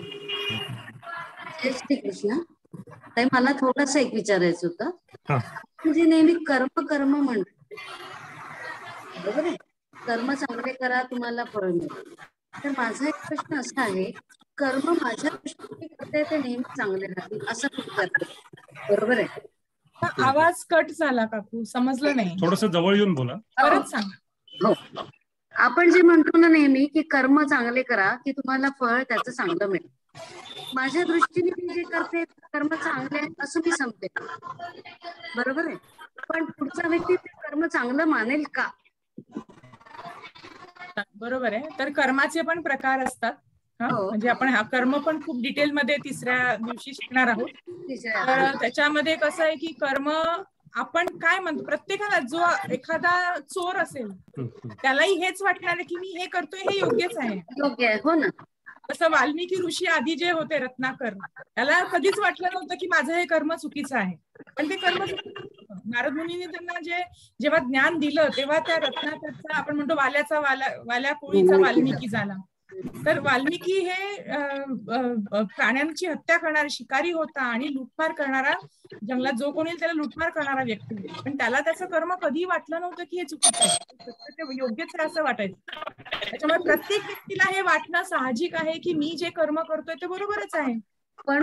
कृष्ण ताई, मला थोडंसं एक विचारायचं होतं. म्हणजे नेहमी कर्म कर्म म्हणतो, बरोबर आहे? कर्म चांगले करा, तुम्हाला फळ मिळेल. तर माझा एक प्रश्न असा आहे, कर्म माझ्या दृष्टीने करते ते नेहमी चांगले राहतील असं खूप करते, बरोबर आहे? आवाज कट झाला काकू, समजलं नाही. थोडस जवळ येऊन बोला. परत सांग. हो, आपण जे म्हणतो ना नेहमी की कर्म चांगले करा की तुम्हाला फळ त्याचं चांगलं मिळेल. माझ्या दृष्टीने मी जे करते कर्म चांगले असं मी समजते, बरोबर आहे? पण पुढचा व्यक्ती ते कर्म चांगलं मानेल का? बरोबर आहे. तर कर्माचे पण प्रकार असतात. म्हणजे आपण हा कर्म पण खूप डिटेल मध्ये तिसऱ्या दिवशी शिकणार आहोत. तर त्याच्यामध्ये कसं आहे की कर्म आपण काय म्हणतो, प्रत्येकाला जो एखादा चोर असेल त्यालाही हेच वाटणार आहे की मी हे करतोय हे योग्यच आहे. योग्य आहे, हो ना. तसं वाल्मिकी ऋषी आधी जे होते रत्नाकर, त्याला कधीच वाटलं नव्हतं की माझं हे कर्म चुकीचं आहे. पण ते कर्म नारद मुनीने त्यांना जेव्हा ज्ञान दिलं तेव्हा त्या रत्नाकरचा, आपण म्हणतो वाल्या कोळीचा वाल्मिकी झाला. तर वाल्मिकी हे प्राण्यांची हत्या करणारा शिकारी होता आणि लुटमार करणारा, जंगलात जो कोणी त्याला लुटमार करणारा व्यक्ती होता. पण त्याला त्याचं कर्म कधी वाटलं नव्हतं की हे चुकीचं आहे, ते योग्यच आहे असं वाटायचं. त्याच्यामुळे प्रत्येक व्यक्तीला हे वाटणं साहजिक आहे की मी जे कर्म करतोय ते बरोबरच आहे. पण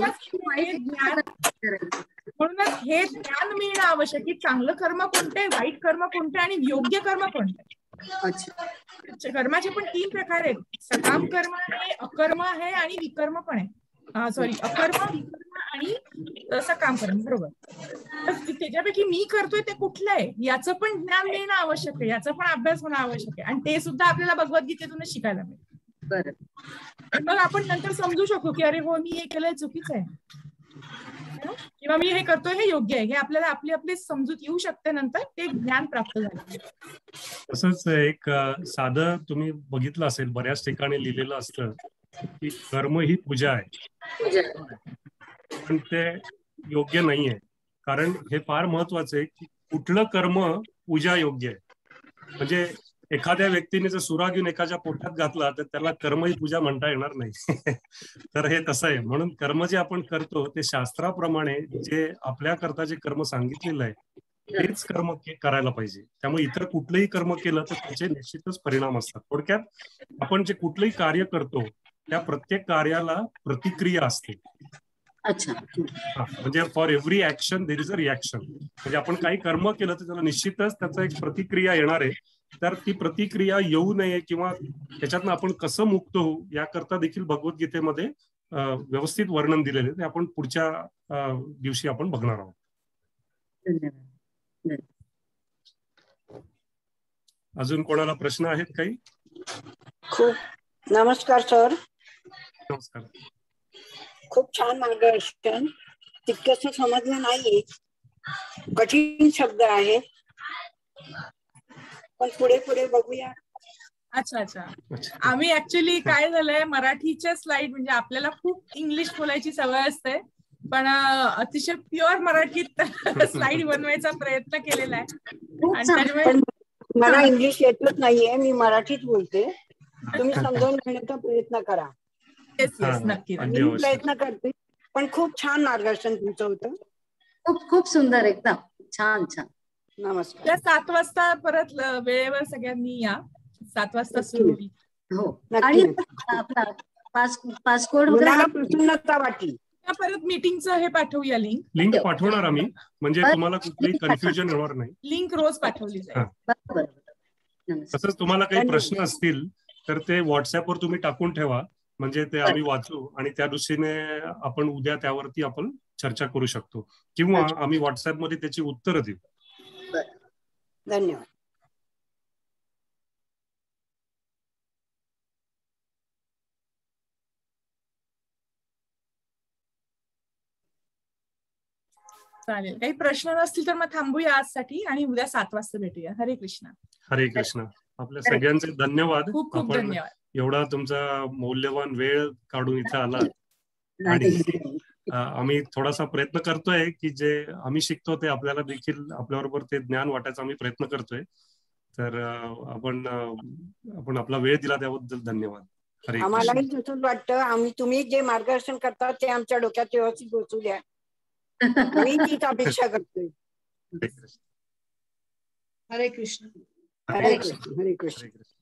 म्हणूनच हे ज्ञान मिळणं आवश्यक की चांगलं कर्म कोणते, वाईट कर्म कोणते आणि योग्य कर्म कोणते. कर्माचे पण 3 प्रकार आहेत. सकाम कर्म आहे, अकर्म आहे आणि विकर्म पण आहे. सॉरी, अकर्म, विकर्म आणि सकाम कर्म, बरोबर. तर त्याच्यापैकी मी करतोय ते कुठलं आहे याचं पण ज्ञान मिळणं आवश्यक आहे, याचा पण अभ्यास होणं आवश्यक आहे, आणि ते सुद्धा आपल्याला भगवद्गीतेतूनच शिकायला मिळेल. मग आपण नंतर समजू शकतो की अरे हो, मी हे केलंय चुकीचं आहे, किंवा मी हे करतोय हे योग्य आहे. हे आपल्याला आपली आपली समजूत येऊ शकते नंतर ते ज्ञान प्राप्त झालं. तसंच एक साधं तुम्ही बघितलं असेल, बऱ्याच ठिकाणी लिहिलेलं असतं की कर्म ही पूजा आहे, पण ते योग्य नाहीये. कारण हे फार महत्वाचं आहे की कुठलं कर्म पूजा योग्य आहे. म्हणजे एखाद्या व्यक्तीने जर सुरा घेऊन एखाद्या पोटात घातला तर त्याला कर्म ही पूजा म्हणता येणार नाही. तर हे तसं आहे. म्हणून कर्म जे आपण करतो ते शास्त्राप्रमाणे जे आपल्या करता जे कर्म सांगितलेलं आहे तेच कर्म करायला पाहिजे. त्यामुळे इतर कुठलंही कर्म केलं तर त्याचे निश्चितच परिणाम असतात. थोडक्यात आपण जे कुठलंही कार्य करतो त्या प्रत्येक कार्याला प्रतिक्रिया असते. अच्छा. म्हणजे for every action there is a reaction. म्हणजे आपण काही कर्म केलं तर त्याला निश्चितच त्याचा एक प्रतिक्रिया येणार आहे. तर ती प्रतिक्रिया येऊ नये किंवा त्याच्यातनं आपण कसं मुक्त होऊ याकरता देखील भगवद्गीतेमध्ये व्यवस्थित वर्णन दिलेले ते आपण पुढच्या दिवशी आपण बघणार आहोत. अजून कोणाला प्रश्न आहेत काही? खूप नमस्कार सर. नमस्कार. खूप छान मार्गदर्शन. तितकंसं समजलं नाही, कठीण शब्द आहे, पण पुढे पुढे बघूया. अच्छा अच्छा. आम्ही ऍक्च्युली काय झालंय, मराठीच्या स्लाइड म्हणजे आपल्याला खूप इंग्लिश बोलायची सवय असते, पण अतिशय प्युअर मराठीत स्लाइड बनवायचा प्रयत्न केलेला आहे. आणि त्यामुळे मला इंग्लिश येतच नाहीये, मी मराठीत बोलते. तुम्ही समजावून घेण्याचा प्रयत्न करा. नक्की मी प्रयत्न करते. पण खूप छान मार्गदर्शन तुमचं होतं. खूप खूप सुंदर, एकदम छान छान. नमस्कार. 7 वाजता परत वेळेवर सगळ्यांनी या. 7 वाजता सुरू होईल. हो. आणि आपला पासकोड वगैरे प्रसन्नता वाटली. परत मीटिंगचं हे पाठवूया, लिंक पाठवणार आम्ही, म्हणजे तुम्हाला कुठलीही कन्फ्युजन होणार नाही. लिंक रोज पाठवली जाईल. तसंच तुम्हाला काही प्रश्न असतील तर ते व्हॉट्सअपवर तुम्ही टाकून ठेवा, म्हणजे ते आम्ही वाचू आणि त्या दृष्टीने आपण उद्या त्यावरती आपण चर्चा करू शकतो, किंवा आम्ही व्हॉट्सअपमध्ये त्याची उत्तरं देऊ. धन्यवाद. चालेल. काही प्रश्न नसतील तर मग थांबूया आजसाठी आणि उद्या 7 वाजता भेटूया. हरे कृष्ण. हरे कृष्ण. आपल्या सगळ्यांचे धन्यवाद. खूप खूप धन्यवाद. एवढा तुमचा मौल्यवान वेळ काढून इथे आला. आणि आम्ही थोडासा प्रयत्न करतोय की जे आम्ही शिकतो ते आपल्याला देखील आपल्याबरोबर ते ज्ञान वाटायचा आम्ही प्रयत्न करतोय. तर आपण आपला वेळ दिला त्याबद्दल धन्यवाद. आम्हालाही तसंच वाटतं. तुम्ही जे मार्गदर्शन करता ते आमच्या डोक्यात व्यवस्थित पोहोचू द्या. मी तीच अपेक्षा करतोय. हरे कृष्ण. हरे कृष्ण. हरे कृष्ण.